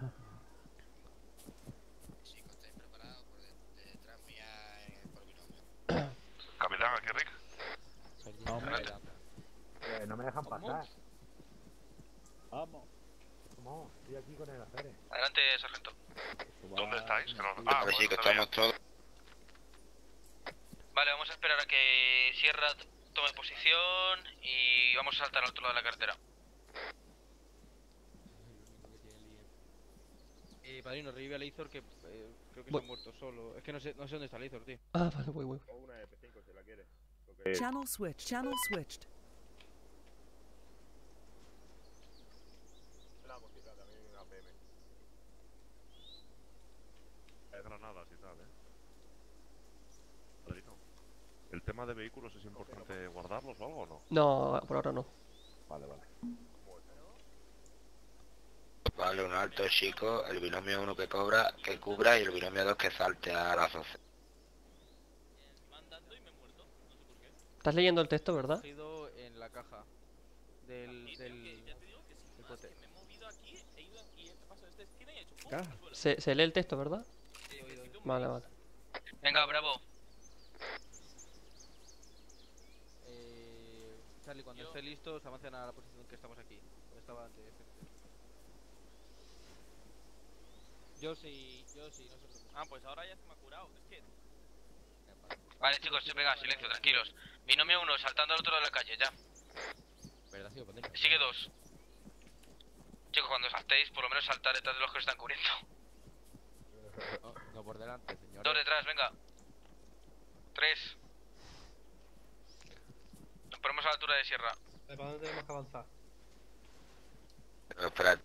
Chicos, ¿estáis preparados por de- detrás mía en el por binomio? Capitán, aquí Rick. No, hombre. Eh, no me dejan pasar. Vamos. ¿Cómo? Estoy aquí con el Aceres. Adelante, sargento. ¿Dónde estáis? Que no... Ah, Ah, pues pues sí, que no sabía. estamos todos. Vale, vamos a esperar a que Sierra t- tome posición y vamos a saltar al otro lado de la carretera. Eh, padrino, revive a Leizor que eh, creo que Voy. se ha muerto solo. Es que no sé, no sé dónde está Leizor, tío. Ah, vale, voy, voy. O una F cinco si la quieres. Lo que- Channel switched. Channel switched. La mochila también en A P M. Hay granadas y tal, eh. Padrino, ¿el tema de vehículos es importante guardarlos o algo o no? No, por ahora no. Vale, vale. Vale, un alto chico, el binomio uno que cobra, que cubra y el binomio dos que salte a las doce. Estás leyendo el texto, ¿verdad? Cogido en la caja del... del... del puente. Se, se lee el texto, ¿verdad? Vale, vale. Venga, bravo. Eh... Charlie, cuando esté listo, se avancen a la posición que estamos aquí. Donde estaba antes. Yo sí, yo sí, no se preocupe. Ah, pues ahora ya se me ha curado. Es que... Vale, chicos, venga, silencio, tranquilos. Binomio uno, saltando al otro lado de la calle, ya. ¿Verdad, tío? Padrino? Sigue dos. Chicos, cuando saltéis, por lo menos saltar detrás de los que os están cubriendo. No, no por delante, señor. Dos detrás, venga. Tres. Nos ponemos a la altura de Sierra. ¿Para dónde tenemos que avanzar? Pero espera.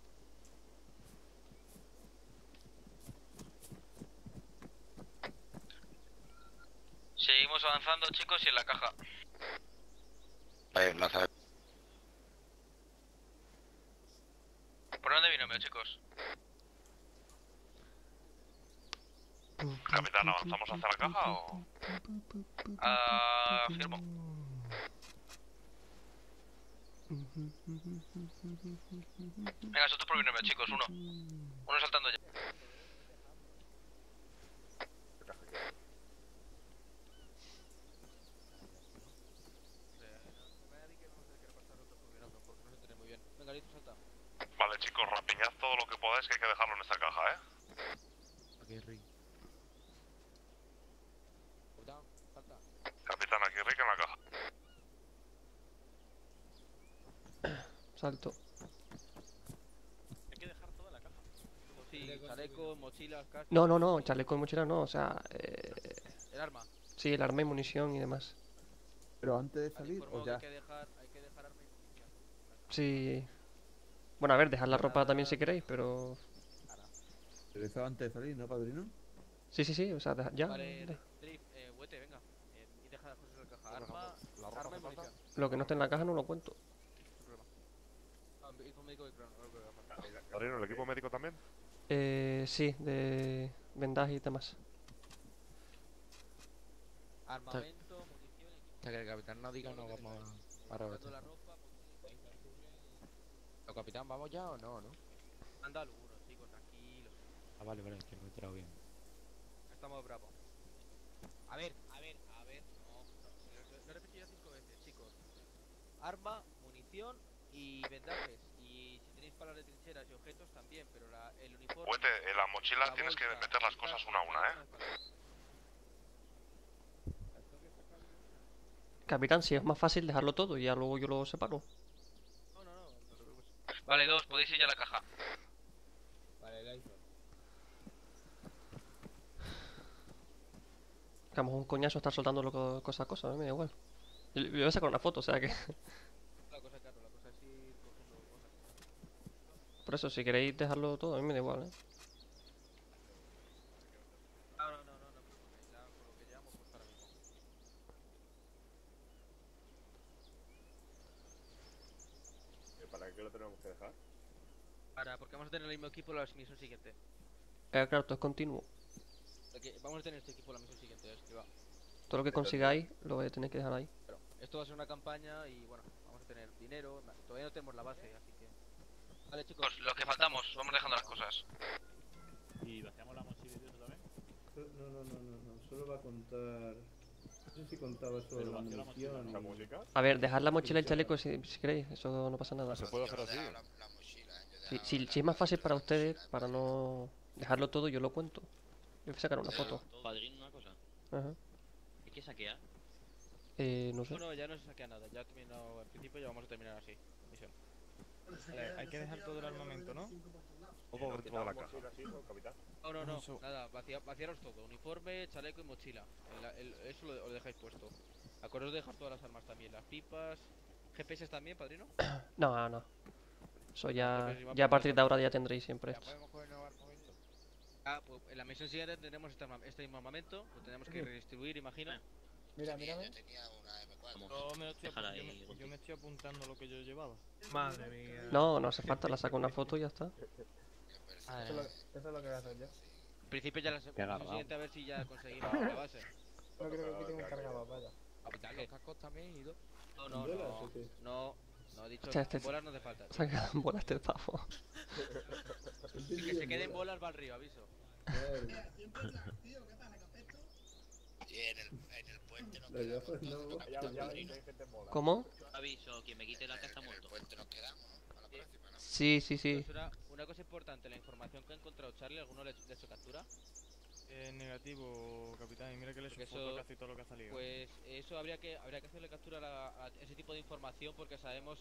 Seguimos avanzando, chicos, y en la caja. Vale, no sabes. ¿Por dónde binomio, chicos? Capitán, ¿avanzamos hacia la caja o...? Ah, firmo. Venga, nosotros por binomio, chicos, uno. Uno saltando ya. Venga, listo, salta. Vale, chicos, rapiñad todo lo que podáis, que hay que dejarlo en esta caja, ¿eh? Aquí Rick. Capitán, salta. Capitán, aquí Rick en la caja. Salto. Hay que dejar toda la caja. Sí, chaleco, mochilas, casco. No, no, no, chaleco y mochila no, o sea... Eh... El arma. Sí, el arma y munición y demás. Pero antes de salir o ya. Hay que dejar, hay que dejar arma y munición. Sí... Bueno, a ver, dejar la ropa también si queréis, pero... Pero eso antes de salir, ¿no, padrino? Sí, sí, sí, o sea, deja- ya. Vale, de- Drift, eh, Huete, venga. Eh, y deja las cosas en la caja. Arma, arma y munición. Lo que no esté en la caja no lo cuento. Ah, info médico y crono, no lo creo que falta. Padrino, ¿el equipo médico también? Eh, sí, de vendaje y demás. Armamento, munición, Hasta que el capitán no diga, no vamos a, a equipamiento, rebatir. la ropa, ¿Lo capitán vamos ya o no, no? anda algunos, chicos, tranquilos. Ah, vale, vale, que no he entrado bien. Estamos bravos. A ver, a ver, a ver. No, no, lo he repetido ya cinco veces, chicos. Arma, munición y vendajes. Y si tenéis palas de trincheras y objetos también, pero la, el uniforme... Huete, en la mochila la tienes que bolsa, meter las el cosas casco, una a una, ¿eh? Capitán, si es más fácil dejarlo todo y ya luego yo lo separo. No, no, no, no te preocupes. Vale, dos, podéis ir ya a la caja. Vale, la hizo. Digamos, un coñazo estar soltando lo cosa a cosa, a mí me da igual. Yo, yo voy a sacar una foto, o sea que... La cosa, claro, la cosa es ir cogiendo cosas. Por eso, si queréis dejarlo todo, a mí me da igual, ¿eh? No, no, no, no, no, preocupéis, ya con lo que llevamos pues ahora mismo. ¿Para qué lo tenemos que dejar? Para, porque vamos a tener el mismo equipo la misión siguiente. Eh, claro, todo es continuo. De que vamos a tener este equipo la misión siguiente, es que va. Todo lo que consigáis lo vais a tener que dejar ahí. Pero esto va a ser una campaña y bueno, vamos a tener dinero. Todavía no tenemos la base, así que. Vale, chicos. Pues lo que faltamos, vamos dejando las cosas. ¿Y vaciamos la mochila y eso también? No, no, no, no, no, solo va a contar... No sé si contaba solo la munición y... A ver, dejar la mochila y el chaleco si, si queréis, eso no pasa nada. ¿Se puede hacer así? Si, si, si es más fácil para ustedes, para no dejarlo todo, yo lo cuento. Yo voy a sacar una foto. Padrino, una cosa. Ajá. ¿Hay que saquear? Eh, no sé. No, no, ya no se saquea nada. Ya ha terminado el principio y ya vamos a terminar así. Misión. Vale, hay que dejar todo el armamento, ¿no? Todo dentro de la caja. No, no, no, Eso. nada, vacia, vaciaros todo. Uniforme, chaleco y mochila. El- el- eso lo, lo dejáis puesto. Acordaos de dejar todas las armas también. Las pipas. G P S también, padrino. No, no. Eso ya, ya a partir de ahora ya tendréis siempre esto. Ah, pues en la misión siguiente tendremos este, arma- este mismo armamento. Lo tenemos que redistribuir, imagino. Mira, mírame. Yo me, lo estoy Déjala apu- yo, ahí, me, Gonti. yo me estoy apuntando lo que yo llevaba. Madre mía. No, no hace falta, la saco una foto y ya está. Eso es, lo, eso es lo que voy a hacer yo. En principio ya la se- Qué misión agarrado. siguiente a ver si ya conseguimos la base. No creo que aquí tengo cargado, vaya. Capitán, los cascos también y dos. No, no, ¿Bolas no. o qué? No, no, he dicho Hostia, este- bolas no hace falta. Saca bolas este pavo. Y que se queden bolas va al río, aviso. Sí, en el, en el puente nos Las quedamos. gafas no... todos, Ya, capitán, ya, padrino. ¿Cómo? Aviso, quien me quite la casa En el muerto. puente nos quedamos, ¿no? A la próxima, ¿no? Sí, sí, sí. Pues una, una cosa importante, la información que ha encontrado Charlie, ¿alguno le, le ha hecho captura? Eh, negativo, capitán, y mira que le he Porque hecho foto eso- casi todo lo que ha salido. Pues eso habría que habría que hacerle captura a, la- a ese tipo de información porque sabemos.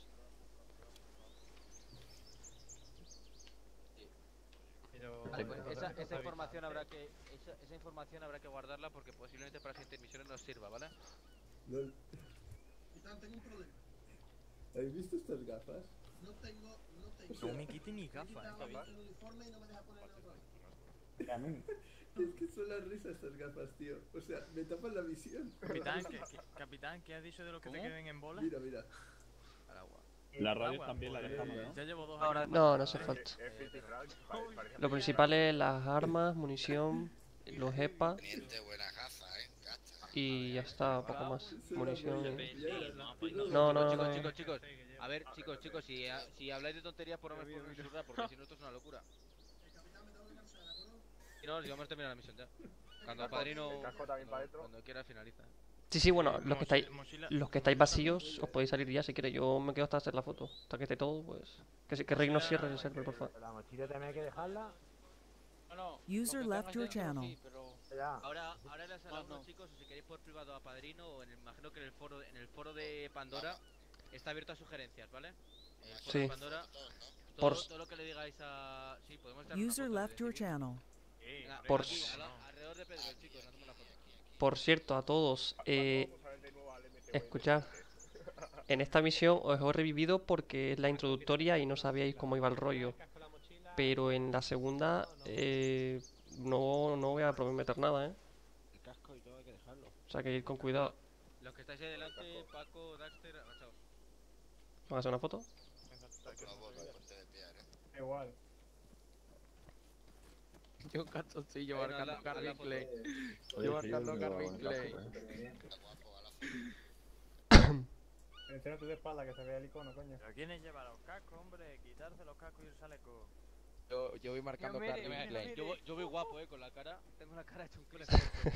Pero... Vale, pues esa, esa información habrá que esa, esa información habrá que guardarla porque posiblemente para las siguientes misiones nos sirva, ¿vale? Lol. Capitán, tengo un problema. ¿Habéis visto estas gafas? No tengo, no tengo. No me quite ni Me he gafas, quitado eh, el uniforme y no me deja ponerlo otra vez. Es que son las risas estas gafas, tío. O sea, me tapan la visión. Capitán, ¿qué, qué- capitán, ¿qué has dicho de lo que te ¿Cómo? queden en bola? Mira, mira. Al agua. La Al radio agua, también la pues, dejamos, ¿no? Ya llevo dos Ahora- años. No, no hace falta. Lo principal es las armas, munición los E P A Teniente, buena gafa, eh. Gasta. y ya está, poco más. Munición. No, No, no, no, chicos, no. chicos, chicos. A ver, chicos, chicos, si, ha- si habláis de tonterías, por no me puedo insultar, porque si no, esto es una locura. Y no, si vamos a terminar la misión ya. Cuando el padrino. Cuando, cuando quiera, finaliza. Sí, sí, bueno, Eh, los que mochi- estáis mochila- los que estáis vacíos os podéis salir ya si queréis. Yo me quedo hasta hacer la foto. Hasta que esté todo, pues. Que, si- que Rick nos cierre el server, por favor. La mochila también hay que dejarla. No, no. User lo que left tengas your dentro, channel. sí, pero Ya. ahora, ahora les hablamos, chicos, o si queréis por privado a Padrino o en el, imagino que en el foro, en el foro de Pandora está abierto a sugerencias, ¿vale? En el foro Sí. de Pandora, todo, Por- todo lo que le digáis a... Sí, podemos echar una User foto, left de your civil. channel. Venga, Por aquí, s- a la- alrededor de Pedro, chicos, hacemos la foto. Por cierto, a todos, eh, escuchad, en esta misión os he revivido porque es la introductoria y no sabíais cómo iba el rollo. Pero en la segunda, eh, no, no voy a prometer nada, ¿eh? El casco y todo hay que dejarlo. O sea que ir con cuidado. Los que estáis ahí delante, Paco, Daxter, agachaos. ¿Vas a hacer una foto? Igual. Yo un cartoncillo Bueno, marcando la- Carvin la foto. Clay. Oye, Yo sí, marcando yo Carvin no Clay. encajo, Menciona tu de espalda que se vea el icono, coño. ¿Pero quiénes llevan los cascos, hombre? Quitarse los cascos y el chaleco. Yo, yo voy marcando mire, Carvin mire, Clay. Yo, voy- yo voy guapo, eh, con la cara. Tengo la cara hecha un culo.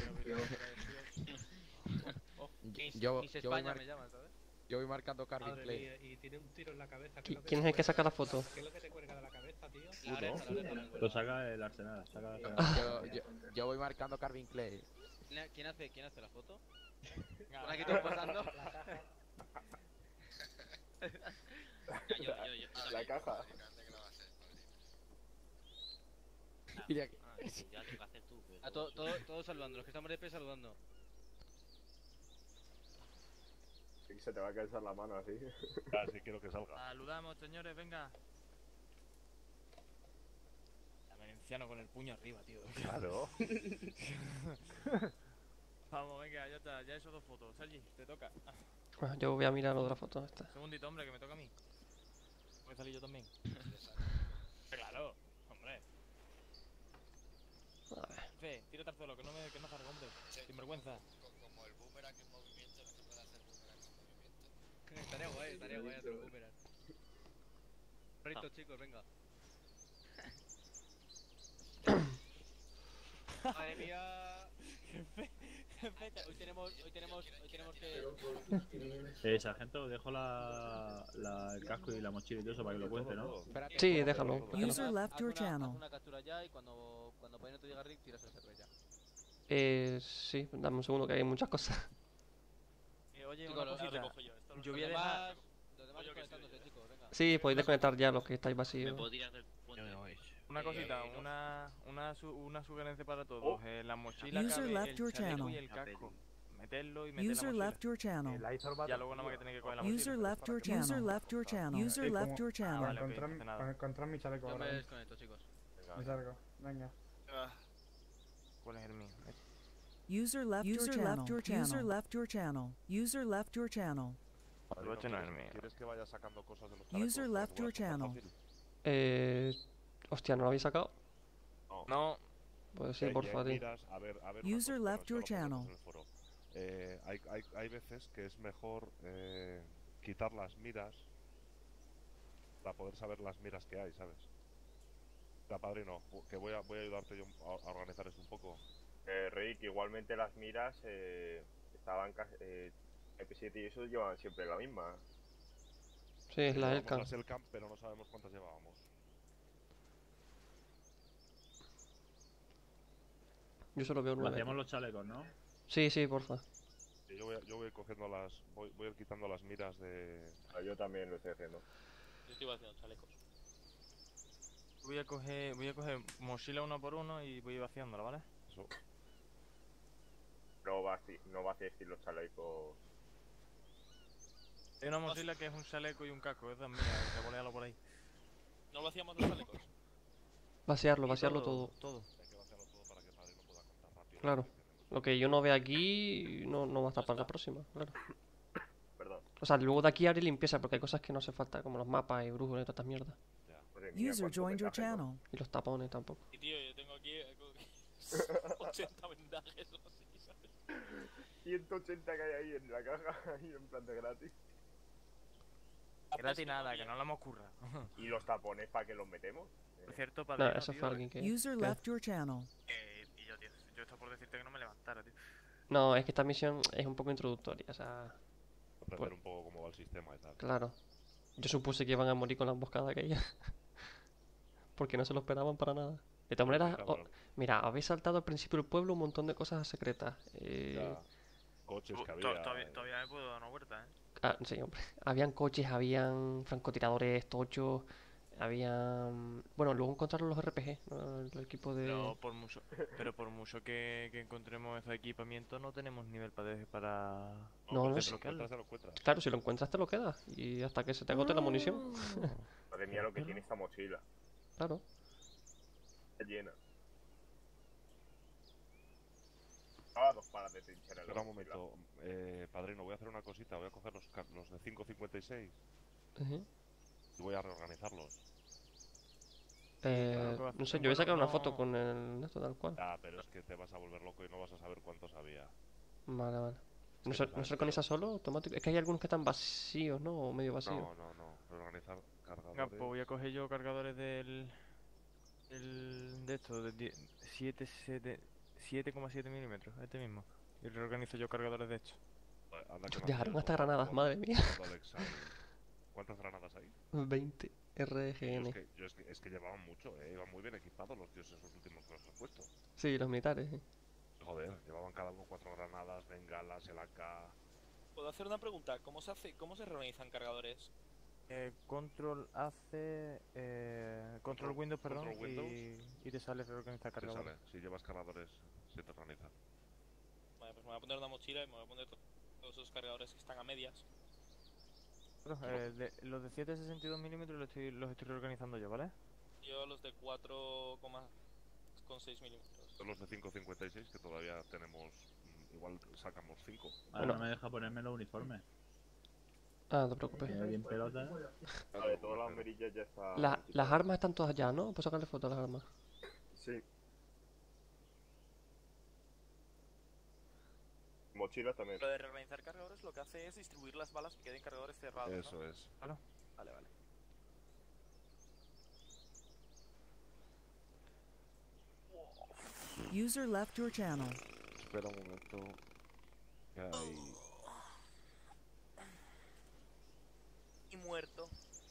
Yo, Miss yo voy España mar- me llaman, ¿sabes? yo voy marcando Carvin Madre Clay. mía, y tiene un tiro en la cabeza. ¿qué ¿Qui- es lo que ¿Quién te es el que cuelga? saca la foto? ¿Qué es lo que te cuelga de la cabeza, tío? La oreja, la oreja, la Lo oreja. saca el arsenal, saca el Yo, arsenal. yo, yo voy marcando Carvin Clay. ¿Quién quién hace, quién hace la foto? ¿Con aquí estoy pasando? Yo, yo, yo, yo La también. caja. Y de aquí. Ah, sí, ya toca hacer tú. pero A to- todo- todos saludando, los que estamos de pie saludando. Y se te va a cansar la mano así. Ah, sí, quiero que salga. Saludamos, señores, venga. La valenciano con el puño arriba, tío. Claro. Vamos, venga, ya está, ya he hecho dos fotos. Sergi, te toca. Ah, Bueno, yo voy a mirar otra foto esta. segundito, hombre, que me toca a mí. Voy a salir yo también. Claro, hombre. A ver. Fe, tírate al suelo, que no me que no salga, hombre. Sin vergüenza. Como el boomerang en movimiento, no se puede hacer boomerang en movimiento. Estaría guay, estaría guay hacer un boomerang. Ritos, chicos, venga. Madre mía. Hoy tenemos, hoy tenemos, hoy tenemos que... Eh, sargento, dejo la, la, el casco y la mochila y todo eso para que lo cuente, ¿no? Sí, déjalo. User left Haz your una, channel. haz una captura ya y cuando, cuando Padrino te diga Rick, tiras el server ya. Eh, sí, dame un segundo que hay muchas cosas. Eh, oye, Chicos, una lo- cosita. lo recojo yo, esto lo- Yo voy a los dejar... demás- Los demás desconectándose, chicos, venga. Sí, podéis desconectar ya los que estáis Me vacíos. puedo tirar del puente. Una cosita, Eh, una, una, su- una sugerencia para todos. Oh. Eh, la mochila User cabe left el your chaleco channel. y el casco. Meterlo y meter la User mochila. left your channel. El Aitor va Ya a- luego nada más que tenéis que coger la User mochila. left your channel. User left your channel. User Sí, left como- your Para channel. Vale, ok, encontrar, no hace nada. para encontrar mi chaleco Yo ahora. me ¿no? desconecto, chicos. Venga, Me salgo. Venga. Ah, ¿Cuál es el mío? User left your channel. User left your channel. User left your channel. Padrino, Este no es el ¿quieres- mío. ¿Quieres que vaya sacando cosas de los chalecos? User para left que your puedas hacer channel. fácil? Eh. Hostia, ¿no lo habéis sacado? No. No. Pues sí, Eh, y porfa, hay tío. miras, a ver, a ver una User cosa, left bueno, your esto lo ponemos channel. en el foro. Eh, hay, hay, hay veces que es mejor eh, quitar las miras para poder saber las miras que hay, ¿sabes? Ya, padrino, que voy a, voy a ayudarte yo a, a organizar esto un poco. Eh, Rick, igualmente las miras eh, estaban casi. Eh, M P siete y eso llevaban siempre la misma. Sí, es la Llevábamos Elcam. las Elcam, pero no sabemos cuántas llevábamos. Yo solo veo nueve. Vaciamos los chalecos, ¿no? Sí, sí, porfa. Y yo voy, yo voy cogiendo las, voy, voy a ir quitando las miras de... Ah, yo también lo estoy haciendo. Yo estoy vaciando chalecos. Voy a coger, voy a coger mochila uno por uno y voy vaciándola, ¿vale? Eso. No vaci no vaciéis los chalecos. Hay una mochila que es un chaleco y un casco, esa es mía, revolealo por ahí. ¿No vaciamos los chalecos? Vaciarlo, Y vaciarlo todo. Todo. Hay que vaciarlo todo para que el padrino pueda contar rápido. Claro. Lo que yo no vea aquí no, no va a estar para la próxima, claro. Perdón. O sea, luego de aquí haré limpieza porque hay cosas que no hace falta, como los mapas y brújulas y todas estas mierdas. Madre mía, User cuánto joined your mensaje, ¿no? channel. Y los tapones tampoco. Y tío, yo tengo aquí... ochenta vendajes o así, ¿sabes? ciento ochenta que hay ahí en la caja, ahí en plan de gratis. Gratis nada, que no lo hemos currado. ¿Y los tapones para que los metemos? Por cierto, No, padrino, eso tío, fue alguien que... User ¿qué? left your channel. Eh, y yo, tío, yo estaba por decirte que no me levantara, tío. No, es que esta misión es un poco introductoria, o sea... Aprender pues- un poco cómo va el sistema y tal. Claro. Yo supuse que iban a morir con la emboscada aquella. Porque no se lo esperaban para nada. De todas maneras, Cabrón. oh, mira, habéis saltado al principio del pueblo un montón de cosas secretas. Eh, Ya, coches que To- había. Todavía, todavía me puedo dar una vuelta, ¿eh? ah, sí, hombre. Habían coches, habían francotiradores, tochos, habían... Bueno, luego encontraron los R P G, ¿no? El equipo de... No, por mucho, pero por mucho que, que encontremos ese equipamiento, no tenemos nivel para... para... No, no, si sí. lo encuentras, te lo encuentras. Claro, si lo encuentras te lo quedas. Y hasta que se te agote la munición. Madre mía lo que tiene esta mochila. Claro. Está llena. Ah, dos palas de trinchera en la Espera un mochila. momento, eh, padrino, voy a hacer una cosita. Voy a coger los, car- los de cinco cincuenta y seis Ujú. y voy a reorganizarlos. Eh, Claro, no sé, yo voy a sacar una foto no- con el... esto tal cual. Ah, pero es que te vas a volver loco y no vas a saber cuántos había. Vale, vale. ¿No que se, no no sabes, se organiza solo automático? Es que hay algunos que están vacíos, ¿no? O medio vacíos. No, no, no. Reorganizar cargadores. Venga, pues voy a coger yo cargadores del... del de esto, de siete coma siete milímetros, este mismo. Y reorganizo yo cargadores de estos. Joder, anda que no Dejaron has hasta ido granadas, con- madre mía. con Alex ahí. ¿Cuántas granadas hay? veinte R G Yo N. es, que, yo es, que, es que llevaban mucho, eh. Iban muy bien equipados los tíos esos últimos que los he puesto. Sí, los militares. sí. Joder, llevaban cada uno cuatro granadas, bengalas, el A K. ¿Puedo hacer una pregunta? ¿Cómo se hace, cómo se reorganizan cargadores? Eh, control hace... Eh, control, Control- Windows, perdón, control Windows. Y, y te sale reorganizar Te cargadores. sale. Si llevas cargadores, se te organizan. Vale, pues me voy a poner una mochila y me voy a poner to- todos esos cargadores que están a medias. Bueno, eh, de- los de siete coma sesenta y dos milímetros los estoy, los estoy reorganizando yo, ¿vale? Yo los de cuatro coma seis milímetros. Son los de cinco cincuenta y seis que todavía tenemos. mm, Igual sacamos cinco. Ahora no me deja ponerme los uniformes. Ah, no te preocupes. Tiene bien pelota. Vale, todas las merillas ya están. La- las armas están todas ya, ¿no? Puedo sacarle foto a las armas. Sí. Mochilas también. Lo de reorganizar cargadores lo que hace es distribuir las balas que queden cargadores cerrados, ¿no? Eso es. Claro. Vale, vale. User left your channel. Espera un momento. Que hay. Y muerto.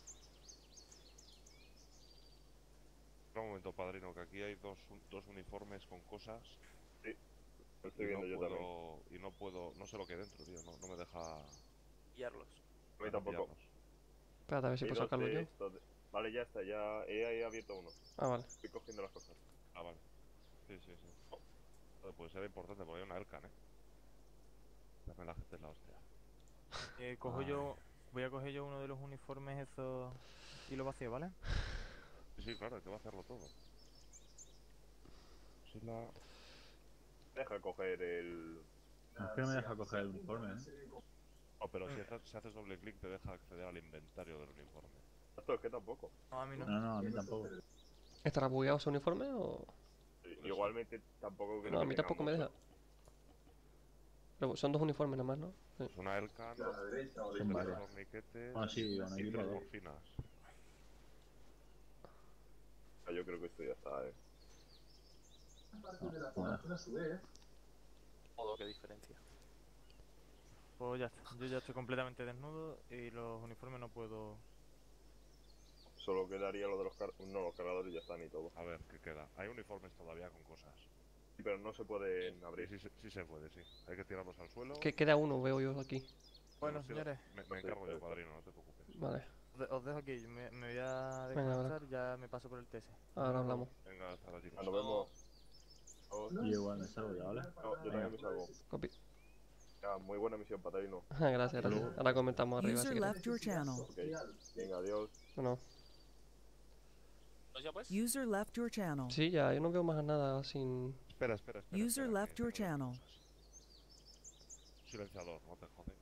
Espera un momento, padrino, que aquí hay dos, un- dos uniformes con cosas. Sí. Lo estoy y viendo no yo puedo, también. Y no puedo. No sé lo que hay dentro, tío. No, no me deja. Pillarlos. A mí tampoco. pillarlos. Espérate, a ver si Hay puedo dos sacarlo de yo. estos de- Vale, ya está, ya he, he abierto uno. Ah, vale. Estoy cogiendo las cosas. Ah, vale. Sí, sí, sí. Joder, pues era importante porque hay una Elcan, eh. Dame la gente es la hostia. Eh, cojo Ay. yo... Voy a coger yo uno de los uniformes esos y lo vacío, ¿vale? Sí, sí, claro, hay que va a hacerlo todo. Sí, la... Deja coger el. Es que no me deja coger el uniforme, ¿eh? Oh, pero si haces, si haces doble clic te deja acceder al inventario del uniforme. Esto es que tampoco. No, a mí no. No, no, a mí tampoco. ¿Estará bugueado ese uniforme o...? Sí, igualmente tampoco creo No, a que mí tenga tampoco me mucho. deja. Pero son dos uniformes nada más, ¿no? Sí. Es una Elcan, Son tres varias. torniquetes Ah, sí, bueno, y aquí tres va. morfinas. Ah, yo creo que esto ya está, eh. Joder, qué diferencia. Pues ya está. Yo ya estoy completamente desnudo y los uniformes no puedo... Solo quedaría lo de los car no, los cargadores ya están y todo. A ver, ¿qué queda? Hay uniformes todavía con cosas. Sí, pero no se pueden Sí, abrir. sí, sí, sí se puede, sí. Hay que tirarlos al suelo. Que queda uno, veo yo aquí. Bueno, Los tiro- señores. Me, me encargo yo, padrino, no te preocupes. Vale, Os, de- os dejo aquí, me, me voy a Venga, descansar, ya me paso por el T S. ahora hablamos. Venga, hasta la chicos. Ah, nos vemos. Chao. Y igual me salgo ya, ¿vale? No, yo también me salgo. Copy. Ya, muy buena misión, Patarino. gracias, gracias. Ahora comentamos arriba si User quieres. left your channel. Ok. Venga, adiós. Bueno, ¿Pues ya pues? User left your channel. sí, ya, yo no veo más nada sin... Espera, espera, espera. User espera, left que your tengo channel. cosas. Silenciador, no te jode.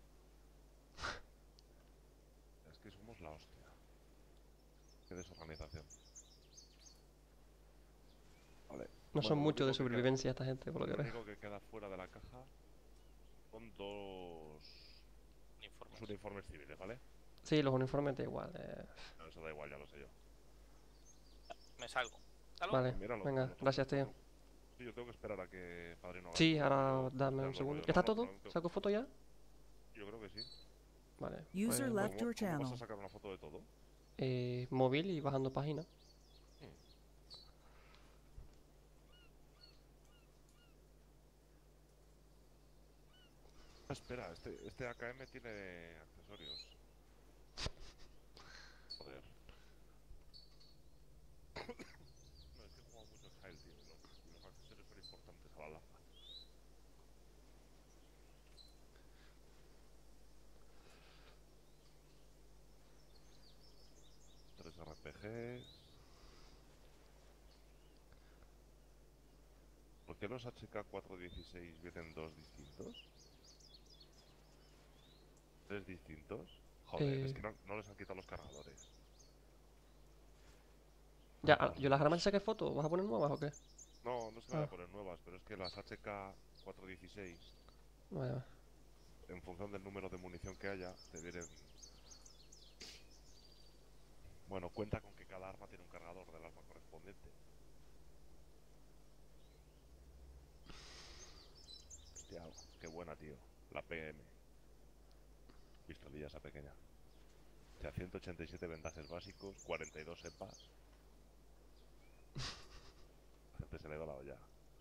Es que somos la hostia. Qué desorganización. Vale. No son Bueno, lo mucho de único que queda- supervivencia esta gente, por lo que Lo veo. único que queda fuera de la caja son dos Uniformes. dos uniformes civiles, ¿vale? Sí, los uniformes da igual. eh. No, eso da igual, ya lo sé yo. Me salgo. Hasta luego. Vale, Míralo, venga, míralo. gracias, tío. Sí, yo tengo que esperar a que Padrino haga Sí, esto, ahora yo dame un estoy segundo. dando ¿Ya está rollo, todo? no, no, no, ¿Saco foto ya? Yo creo que sí. Vale. User pues, left ¿Cómo, your cómo vas channel. a sacar una foto de todo? eh, móvil y bajando página. Ah, espera, este, este A K M tiene accesorios. Joder. No, es que he jugado mucho Exile, tío, y los, y los accesorios son importantes a la larga. Tres R P Gs. ¿Por qué los H K cuatrocientos dieciséis vienen dos distintos? ¿Tres distintos? Joder, Eh. es que no, no les han quitado los cargadores. Ya, ah, yo las armas saqué foto. ¿Vas a poner nuevas o qué? No, no es que me voy Ah. a poner nuevas, pero es que las H K cuatrocientos dieciséis, Vale, vale. en función del número de munición que haya, te vienen... Bueno, cuenta con que cada arma tiene un cargador del arma correspondiente. Hostia, qué buena, tío. La P M. Pistolilla esa pequeña. O sea, ciento ochenta y siete vendajes básicos, cuarenta y dos E P As. La gente se le ha ido la olla.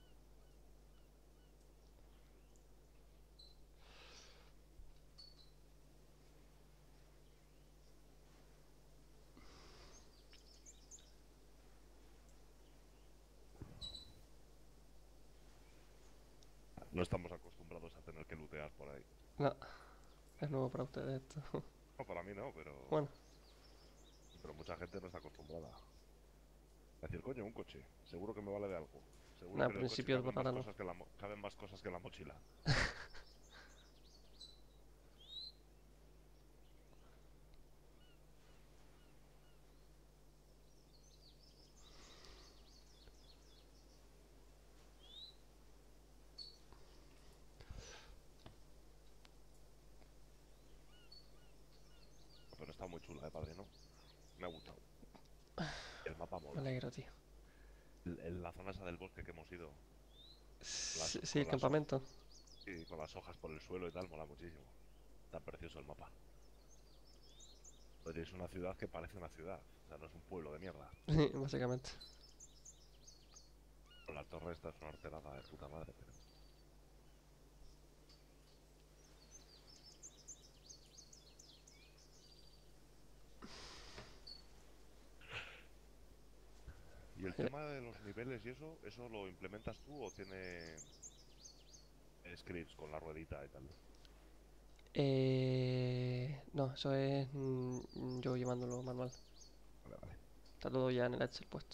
No estamos acostumbrados a tener que lootear por ahí. No, es nuevo para ustedes esto. No, para mí no, pero... Bueno. Pero mucha gente no está acostumbrada. Es decir, coño, un coche. Seguro que me vale de algo. Seguro Nah, que al en el coche principio caben, por ahora más no. cosas que la mo- caben más cosas que en la mochila. Pero está muy chula, eh, padrino. Me ha gustado. El mapa Me mola. alegro, tío. El- el- la zona esa del bosque que hemos ido. Sí, con sí, el las campamento. hojas- Sí, con las hojas por el suelo y tal, mola muchísimo. Está precioso el mapa. Pero es una ciudad que parece una ciudad. O sea, no es un pueblo de mierda. Sí, básicamente. La torre esta es una horterada de puta madre, pero... ¿Y el tema de los niveles y eso, eso lo implementas tú o tiene scripts con la ruedita y tal? Eh... No, eso es mm, yo llevándolo manual. Vale, vale. Está todo ya en el Excel puesto.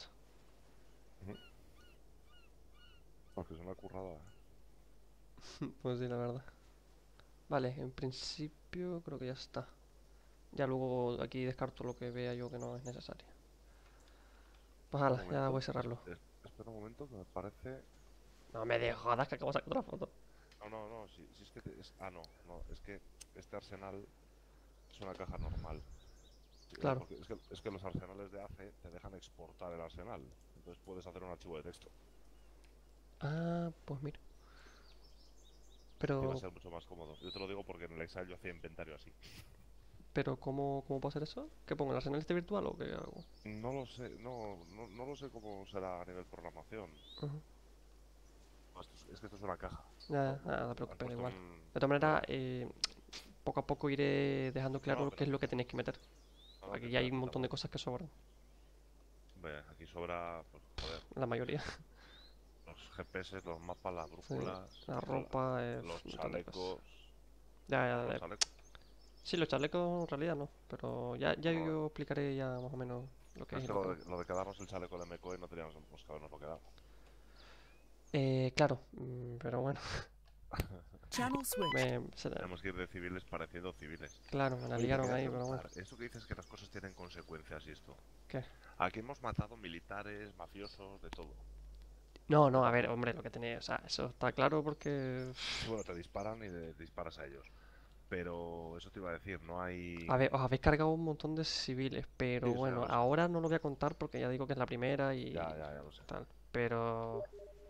Porque es una currada. ¿eh? Pues sí, la verdad. Vale, en principio creo que ya está. Ya luego aquí descarto lo que vea yo que no es necesario. Pues Un hala, ya momento, voy a cerrarlo. es- Espera un momento que me parece... No me de jodas que acabo de sacar otra foto. No, no, no, si, si es que... te- es- Ah, no, no, es que este arsenal es una caja normal. Sí, eh, Claro. porque Es que, es que los arsenales de A C E te dejan exportar el arsenal. Entonces puedes hacer un archivo de texto. Ah, pues mira. Y va Pero... a ser mucho más cómodo. Yo te lo digo porque en el Exile yo hacía inventario así. Pero ¿cómo, cómo puedo hacer eso? ¿Qué pongo? ¿El arsenal este virtual o qué hago? No lo sé, no, no, no lo sé cómo será a nivel programación. Ujú. No, esto es, es que esto es una caja. Ya, No, nada, no han te preocupes, puesto igual. un- De todas maneras, eh, poco a poco iré dejando claro No, qué pero- es lo que tenéis que meter. No, no, Aquí que ya hay está un de montón de puta cosas que sobran. Ve, aquí sobra, pues, joder, La mayoría. los G P S, los mapas, las Sí, brújulas, la ropa, eh, los un montón de cosas. chalecos. Ya, ya, los ya. chalecos. Sí, los chalecos en realidad no, pero ya, ya No. yo explicaré ya más o menos lo que Es es. y que lo lo que de, no. lo de quedarnos el chaleco de M C O E no teníamos pues, que habernos lo quedado. Eh, claro, mm, pero bueno. Channel switch. Me- se- Tenemos que ir de civiles pareciendo civiles. Claro, me la Oye, te liaron quería ahí, pero bueno. preguntar, Eso que dices que las cosas tienen consecuencias y esto. ¿Qué? Aquí hemos matado militares, mafiosos, de todo. No, no, a ver, hombre, lo que tenéis, o sea, eso está claro porque... Sí, bueno, te disparan y le disparas a ellos. Pero eso te iba a decir, no hay... A ver, os habéis cargado un montón de civiles, pero Sí, eso ya bueno, lo sé. ahora no lo voy a contar porque ya digo que es la primera y... Ya, ya, ya lo sé. Tal, pero...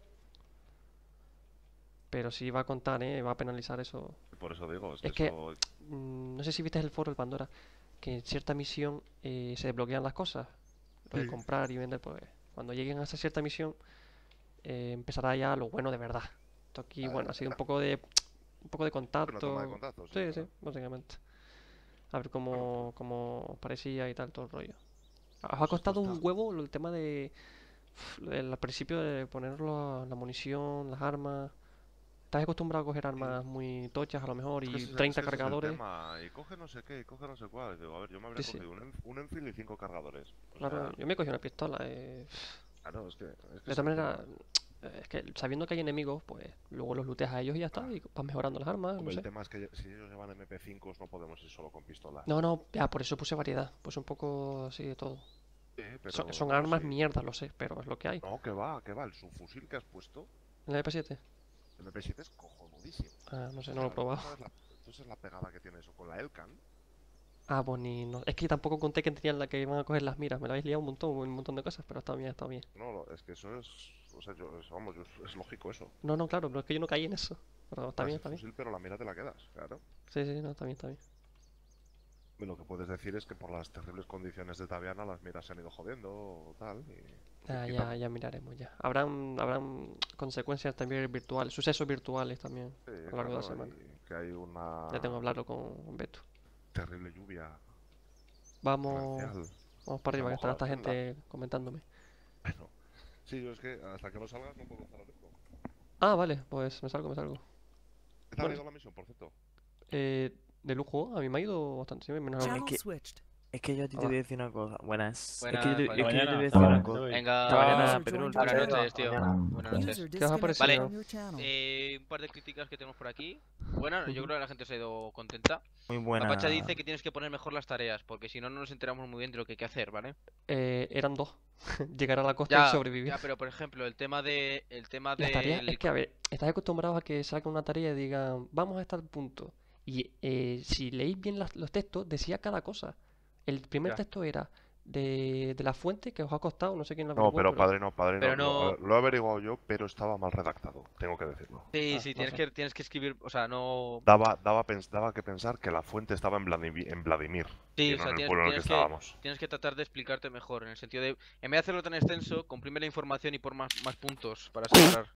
Pero sí va a contar, ¿eh? Va a penalizar eso. Por eso digo, es, Es que que, eso... mm, no sé si viste el foro de Pandora, que en cierta misión eh, se desbloquean las cosas. Lo de Sí. comprar y vender, pues cuando lleguen a esa cierta misión eh, empezará ya lo bueno de verdad. Esto aquí, Ah, bueno, ha sido un ah. poco de un poco de Una contacto. toma de contacto, sí, Sí, sí, claro. básicamente. A ver cómo, cómo parecía y tal, todo el rollo. Os ha Pues esto costado un está- huevo lo- el tema de... uf, el- al principio de poner la, la munición, las armas. Estás acostumbrado a coger armas muy tochas a lo mejor Es y que ese- es treinta que ese es el cargadores. tema, y coge no sé qué, y coge no sé cuál. Y digo, a ver, yo me habría Sí, sí. cogido un, en- un Enfield y cinco cargadores. O Claro, sea, yo me cogí una pistola. Eh... claro, es que... Es que De es todas el maneras, tema. eh, es que sabiendo que hay enemigos, pues luego los looteas a ellos y ya está, y vas mejorando las armas, no Hombre, sé. el tema es que si ellos llevan eme pe cinco no podemos ir solo con pistolas. No, no, ya, por eso puse variedad, puse un poco así de todo. Sí, pero Son, son no, armas sí. mierdas, lo sé, pero es lo que hay. No, que va, que va, el subfusil que has puesto, ¿En la E P siete? el eme pe siete es cojonudísimo. Ah, no sé, O no lo he sea, probado. ¿tú sabes la, tú sabes la pegada que tiene eso con la Elcan? Ah, pues ni... No. Es que tampoco conté que tenían la que iban a coger las miras, me la habéis liado un montón, un montón de cosas, pero está bien, está bien. No, no, es que eso es... O sea, yo, es- vamos, yo- es lógico eso. No, no, claro, pero es que yo no caí en eso. Pero está Das bien, el está bien. fusil, pero la mira te la quedas, claro. Sí, sí, no, está bien, está bien. Y lo que puedes decir es que por las terribles condiciones de Taviana las miras se han ido jodiendo o tal. Y, pues, Ya, hay que ya, quitarlo. ya miraremos ya. Habrán, habrán consecuencias también virtuales, sucesos virtuales también Sí, a lo largo de la claro, semana. y que hay una Ya tengo que hablarlo con Beto. terrible lluvia. Vamos, torrencial. vamos para arriba, que Se ha estará esta mojado la gente comentándome. Bueno, sí, yo es que hasta que no salgas no puedo estar atento. Ah, vale, pues me salgo, me salgo. ¿Qué tal ha Bueno, ido la misión, por cierto? eh, de lujo, a mí me ha ido bastante bien, menos Es mal. que, es que yo a ti te Hola. voy a decir una cosa. Buenas. Buenas, es que yo te, es buenas. que yo te voy a decir Buenas. una cosa. Venga, Mañana, buenas Pedro, buenas noches, tío. mañana. Buenas noches. ¿Qué os ha parecido? Vale, eh, un par de críticas que tenemos por aquí. Bueno, yo creo que la gente se ha ido contenta. Muy buena. Mapacha dice que tienes que poner mejor las tareas, porque si no, no nos enteramos muy bien de lo que hay que hacer, ¿vale? Eh, eran dos. Llegar a la costa Ya, y sobrevivir. ya, pero por ejemplo, el tema de... El tema Las tareas, del... es que a ver, estás acostumbrados a que saquen una tarea y digan, vamos a este punto. Y eh, si leéis bien las- los textos, decía cada cosa. El primer Ya. texto era de, de la fuente que os ha costado, no sé quién lo No, averiguó, pero padrino, padrino, Pero lo, no- lo he averiguado yo, pero estaba mal redactado, tengo que decirlo. Sí, Ah, sí, no tienes, sé. que, tienes que escribir, o sea, no... Daba, daba, pens- daba que pensar que la fuente estaba en, Vladimir, en Vladimir Sí, y o no sea, en el tienes, pueblo en el que tienes que, estábamos. tienes que tratar de explicarte mejor, en el sentido de, en vez de hacerlo tan extenso, comprime la información y por más, más puntos para separar.